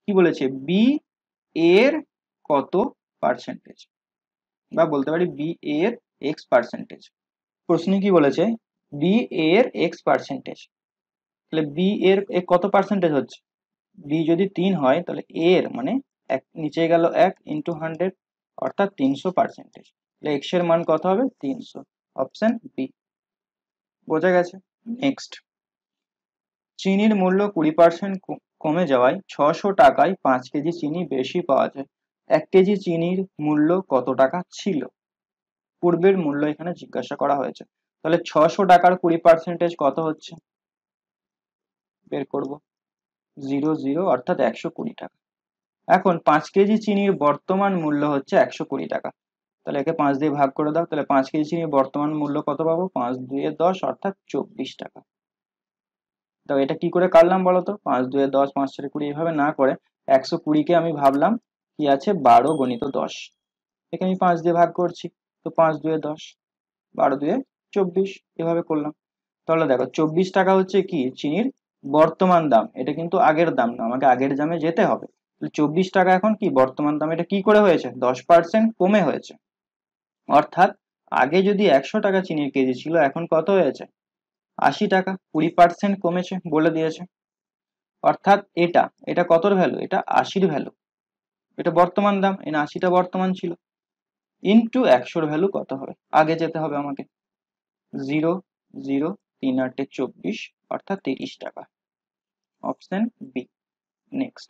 কি বলেছে, বি এর কত পার্সেন্টেজ, বা বলতে পারি বি এর এক্স পার্সেন্টেজ। প্রশ্নে কি বলেছে, বি এর এক্স পার্সেন্টেজ, তাহলে বি এর কত পার্সেন্টেজ হচ্ছে, বি যদি তিন হয় তাহলে এর মানে এক নিচে গেল এক ইন্টু হান্ড্রেড অর্থাৎ তিনশো পার্সেন্টেজ, তাহলে এক্স এর মান কত হবে, তিনশো। Option B. বোঝা গেছে। নেক্সট, চিনির মূল্য কুড়ি পার্সেন্ট কমে যাওয়ায় ছশো টাকায় পাঁচ কেজি চিনি বেশি পাওয়া যায়। এক কেজি চিনির মূল্য কত টাকা ছিল, পূর্বের মূল্য এখানে জিজ্ঞাসা করা হয়েছে। তাহলে ছশো টাকার কুড়ি পার্সেন্টেজ কত হচ্ছে, বের করব, জিরো জিরো অর্থাৎ একশো কুড়ি টাকা। এখন পাঁচ কেজি চিনির বর্তমান মূল্য হচ্ছে একশো কুড়ি টাকা, তাহলে একে পাঁচ দিয়ে ভাগ করে দাও, তাহলে পাঁচ কেজি চিনির বর্তমান মূল্য কত পাবো, পাঁচ দুয়ে দশ অর্থাৎ চব্বিশ টাকা। তো এটা কি করে কাটলাম বলতো, পাঁচ দুয়ে দশ, পাঁচ চারে কুড়ি, এইভাবে না করে একশো কুড়িকে আমি ভাবলাম কি আছে, বারো গণিত দশ, একে আমি পাঁচ দিয়ে ভাগ করছি, তো পাঁচ দুয়ে দশ, বারো দুয়ে চব্বিশ, এভাবে করলাম। তাহলে দেখো চব্বিশ টাকা হচ্ছে কি চিনির বর্তমান দাম, এটা কিন্তু আগের দাম না, আমাকে আগের দামে যেতে হবে। চব্বিশ টাকা এখন কি বর্তমান দাম, এটা কি করে হয়েছে, দশ পার্সেন্ট কমে হয়েছে। অর্থাৎ আগে যদি একশো টাকা চিনির কেজি ছিল, এখন কত হয়েছে, আশি টাকা, কুড়ি পার্সেন্ট কমেছে বলে দিয়েছে। অর্থাৎ এটা এটা কতর ভ্যালু, এটা আশির ভ্যালু, এটা বর্তমান দাম, এটা আশিটা বর্তমান ছিল, ইন্টু একশোর ভ্যালু কত হবে, আগে যেতে হবে আমাকে, জিরো জিরো তিন আটে চব্বিশ অর্থাৎ তিরিশ টাকা। Option B. নেক্সট,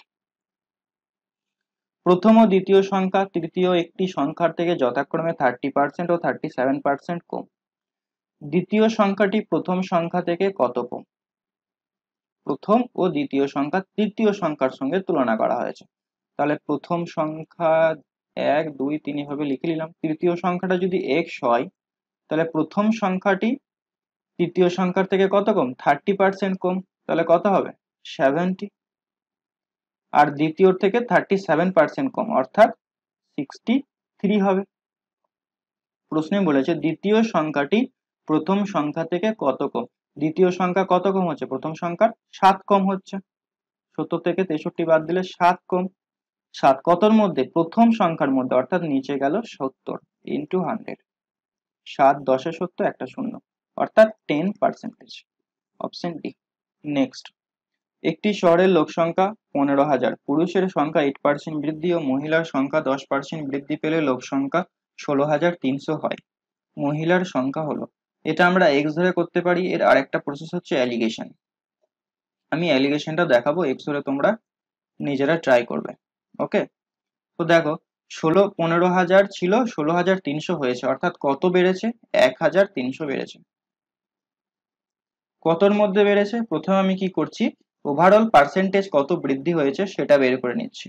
প্রথম ও দ্বিতীয় সংখ্যা তৃতীয় একটি সংখ্যার থেকে যথাক্রমে থার্টি পার্সেন্ট ও থার্টি সেভেন পার্সেন্ট কম। দ্বিতীয় সংখ্যাটি প্রথম সংখ্যা থেকে কত কম, প্রথম ও দ্বিতীয় সংখ্যা তৃতীয় সংখ্যার সঙ্গে তুলনা করা হয়েছে। তাহলে প্রথম সংখ্যা এক দুই তিন এভাবে লিখে নিলাম, তৃতীয় সংখ্যাটা যদি এক্স হয় তাহলে প্রথম সংখ্যাটি তৃতীয় সংখ্যার থেকে কত কম, থার্টি পার্সেন্ট কম, তাহলে কত হবে, সেভেন্টি। আর দ্বিতীয় থেকে থার্টি সেভেন পার্সেন্ট কম অর্থাৎ সিক্সটি থ্রি হবে। প্রশ্নে বলেছে দ্বিতীয় সংখ্যাটি প্রথম সংখ্যা থেকে কত কম, দ্বিতীয় সংখ্যা কত কম হচ্ছে, প্রথম সংখ্যার সাত কম হচ্ছে, সত্তর থেকে তেষট্টি বাদ দিলে সাত কম, সাত কতর মধ্যে, প্রথম সংখ্যার মধ্যে, অর্থাৎ নিচে গেল সত্তর ইন্টু হান্ড্রেড, সাত দশে সত্তর একটা শূন্য অর্থাৎ ten percentage. Option D. Next, একটি শহরের লোক সংখ্যা পনেরো হাজার, পুরুষের সংখ্যা এইট পার্সেন্ট বৃদ্ধি ও মহিলার সংখ্যা দশ পার্সেন্ট বৃদ্ধি পেলে লোক সংখ্যা ষোলো হাজার তিনশো হয়। মহিলার সংখ্যা হলো, এটা আমরা এক্স ধরে করতে পারি, এর আরেকটা প্রসেস হচ্ছে অ্যালিগেশন, আমি অ্যালিগেশনটা দেখাবো, এক্স ধরে তোমরা নিজেরা ট্রাই করবে। ওকে, তো দেখো ষোলো পনেরো হাজার ছিল, ষোলো হাজার তিনশো হয়েছে, অর্থাৎ কত বেড়েছে, এক হাজার তিনশো বেড়েছে। কতর মধ্যে বেড়েছে, প্রথমে আমি কি করছি, ওভারঅল পার্সেন্টেজ কত বৃদ্ধি হয়েছে সেটা বের করে নিচ্ছি,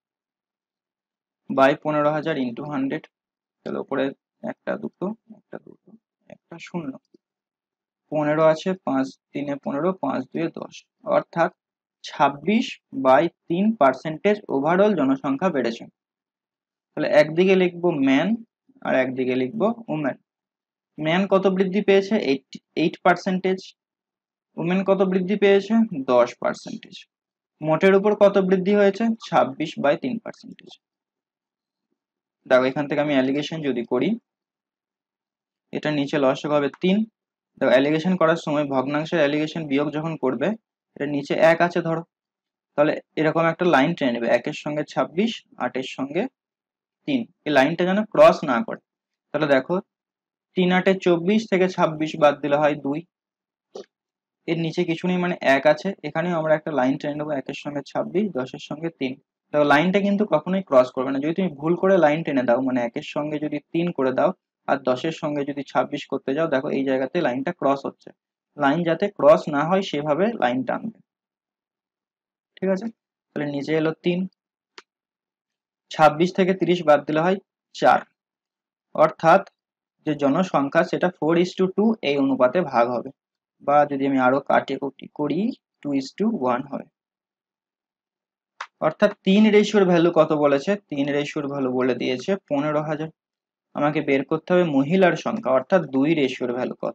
বাই পনেরো হাজার ইন্টু হান্ড্রেড, তাহলে উপরে একটা দুটো একটা দুটো একটা শূন্য, পনেরো আছে, পাঁচ তিনে পনেরো, পাঁচ দুয়ে দশ, অর্থাৎ ছাব্বিশ বাই তিন পার্সেন্টেজ ওভারঅল জনসংখ্যা বেড়েছে। তাহলে একদিকে লিখবো ম্যান আর একদিকে লিখবো উমেন। ম্যান কত বৃদ্ধি পেয়েছে, এইট এইট পার্সেন্টেজ, উমেন কত বৃদ্ধি পেয়েছে, দশ পার্সেন্টেজ, মোটের উপর কত বৃদ্ধি হয়েছে, ছাব্বিশ বাই তিন পার্সেন্টেজ। দেখো এখান থেকে আমি অ্যালিগেশন যদি করি, এটা নিচে লসক হবে তিন, দেখো অ্যালিগেশন করার সময় ভগ্নাংশের অ্যালিগেশন বিয়োগ যখন করবে, এটা নিচে এক আছে ধরো, তাহলে এরকম একটা লাইন টেনে নেবে, একের সঙ্গে ছাব্বিশ, আটের সঙ্গে তিন, এই লাইনটা যেন ক্রস না করে। তাহলে দেখো তিন আটে চব্বিশ থেকে ছাব্বিশ বাদ দিলে হয় দুই, এর নিচে কিছু নেই মানে এক আছে, এখানেও আমরা একটা লাইন টেনে নেবো, একের সঙ্গে ছাব্বিশ, দশের সঙ্গে তিন। দেখো লাইনটা কিন্তু কখনোই ক্রস করবে না, যদি তুমি ভুল করে লাইন টেনে দাও, মানে একের সঙ্গে যদি তিন করে দাও আর দশের সঙ্গে যদি ছাব্বিশ করতে যাও, দেখো এই জায়গাতে লাইনটা ক্রস হচ্ছে, লাইন যাতে ক্রস না হয় সেভাবে লাইন টানবে। ঠিক আছে, তাহলে নিচে এলো তিন, ছাব্বিশ থেকে তিরিশ বাদ দিলে হয় চার, অর্থাৎ যে জনসংখ্যা সেটা ফোর ইস টু টু এই অনুপাতে ভাগ হবে, বা যদি আমি আরো কাটাকুটি করি টু ইস টু ওয়ান হবে। অর্থাৎ তিন রেশিওর ভ্যালু কত বলেছে, তিন রেশিওর ভ্যালু বলে দিয়েছে পনেরো হাজার। আমাকে বের করতে হবে মহিলার সংখ্যা, অর্থাৎ দুই রেশিওর ভ্যালু কত,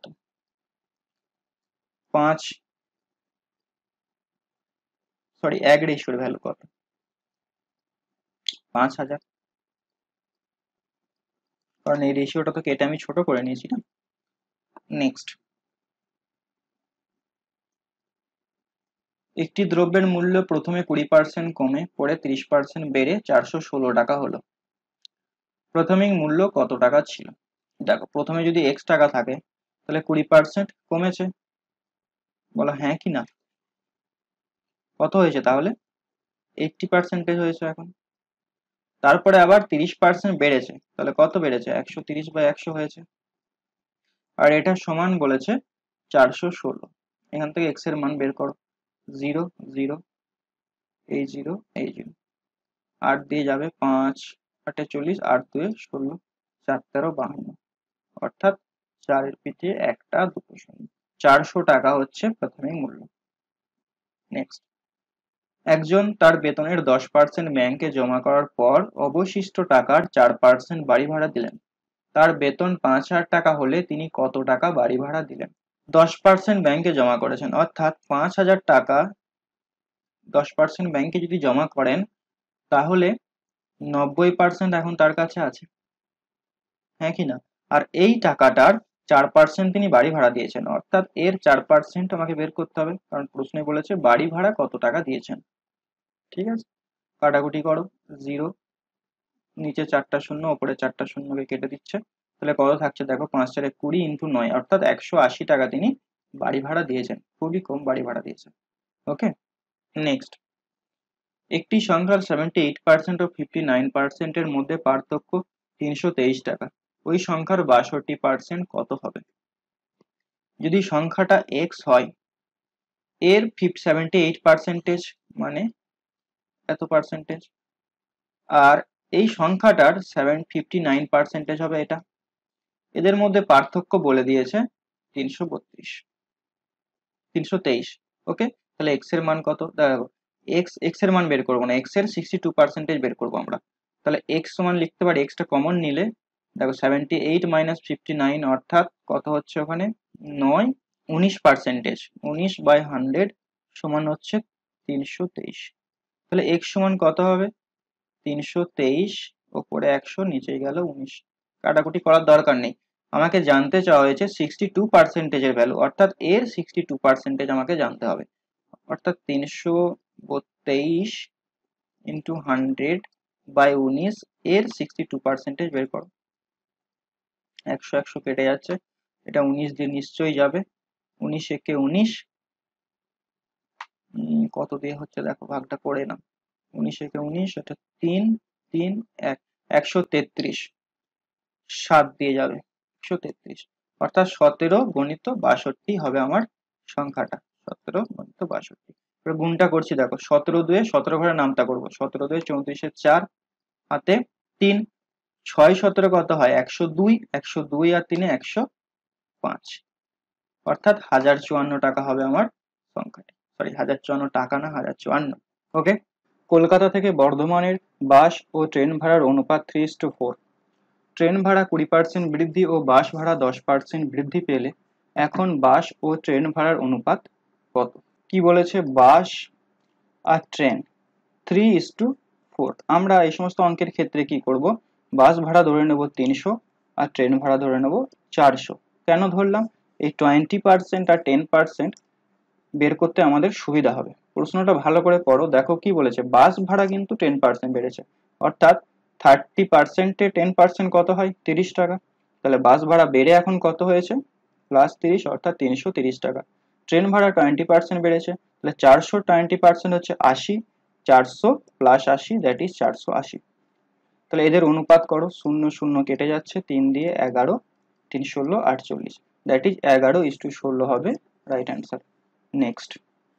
পাঁচ সরি এক রেশিওর ভ্যালু কত, পাঁচ হাজার, কারণ এই রেশিওটা তো কেটে আমি ছোট করে নিয়েছি না। নেক্সট, একটি দ্রব্যের মূল্য প্রথমে কুড়ি পার্সেন্ট কমে পরে ত্রিশ পার্সেন্ট বেড়ে চারশো ষোলো টাকা হলো, প্রাথমিক মূল্য কত টাকা ছিল? দেখো প্রথমে যদি এক্স টাকা থাকে তাহলে কুড়ি পার্সেন্ট কমেছে, বলো হ্যাঁ কি না? কত হয়েছে তাহলে? এইটটি পার্সেন্টেজ হয়েছে এখন। তারপরে আবার তিরিশ পার্সেন্ট বেড়েছে, তাহলে কত বেড়েছে? একশো তিরিশ বাই একশো হয়েছে। আর এটা সমান বলেছে চারশো ষোলো। এখান থেকে এক্স এর মান বের করো। জিরো জিরো, এই জিরো এই জিরো, আট দিয়ে যাবে, পাঁচ আটে চল্লিশ, আট দুয়ে ষোলো, চার তেরো বাহান্ন, অর্থাৎ চারের পিঠে একটা দুটো শূন্য, চারশো টাকা হচ্ছে প্রাথমিক মূল্য। নেক্সট, একজন তার বেতনের দশ পার্সেন্ট ব্যাংকে জমা করার পর অবশিষ্ট টাকার চার পার্সেন্ট বাড়ি ভাড়া দিলেন। তার বেতন পাঁচ হাজার টাকা হলে তিনি কত টাকা বাড়ি ভাড়া দিলেন? দশ পার্সেন্ট ব্যাংকে জমা করেছেন, অর্থাৎ পাঁচ হাজার টাকা দশ পার্সেন্ট ব্যাংকে যদি জমা করেন তাহলে নব্বই পার্সেন্ট এখন তার কাছে আছে, হ্যাঁ কি না? আর এই টাকাটার চার পার্সেন্ট তিনি বাড়ি ভাড়া দিয়েছেন, অর্থাৎ এর চার পার্সেন্ট আমাকে বের করতে হবে, কারণ প্রশ্নে বলেছে বাড়ি ভাড়া কত টাকা দিয়েছেন। ঠিক আছে, কাটাকুটি করো। জিরো, নিচে চারটা শূন্য, ওপরে চারটা শূন্যকে কেটে দিচ্ছে, তাহলে কত থাকছে দেখো, পাঁচ চারে কুড়ি ইন্টু নয়, অর্থাৎ একশো আশি টাকা তিনি বাড়ি ভাড়া দিয়েছেন, খুবই কম বাড়ি ভাড়া দিয়েছেন। ওকে, নেক্সট, একটি সংখ্যার সেভেন্টি এইট পার্সেন্ট ও ফিফটি নাইন পার্সেন্ট এর মধ্যে পার্থক্য তিনশো তেইশ টাকা, ওই সংখ্যার বাষট্টি পার্সেন্ট কত হবে? যদি সংখ্যাটা এক্স হয়, এর সেভেন্টি এইট পার্সেন্টেজ মানে এত পার্সেন্টেজ, আর এই সংখ্যাটার সেভেন ফিফটি নাইন পার্সেন্টেজ হবে এটা, এদের মধ্যে পার্থক্য বলে দিয়েছে তিনশো বত্রিশ, তিনশো তেইশ। ওকে, তাহলে এক্স এর মান কত? দেখো এক্স এক্স এর মান বের করবো না, এক্স এর সিক্সটি টু পার্সেন্টেজ বের করবো আমরা। তাহলে এক্স সমান লিখতে পারি, এক্সটা কমন নিলে দেখো seventy eight minus fifty nine, অর্থাৎ কত হচ্ছে ওখানে? নয়, উনিশ পার্সেন্টেজ, উনিশ বাই হান্ড্রেড সমান হচ্ছে তিনশো তেইশ। তাহলে এক্স সমান কত হবে? তিনশো তেইশ, ওপরে একশো, নিচে গেল উনিশ। কাটাকুটি করার দরকার নেই, আমাকে জানতে চাওয়া হয়েছে সিক্সটি টু পার্সেন্টেজের ভ্যালু, অর্থাৎ এর সিক্সটি টু পার্সেন্টেজ আমাকে জানতে হবে, অর্থাৎ তিনশো তেইশ ইন্টু হান্ড্রেড বাই উনিশ, এর সিক্সটি টু পার্সেন্টেজ বের করো। একশো একশো কেটে যাচ্ছে, এটা উনিশ দিয়ে নিশ্চয়ই যাবে, উনিশ একে উনিশ, কত দিয়ে হচ্ছে দেখো, ভাগটা করে না, উনিশ একে উনিশ, এটা তিন, তিন এক, একশো তেত্রিশ, সাত দিয়ে যাবে, একশো তেত্রিশ, অর্থাৎ সতেরো গণিত বাষট্টি হবে আমার সংখ্যাটা, সতেরো গণিত বাষট্টি। এবার গুণটা করছি দেখো, সতেরো দুয়ে সতেরো ঘরে নামতা করবো, সতেরো দুয়ে চৌত্রিশের চার, হাতে তিন, ছয় সতেরো কত হয়? একশো দুই, একশো দুই আর তিনে একশো পাঁচ, অর্থাৎ হাজার চুয়ান্ন টাকা হবে আমার সংখ্যাটি, সরি হাজার চুয়ান্ন টাকা না, হাজার চুয়ান্ন। ওকে, কলকাতা থেকে বর্ধমানের বাস ও ট্রেন ভাড়ার অনুপাত three is to four. Train ভাড়া কুড়ি পার্সেন্ট বৃদ্ধি ও বাস ভাড়া দশ পার্সেন্ট বৃদ্ধি পেলে এখন বাস ও ট্রেন ভাড়ার অনুপাত কত? কি বলেছে? বাস আর train three is to four. আমরা এই সমস্ত অঙ্কের ক্ষেত্রে কি করব, বাস ভাড়া ধরে নেব তিনশো আর ট্রেন ভাড়া ধরে নেব চারশো। কেন ধরলাম? এই টোয়েন্টি পার্সেন্ট আর টেন পার্সেন্ট বের করতে আমাদের সুবিধা হবে। প্রশ্নটা ভালো করে পড়ো, দেখো কি বলেছে, বাস ভাড়া কিন্তু টেন পার্সেন্ট বেড়েছে, অর্থাৎ থার্টি পার্সেন্টে টেন পার্সেন্ট কত হয়? তিরিশ টাকা। তাহলে বাস ভাড়া বেড়ে এখন কত হয়েছে? প্লাস তিরিশ, অর্থাৎ তিনশো তিরিশ টাকা। ট্রেন ভাড়া টোয়েন্টি পার্সেন্ট বেড়েছে, তাহলে চারশো টোয়েন্টি পার্সেন্ট হচ্ছে আশি, চারশো প্লাস আশি দ্যাট ইজ চারশো আশি। তাহলে এদের অনুপাত করো, শূন্য শূন্য কেটে যাচ্ছে, তিন দিয়ে এগারো, তিন ষোলো আটচল্লিশ, দ্যাট ইজ এগারো ইস টু ষোলো হবে রাইট অ্যান্সার। নেক্সট,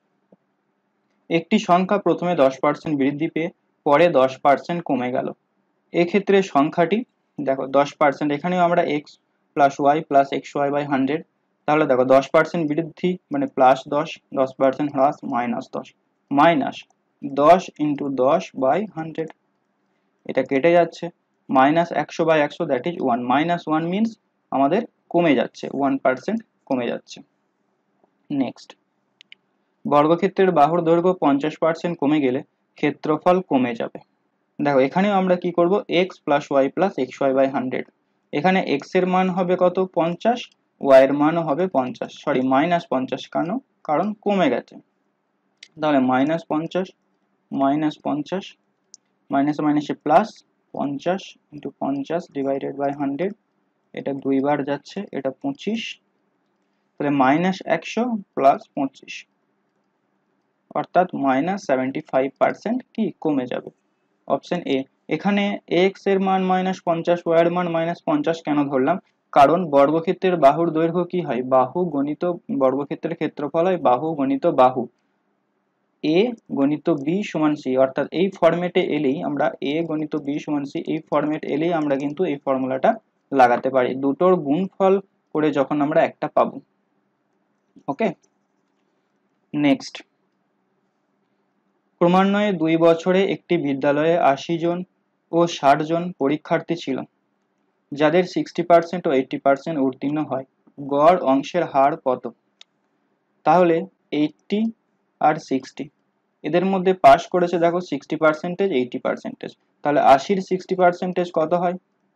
একটি সংখ্যা প্রথমে দশ পার্সেন্ট বৃদ্ধি পেয়ে পরে দশ পার্সেন্ট কমে গেল, এক্ষেত্রে সংখ্যাটি দেখো দশ পার্সেন্ট, এখানেও আমরা X plus Y plus X Y by hundred, তাহলে দেখো দশ পার্সেন্ট বৃদ্ধি মানে প্লাস দশ, দশ পার্সেন্ট হ্রাস মাইনাস দশ, মাইনাস দশ ইন্টু দশ বাই হান্ড্রেড, এটা কেটে যাচ্ছে, মাইনাস একশো বাই একশো that is one, minus one means আমাদের কমে যাচ্ছে, ওয়ান পার্সেন্ট কমে যাচ্ছে। নেক্সট, বর্গক্ষেত্রের বাহুর দৈর্ঘ্য পঞ্চাশ পার্সেন্ট কমে গেলে ক্ষেত্রফল কমে যাবে। দেখো এখানেও আমরা কি করব, X plus Y plus X Y by hundred. এখানে এক্স এর মান হবে কত, পঞ্চাশ, ওয়াই এর মানও হবে পঞ্চাশ, সরি মাইনাস পঞ্চাশ, কেন, কারণ কমে গেছে। তাহলে মাইনাস পঞ্চাশ মাইনাস পঞ্চাশ, মাইনাসে মাইনাসে প্লাস, পঞ্চাশ ইন্টু পঞ্চাশ ডিভাইডেড বাই হান্ড্রেড, এটা দুইবার যাচ্ছে, এটা পঁচিশ, তাহলে মাইনাস একশো প্লাস পঁচিশ, অর্থাৎ মাইনাস সেভেন্টি ফাইভ পার্সেন্ট কি কমে যাবে। Option A. এখানে এক্স এর মান মাইনাস পঞ্চাশ, ওয়াই এর মান মাইনাস পঞ্চাশ কেন ধরলাম, কারণ বর্গক্ষেত্রের বাহুর দৈর্ঘ্য কি হয়, বাহু গণিত বর্গক্ষেত্রের ক্ষেত্রফল হয় বাহু গণিত বাহু, এ গণিত বি সমান সি, অর্থাৎ এই ফরম্যাটে এলেই আমরা এ গণিত বি সমান সি এই ফরম্যাট এলেই আমরা কিন্তু এই ফর্মুলাটা লাগাতে পারি, দুটোর গুণফল করে যখন আমরা একটা পাবো। Okay, next. ক্রমান্বয়ে দুই বছরে একটি বিদ্যালয়ে আশি জন ও ষাট জন পরীক্ষার্থী ছিল, যাদের সিক্সটি পার্সেন্ট ও এইটটি পার্সেন্ট উত্তীর্ণ হয়। গড় অংশের হার কত? তাহলে এইটটি আর সিক্সটি, এদের মধ্যে পাস করেছে দেখো সিক্সটি পার্সেন্টেজ এইটটি পার্সেন্টেজ, তাহলে আশির সিক্সটি পার্সেন্টেজ কত হয়,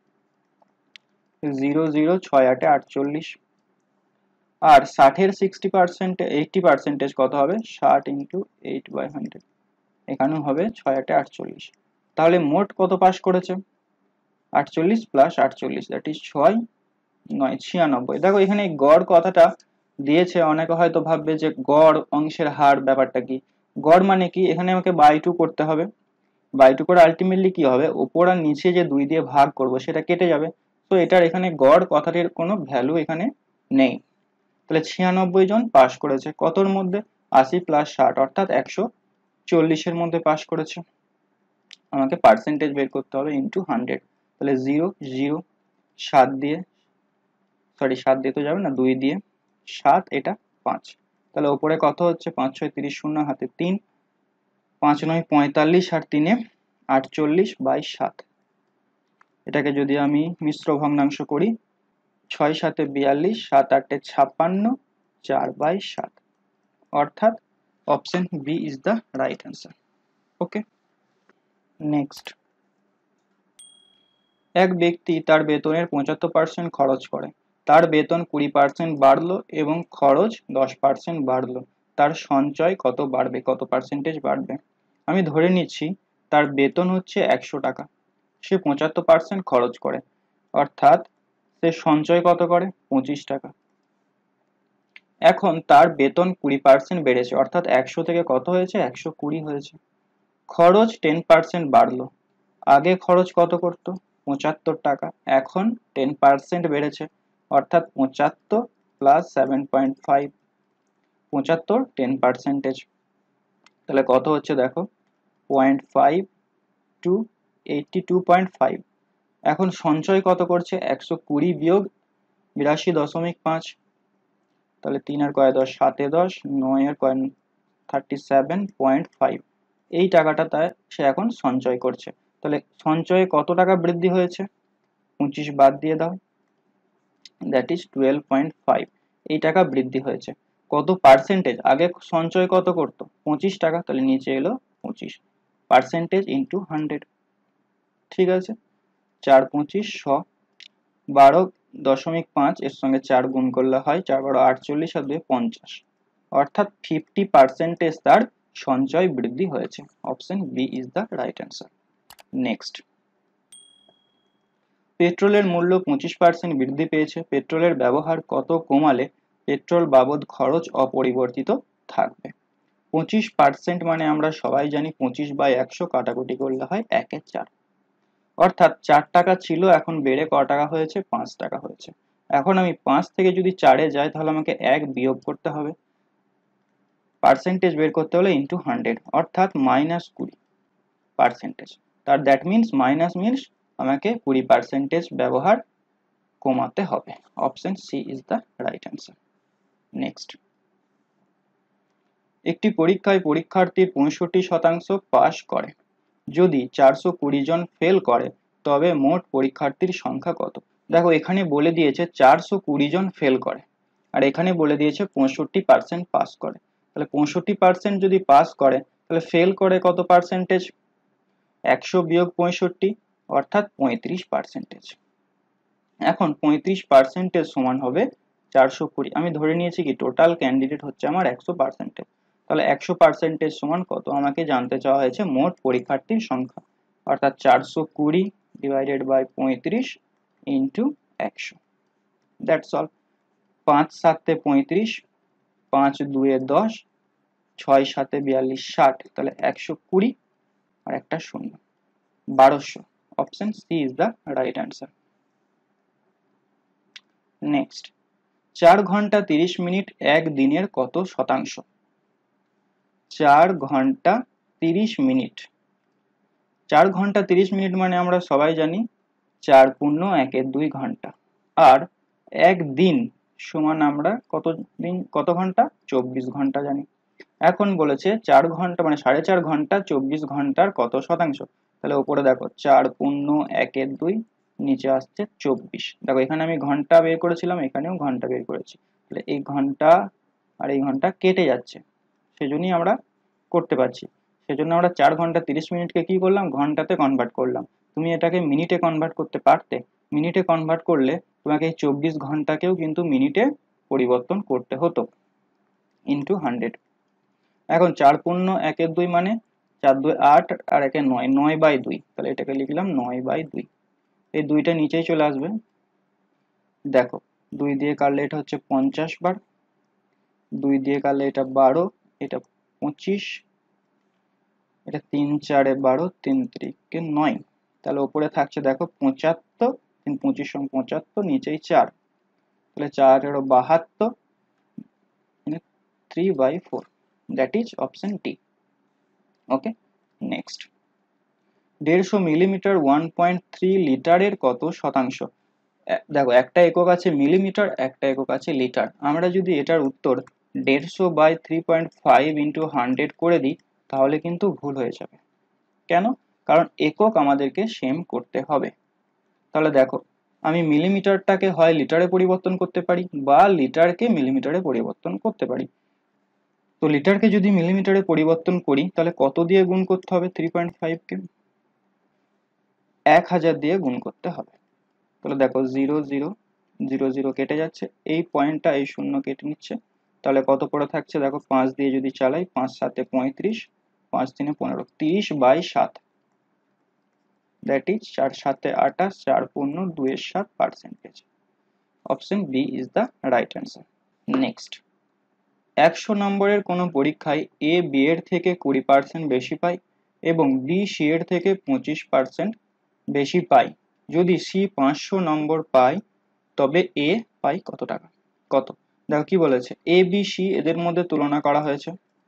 জিরো জিরো ছয় আটে আটচল্লিশ। আর ষাটের সিক্সটি পার্সেন্ট এইটটি পার্সেন্টেজ কত হবে, ষাট ইন্টু এইট বাই হান্ড্রেড, এখানেও হবে ছয় আটে আটচল্লিশ। তাহলে মোট কত পাস করেছে, আটচল্লিশ প্লাস আটচল্লিশ, দ্যাট ইজ ছয় নয় ছিয়ানব্বই। দেখো এখানে গড় কথাটা দিয়েছে, অনেকে হয়তো ভাববে যে গড় অংশের হার ব্যাপারটা কি, গড় মানে কি, এখানে আমাকে বাই টু করতে হবে, বাই টু করে আলটিমেটলি কি হবে, উপর আর নিচে যে দুই দিয়ে ভাগ করব সেটা কেটে যাবে, তো এটার এখানে গড় কথাটির কোনো ভ্যালু এখানে নেই। তাহলে ছিয়ানব্বই জন পাস করেছে, কতর মধ্যে, আশি প্লাস ষাট, অর্থাৎ একশো চল্লিশের মধ্যে পাস করেছে। আমাকে পার্সেন্টেজ বের করতে হবে ইন্টু হান্ড্রেড, তাহলে জিরো জিরো, সাত দিয়ে, সরি সাত দিয়ে তো যাবে না, দুই দিয়ে, সাত, এটা পাঁচ, তাহলে ওপরে কত হচ্ছে, পাঁচ ছয় তিরিশ, শূন্য হাতে তিন, পাঁচ নয় পঁয়তাল্লিশ, আর তিনে আটচল্লিশ বাই সাত। এটাকে যদি আমি মিশ্র ভগ্নাংশ করি, ছয় সাতে বিয়াল্লিশ, সাত আটে ছাপ্পান্ন, চার বাই সাত, অর্থাৎ option B is the right answer. Okay, next. এক ব্যক্তি তার বেতনের পঁচাত্তর পার্সেন্ট খরচ করে, তার বেতন কুড়ি পার্সেন্ট বাড়লো এবং খরচ দশ পার্সেন্ট বাড়লো, তার সঞ্চয় কত বাড়বে, কত পার্সেন্টেজ বাড়বে। আমি ধরে নিচ্ছি তার বেতন হচ্ছে একশো টাকা, সে পঁচাত্তর পার্সেন্ট খরচ করে, অর্থাৎ সে সঞ্চয় কত করে, পঁচিশ টাকা। এখন তার বেতন কুড়ি পার্সেন্ট বেড়েছে, অর্থাৎ একশো থেকে কত হয়েছে, একশো কুড়ি হয়েছে। খরচ টেন পার্সেন্ট বাড়লো, আগে খরচ কত করতো, পঁচাত্তর টাকা, এখন টেন পার্সেন্ট বেড়েছে, অর্থাৎ পঁচাত্তর প্লাস সেভেন পয়েন্ট ফাইভ, পঁচাত্তর টেন পার্সেন্টেজ, তাহলে কত হচ্ছে দেখো, point five two eighty two point five. এখন সঞ্চয় কত করছে, একশো কুড়ি বিয়োগ বিরাশি দশমিক পাঁচ, তাহলে তিন আর কয় দশ, সাতে দশ, নয় আর কয় থার্টি সেভেন পয়েন্ট ফাইভ, এই টাকাটা তাই সে এখন সঞ্চয় করছে। তাহলে সঞ্চয়ে কত টাকা বৃদ্ধি হয়েছে, পঁচিশ বাদ দিয়ে দাও, that is twelve point five, এই টাকা বৃদ্ধি হয়েছে। কত পার্সেন্টেজ, আগে সঞ্চয় কত করতো, পঁচিশ টাকা, তাহলে নিচে এলো পঁচিশ, পার্সেন্টেজ ইন্টু হান্ড্রেড, ঠিক আছে, চার পঁচিশ শ, বারো দশমিক পাঁচ, এর সঙ্গে চার গুণ করলে হয় চার বারো আটচল্লিশ, আর দুই পঞ্চাশ, অর্থাৎ ফিফটি পার্সেন্টেজ তার সঞ্চয় বৃদ্ধি হয়েছে। Option B is the right answer. Next. পেট্রোলের মূল্য পঁচিশ পার্সেন্ট বৃদ্ধি পেয়েছে, পেট্রোলের ব্যবহার কত কমালে পেট্রোল বাবদ খরচ অপরিবর্তিত থাকবে। পঁচিশ পার্সেন্ট মানে আমরা সবাই জানি পঁচিশ বাই একশো কাটাকুটি করলে হয় একে চার, অর্থাৎ চার টাকা ছিল, এখন বেড়ে ক টাকা হয়েছে, পাঁচ টাকা হয়েছে। এখন আমি পাঁচ থেকে যদি চারে যাই তাহলে আমাকে এক বিয়োগ করতে হবে, পার্সেন্টেজ বের করতে হলে ইন্টু হান্ড্রেড, অর্থাৎ মাইনাস কুড়ি পার্সেন্টেজ, তার দ্যাট মিনস মাইনাস মিনস আমাকে কুড়ি পার্সেন্টেজ ব্যবহার কমাতে হবে। Option C is the right answer. Next. একটি পরীক্ষায় পরীক্ষার্থীর পঁয়ষট্টি শতাংশ পাস করে, যদি চারশো কুড়ি জন ফেল করে তবে মোট পরীক্ষার্থীর সংখ্যা কত। দেখো এখানে বলে দিয়েছে চারশো কুড়ি জন ফেল করে, আর এখানে বলে দিয়েছে পঁয়ষট্টি পার্সেন্ট পাস করে, তাহলে পঁয়ষট্টি পার্সেন্ট যদি পাস করে তাহলে ফেল করে কত পার্সেন্টেজ, একশো বিয়োগ পঁয়ষট্টি অর্থাৎ পঁয়ত্রিশ পার্সেন্টেজ। এখন পঁয়ত্রিশ পার্সেন্টেজ সমান হবে চারশো কুড়ি। আমি ধরে নিয়েছি কি টোটাল ক্যান্ডিডেট হচ্ছে আমার একশো পার্সেন্টেজ, তাহলে একশো পার্সেন্টেজ সমান কত আমাকে জানতে চাওয়া হয়েছে মোট পরীক্ষার্থীর সংখ্যা, অর্থাৎ চারশো কুড়ি ডিভাইডেড বাই পঁয়ত্রিশ ইন্টু একশো, দ্যাটস অল। পাঁচ সাতে পঁয়ত্রিশ, পাঁচ দুয়ে দশ, ছয় সাতে বিয়াল্লিশ, ষাট, তাহলে একশো কুড়ি আর একটা শূন্য, বারোশো। Option C is the right answer. Next, চার ঘন্টা তিরিশ মিনিট এক দিনের কত শতাংশ? চার ঘন্টা তিরিশ মিনিট, চার ঘন্টা তিরিশ মিনিট মানে আমরা সবাই জানি চার পূর্ণ একের দুই ঘন্টা, আর এক দিন সমান আমরা কত দিন কত ঘন্টা, চব্বিশ ঘন্টা জানি। এখন বলেছে চার ঘন্টা মানে সাড়ে চার ঘন্টা চব্বিশ ঘন্টার কত শতাংশ, তাহলে উপরে দেখো চার পূর্ণ একের দুই, নিচে আসছে চব্বিশ। দেখো এখানে আমি ঘন্টা বের করেছিলাম, এখানেও ঘন্টা বের করেছি, তাহলে এই ঘন্টা আর এই ঘন্টা কেটে যাচ্ছে, সেজন্যই আমরা করতে পারছি। সেজন্য আমরা চার ঘন্টা তিরিশ মিনিটকে কি করলাম, ঘন্টাতে কনভার্ট করলাম। তুমি এটাকে মিনিটে কনভার্ট করতে পারতে, মিনিটে কনভার্ট করলে তোমাকে এই চব্বিশ ঘন্টাকেও কিন্তু মিনিটে পরিবর্তন করতে হতো, ইন্টু হান্ড্রেড। এখন চার পূর্ণ একের দুই মানে চার দুই আট আর একে নয়, নয় বাই দুই, তাহলে এটাকে লিখলাম নয় বাই দুই। এই দুইটা নিচেই চলে আসবে। দেখো দুই দিয়ে কাটলে এটা হচ্ছে পঞ্চাশ বার, দুই দিয়ে কাটলে এটা বারো, এটা পঁচিশ, এটা তিন চারে বারো, তিন তিরিকে নয়, তাহলে উপরে থাকছে দেখো পঁচাত্তর, তিন পঁচিশ সঙ্গে পঁচাত্তর, নিচেই চার, তাহলে চার এরো বাহাত্তর, three by four, that is option D. Okay, next, দেড়শো মিলিমিটার ওয়ান পয়েন্ট থ্রি লিটারের কত শতাংশ? দেখো একটা একক আছে মিলিমিটার, একটা একক আছে লিটার। আমরা যদি এটার উত্তর দেড়শো by three point five into hundred করে দিই তাহলে কিন্তু ভুল হয়ে যাবে। কেন? কারণ একক আমাদেরকে সেম করতে হবে। তাহলে দেখো আমি মিলিমিটারটাকে হয় লিটারে পরিবর্তন করতে পারি বা লিটারকে মিলিমিটারে পরিবর্তন করতে পারি। তো লিটারকে যদি মিলিমিটারে পরিবর্তন করি তাহলে কত দিয়ে গুণ করতে হবে, থ্রি পয়েন্ট ফাইভকে এক হাজার দিয়ে গুণ করতে হবে। তাহলে দেখো জিরো জিরো জিরো জিরো কেটে যাচ্ছে, এই পয়েন্টটা এই শূন্য কেটে নিচ্ছে, তাহলে কত পড়ে থাকছে দেখো পাঁচ দিয়ে যদি চালাই, পাঁচ সাতে পঁয়ত্রিশ, পাঁচ তিনে পনেরো, তিরিশ বাই সাত, দ্যাট ইজ চার সাতে আঠাশ, চার পূর্ণ দুইয়ের সাত percentage. Option B is the right answer. Next, একশো নম্বরের কোনো পরীক্ষায় এ বি এর থেকে কুড়ি পার্সেন্ট বেশি পায় এবং বি সি এর থেকে পঁচিশ পার্সেন্ট বেশি পায়। যদি সি পাঁচশো নম্বর পায় তবে এ পায় কত টাকা? কত? দেখো কি বলেছে, এ বি সি এদের মধ্যে তুলনা করা হয়েছে,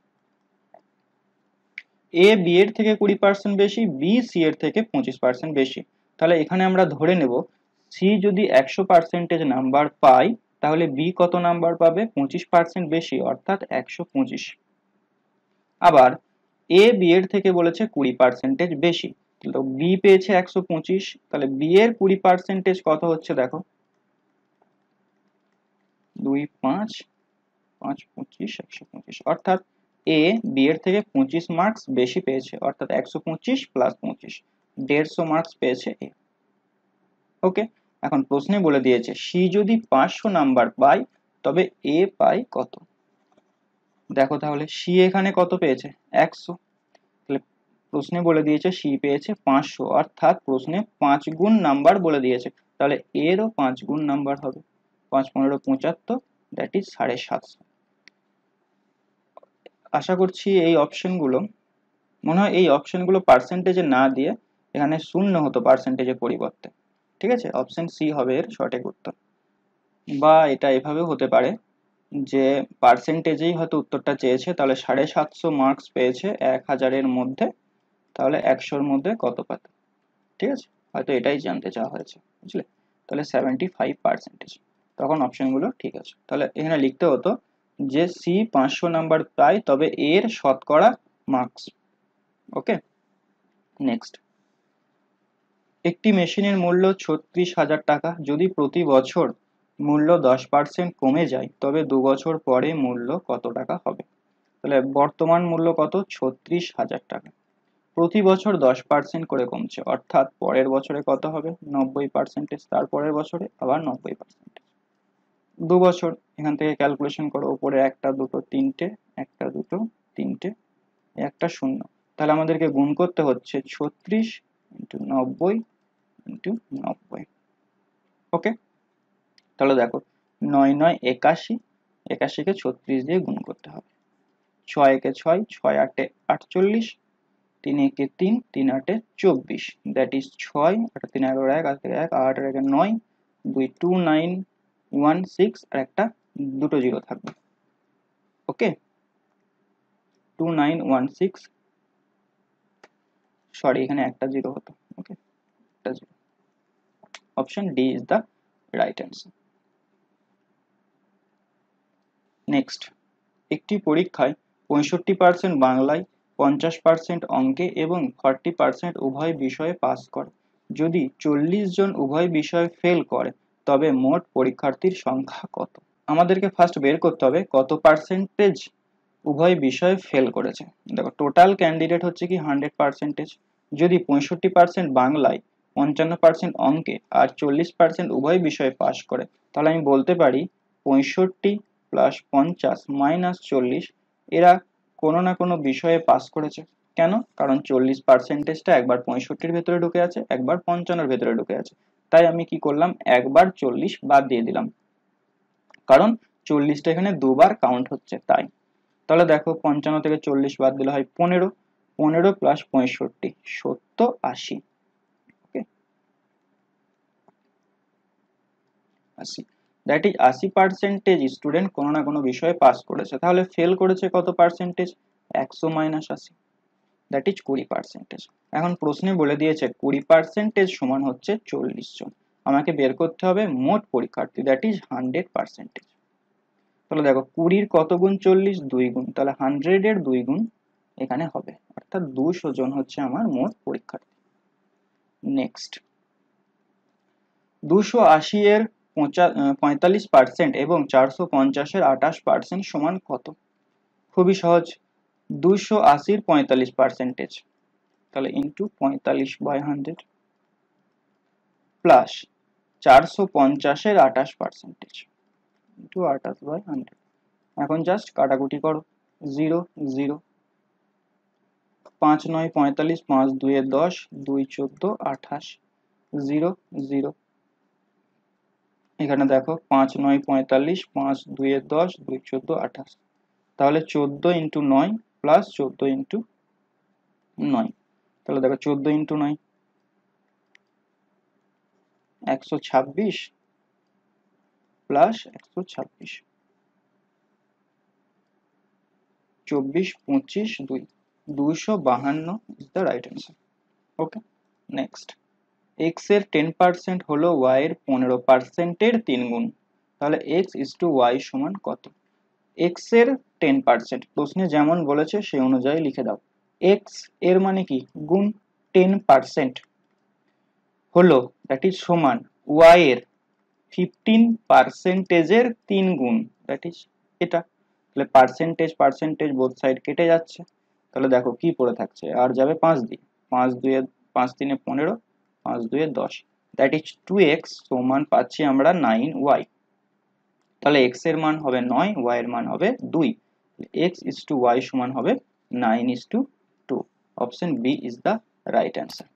এ বি এর থেকে কুড়ি পার্সেন্ট বেশি, বি সি এর থেকে পঁচিশ পার্সেন্ট বেশি। তাহলে এখানে আমরা ধরে নেব সি যদি একশো পার্সেন্টেজ নাম্বার পায় তাহলে বি কত নাম্বার পাবে, পঁচিশ পার্সেন্ট বেশি, অর্থাৎ একশো পঁচিশ। আবার এ বি এর থেকে বলেছে কুড়ি পার্সেন্টেজ বেশি, তো বি পেয়েছে একশো পঁচিশ, তাহলে বি এর কুড়ি পার্সেন্টেজ কত হচ্ছে দেখো, দুই পাঁচ পাঁচ পঁচিশ, একশো পঁচিশ, অর্থাৎ এ বি এর থেকে পঁচিশ মার্কস বেশি পেয়েছে, অর্থাৎ একশো পঁচিশ প্লাস পঁচিশ, দেড়শো মার্কস পেয়েছে এ। ওকে, এখন প্রশ্নে বলে দিয়েছে সি যদি পাঁচশো নাম্বার পায় তবে এ পায় কত। দেখো তাহলে সি এখানে কত পেয়েছে, একশো, তাহলে প্রশ্নে বলে দিয়েছে সি পেয়েছে পাঁচশো, অর্থাৎ প্রশ্নে পাঁচ গুণ নাম্বার বলে দিয়েছে, তাহলে এরও পাঁচ গুণ নাম্বার হবে, পাঁচ পনেরো পঁচাত্তর, দ্যাট ইজ সাড়ে সাতশো। আশা করছি এই অপশনগুলো, মনে হয় এই অপশনগুলো পার্সেন্টেজে না দিয়ে এখানে শূন্য হতো পার্সেন্টেজের পরিবর্তে। ঠিক আছে, অপশন সি হবে এর সঠিক উত্তর। বা এটা এভাবেও হতে পারে যে পার্সেন্টেজেই হয়তো উত্তরটা চেয়েছে, তাহলে সাড়ে সাতশো মার্কস পেয়েছে এক হাজারের মধ্যে, তাহলে একশোর মধ্যে কত পাত, ঠিক আছে, হয়তো এটাই জানতে চাওয়া হয়েছে, বুঝলে। তাহলে সেভেন্টি ফাইভ পার্সেন্টেজ, তখন অপশনগুলো ঠিক আছে। তাহলে এখানে লিখতে হতো যে সি পাঁচশো নাম্বার পায় তবে এর শতকরা মার্কস। ওকে, নেক্সট, একটি মেশিনের মূল্য ছত্রিশ হাজার টাকা, যদি প্রতি বছর মূল্য দশ পার্সেন্ট কমে যায় তবে দু বছর পরে মূল্য কত টাকা হবে? তাহলে বর্তমান মূল্য কত, ছত্রিশ হাজার টাকা, প্রতি বছর দশ পার্সেন্ট করে কমছে, অর্থাৎ পরের বছরে কত হবে, নব্বই পার্সেন্টেজ, তার পরের বছরে আবার নব্বই পার্সেন্টেজ। দু বছর, এখান থেকে ক্যালকুলেশন করো, উপরে একটা দুটো তিনটে, একটা দুটো তিনটে, একটা শূন্য, তাহলে আমাদেরকে গুণ করতে হচ্ছে ছত্রিশ ইন্টু নব্বই ইন্টু নব্বই। ওকে, তাহলে দেখো নয় নয় একাশি, একাশিকে ছত্রিশ দিয়ে গুণ করতে হবে, ছয় একে ছয়, ছয় আটে আটচল্লিশ, তিন একে তিন, তিন আটে চব্বিশ, দ্যাট ইজ ছয়, আট তিন এগারো, এক আট এক, আট একে নয়, দুই টু নাইন ওয়ান সিক্স, আর একটা দুটো জিরো থাকবে। Okay, two nine one six, sorry এখানে একটা জিরো হতো। ওকে, একটা zero, option D is the right answer. Next, একটি পরীক্ষায় পঁয়ষট্টি পার্সেন্ট বাংলায়, পঞ্চাশ পার্সেন্ট অঙ্কে এবং ফর্টি পার্সেন্ট উভয় বিষয়ে পাস করে। যদি চল্লিশ জন উভয় বিষয়ে ফেল করে তবে মোট পরীক্ষার্থীর সংখ্যা কত? আমাদেরকে ফার্স্ট বের করতে হবে কত পার্সেন্টেজ উভয় বিষয়ে ফেল করেছে। দেখো টোটাল ক্যান্ডিডেট হচ্ছে কি হান্ড্রেড পার্সেন্টেজ, যদি পঁয়ষট্টি পার্সেন্ট বাংলায়, পঞ্চান্ন পার্সেন্ট অঙ্কে আর চল্লিশ পার্সেন্ট উভয় বিষয়ে পাস করে, তাহলে আমি বলতে পারি পঁয়ষট্টি প্লাস পঞ্চাশ মাইনাস চল্লিশ, এরা কোনো না কোনো বিষয়ে পাস করেছে। কেন? কারণ চল্লিশ পার্সেন্টেজটা একবার পঁয়ষট্টির ভেতরে ঢুকে আছে, একবার পঞ্চান্নর ভেতরে ঢুকে আছে, তাই আমি কি করলাম, একবার চল্লিশ বাদ দিয়ে দিলাম, কারণ চল্লিশটা এখানে দুবার কাউন্ট হচ্ছে তাই। তাহলে দেখো পঞ্চান্ন থেকে চল্লিশ বাদ দিলে হয় পনেরো, পনেরো প্লাস পঁয়ষট্টি, সত্তর, আশি। ওকে, আশি, দ্যাট ইজ আশি পার্সেন্টেজ স্টুডেন্ট কোনো না কোনো বিষয়ে পাস করেছে। তাহলে ফেল করেছে কত পার্সেন্টেজ, একশো মাইনাস আশি, দ্যাট ইজ কুড়ি পার্সেন্টেজ। এখন প্রশ্নে বলে দিয়েছে কুড়ি পার্সেন্টেজ সমান হচ্ছে চল্লিশ জন, আমাকে বের করতে হবে মোট পরীক্ষার্থী, দ্যাট ইজ হান্ড্রেড পার্সেন্টেজ। তাহলে দেখো কুড়ির কত গুণ চল্লিশ, দুই গুণ, তাহলে হান্ড্রেড এর দুই গুণ এখানে হবে, অর্থাৎ দুশো জন হচ্ছে আমার মোট পরীক্ষার্থী। নেক্সট, দুশো আশি এর পঁয়তাল্লিশ পার্সেন্ট এবং চারশো পঞ্চাশের আঠাশ পার্সেন্ট সমান কত? খুবই সহজ, দুশো আশির পঁয়তাল্লিশ পার্সেন্টেজ, তাহলে ইন্টু পঁয়তাল্লিশ বাই হান্ড্রেড, প্লাস চারশো পঞ্চাশের আঠাশ পার্সেন্টেজ ইন্টু আঠাশ বাই হান্ড্রেড। এখন জাস্ট কাটাকুটি করো, জিরো জিরো, পাঁচ নয় পঁয়তাল্লিশ, পাঁচ দুয়ে দশ, দুই চোদ্দ আঠাশ, জিরো জিরো। এখানে দেখো পাঁচ নয় পঁয়তাল্লিশ, পাঁচ দুয়ে দশ, দুই চোদ্দ আঠাশ, তাহলে চোদ্দ ইন্টু নয় প্লাস চোদ্দ ইন্টু নয়, তাহলে দেখো চোদ্দ ইন্টু নয় একশো ছাব্বিশ, প্লাস একশো ছাব্বিশ, চব্বিশ পঁচিশ দুই, দুইশো বাহান্ন is the right answer. Okay, next, X এর টেন পার্সেন্ট হলো ওয়াই এর পনেরো পার্সেন্টের তিন গুণ, তাহলে এক্স ইজ টু ওয়াই সমান কত? এক্স এর টেন পার্সেন্ট, প্রশ্নে যেমন বলেছে সেই অনুযায়ী লিখে দাও। এক্স এর মানে কি গুণ, টেন পার্সেন্ট হলো দ্যাট ইজ সমান ওয়াই এর ফিফটিন পার্সেন্টেজের তিন গুণ, দ্যাট ইজ এটা। তাহলে পার্সেন্টেজ পার্সেন্টেজ বোথ সাইড কেটে যাচ্ছে, তাহলে দেখো কি পড়ে থাকছে, আর যাবে পাঁচ দিয়ে, পাঁচ দুয়ে পাঁচ তিনে পনেরো, পাঁচ দুয়ে দশ, দ্যাট ইজ টু এক্স সমান পাচ্ছি আমরা নাইন ওয়াই। তাহলে এক্স এর মান হবে নয়, ওয়াই এর মান হবে দুই, এক্স ইজ টু ওয়াই সমান হবে nine is to two. Option B is the right answer.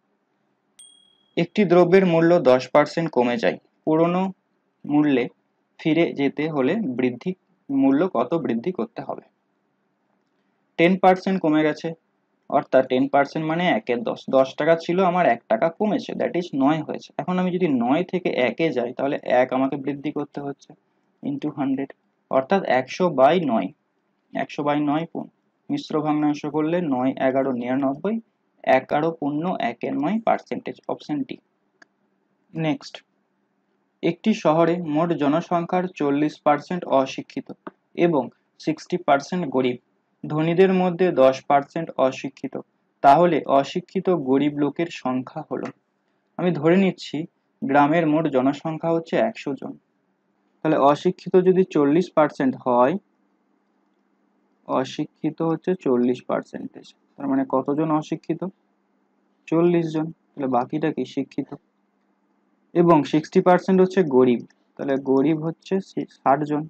একটি দ্রব্যের মূল্য দশ পার্সেন্ট কমে যায়, পুরনো মূল্যে ফিরে যেতে হলে বৃদ্ধি মূল্য কত বৃদ্ধি করতে হবে? টেন পার্সেন্ট কমে গেছে, অর্থাৎ টেন পার্সেন্ট মানে একের দশ, দশ টাকা ছিল আমার এক টাকা কমেছে, দ্যাট ইজ নয় হয়েছে। এখন আমি যদি নয় থেকে একে যাই তাহলে এক আমাকে বৃদ্ধি করতে হচ্ছে, ইন্টু হান্ড্রেড, অর্থাৎ একশো বাই নয়, একশো বাই নয় মিশ্র ভগ্নাংশ করলে নয় এগারো নিরানব্বই, এগারো পূর্ণ একের নয় পার্সেন্টেজ, অপশন ডি। নেক্সট, একটি শহরে মোট জনসংখ্যার চল্লিশ পার্সেন্ট অশিক্ষিত এবং সিক্সটি পার্সেন্ট গরিব, ধনীদের মধ্যে দশ পার্সেন্ট অশিক্ষিত, তাহলে অশিক্ষিত গরিব লোকের সংখ্যা হলো, আমি ধরে নিচ্ছি গ্রামের মোট জনসংখ্যা হচ্ছে একশো জন, তাহলে অশিক্ষিত যদি চল্লিশ পার্সেন্ট হয়, অশিক্ষিত হচ্ছে চল্লিশ পার্সেন্টেজ, তার মানে কতজন অশিক্ষিত? চল্লিশ জন। তাহলে বাকিটা কি? শিক্ষিত। এবং সিক্সটি পার্সেন্ট হচ্ছে গরিব, তাহলে গরিব হচ্ছে ষাট জন।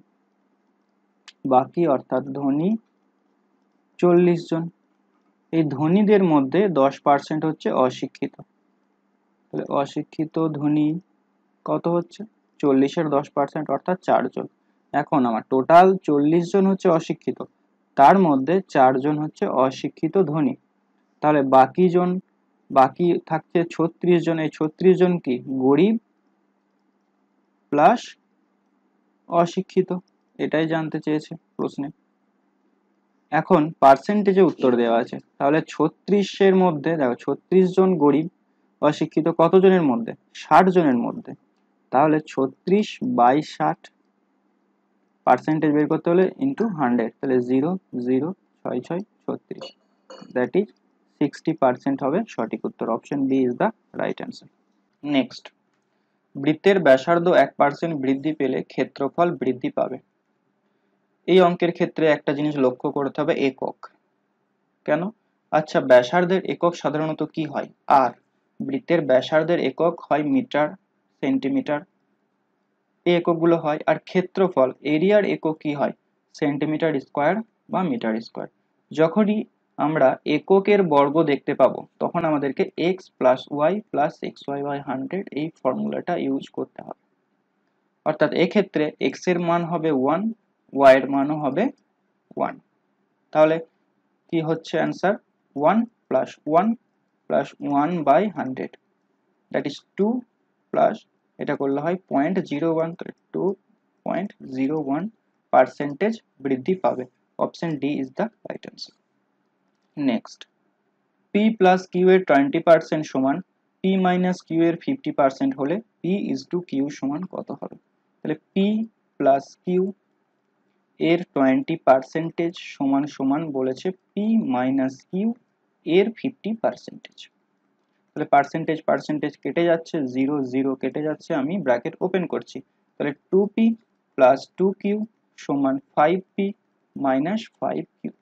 বাকি অর্থাৎ ধনী চল্লিশ জন। এই ধনীদের মধ্যে দশ পার্সেন্ট হচ্ছে অশিক্ষিত, তাহলে অশিক্ষিত ধনী কত হচ্ছে? চল্লিশের দশ পার্সেন্ট অর্থাৎ চারজন। এখন আমার টোটাল চল্লিশ জন হচ্ছে অশিক্ষিত, তার মধ্যে চারজন হচ্ছে অশিক্ষিত ধনী, তাহলে বাকি জন বাকি থাকছে ছত্রিশ জন। এই ছত্রিশ জন কি? গরিব প্লাস অশিক্ষিত, এটাই জানতে চেয়েছে প্রশ্নে। এখন পার্সেন্টেজে উত্তর দেওয়া আছে, তাহলে ছত্রিশের মধ্যে দেখো ছত্রিশ জন গরিব অশিক্ষিত কতজনের মধ্যে? ষাট জনের মধ্যে, তাহলে ছত্রিশ বাই ষাট, পার্সেন্টেজ বের করতে হলে ইন্টু হান্ড্রেড, তাহলে জিরো জিরো ছয় ছয় ছত্রিশ, দ্যাট ইজ সিক্সটি পার্সেন্ট হবে সঠিক উত্তর। Option B is the right answer. Next, বৃত্তের ব্যাসার্ধ এক পার্সেন্ট বৃদ্ধি পেলে ক্ষেত্রফল বৃদ্ধি পাবে। এই অঙ্কের ক্ষেত্রে একটা জিনিস লক্ষ্য করতে হবে, একক। কেন? আচ্ছা, ব্যাসার্ধের একক সাধারণত কি হয়? আর বৃত্তের ব্যাসার্ধের একক হয় মিটার, সেন্টিমিটার, এই এককগুলো হয়। আর ক্ষেত্রফল এরিয়ার একক কি হয়? সেন্টিমিটার স্কোয়ার বা মিটার স্কোয়ার। যখনই আমরা এককের বর্গ দেখতে পাবো তখন আমাদেরকে X plus Y plus X Y by hundred এই ফর্মুলাটা ইউজ করতে হবে। অর্থাৎ এক্ষেত্রে এক্স এর মান হবে ওয়ান, ওয়াই এর মানও হবে ওয়ান। তাহলে কি হচ্ছে answer? One plus one plus one by hundred, that is two, plus এটা করলে হয় point zero one, two point zero one percentage বৃদ্ধি পাবে। Option D is the right answer. Next, P plus Q এর twenty percent সমান P minus Q এর fifty percent হলে P is to Q সমান কত হবে? তাহলে পি প্লাস কিউ এর টোয়েন্টি পার্সেন্টেজ সমান সমান বলেছে পি মাইনাস কিউ এর ফিফটি পার্সেন্টেজ। তাহলে পার্সেন্টেজ পার্সেন্টেজ কেটে যাচ্ছে, জিরো জিরো কেটে যাচ্ছে, আমি ব্র্যাকেট ওপেন করছি। তাহলে two P plus two Q সমান five P minus five Q.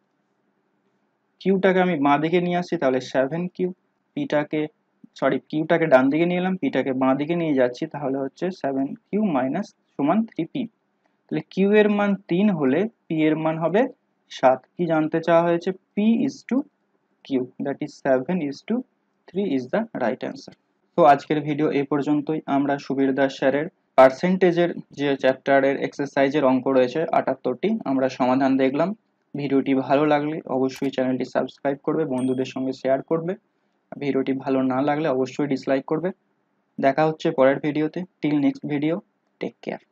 কিউটাকে আমি বাঁ দিকে নিয়ে আসছি, তাহলে সেভেন কিউ। পিটাকে সরি কিউটাকে ডান দিকে নিয়ে এলাম, পিটাকে বাঁ দিকে নিয়ে যাচ্ছি, তাহলে হচ্ছে সেভেন কিউ মাইনাস সমান থ্রি পি। তাহলে কিউ এর মান তিন হলে পি এর মান হবে সাত। কি জানতে চাওয়া হয়েছে? P is to Q, that is seven is to three is the right answer. তো আজকের ভিডিও এই পর্যন্তই। আমরা সুবীর দাস স্যারের পার্সেন্টেজের যে চ্যাপ্টারের এক্সারসাইজের অঙ্ক রয়েছে আটাত্তরটি আমরা সমাধান দেখলাম। ভিডিওটি ভালো লাগলে অবশ্যই চ্যানেলটি সাবস্ক্রাইব করবে, বন্ধুদের সঙ্গে শেয়ার করবে। ভিডিওটি ভালো না লাগলে অবশ্যই ডিসলাইক করবে। দেখা হচ্ছে পরের ভিডিওতে। Till next video, take care.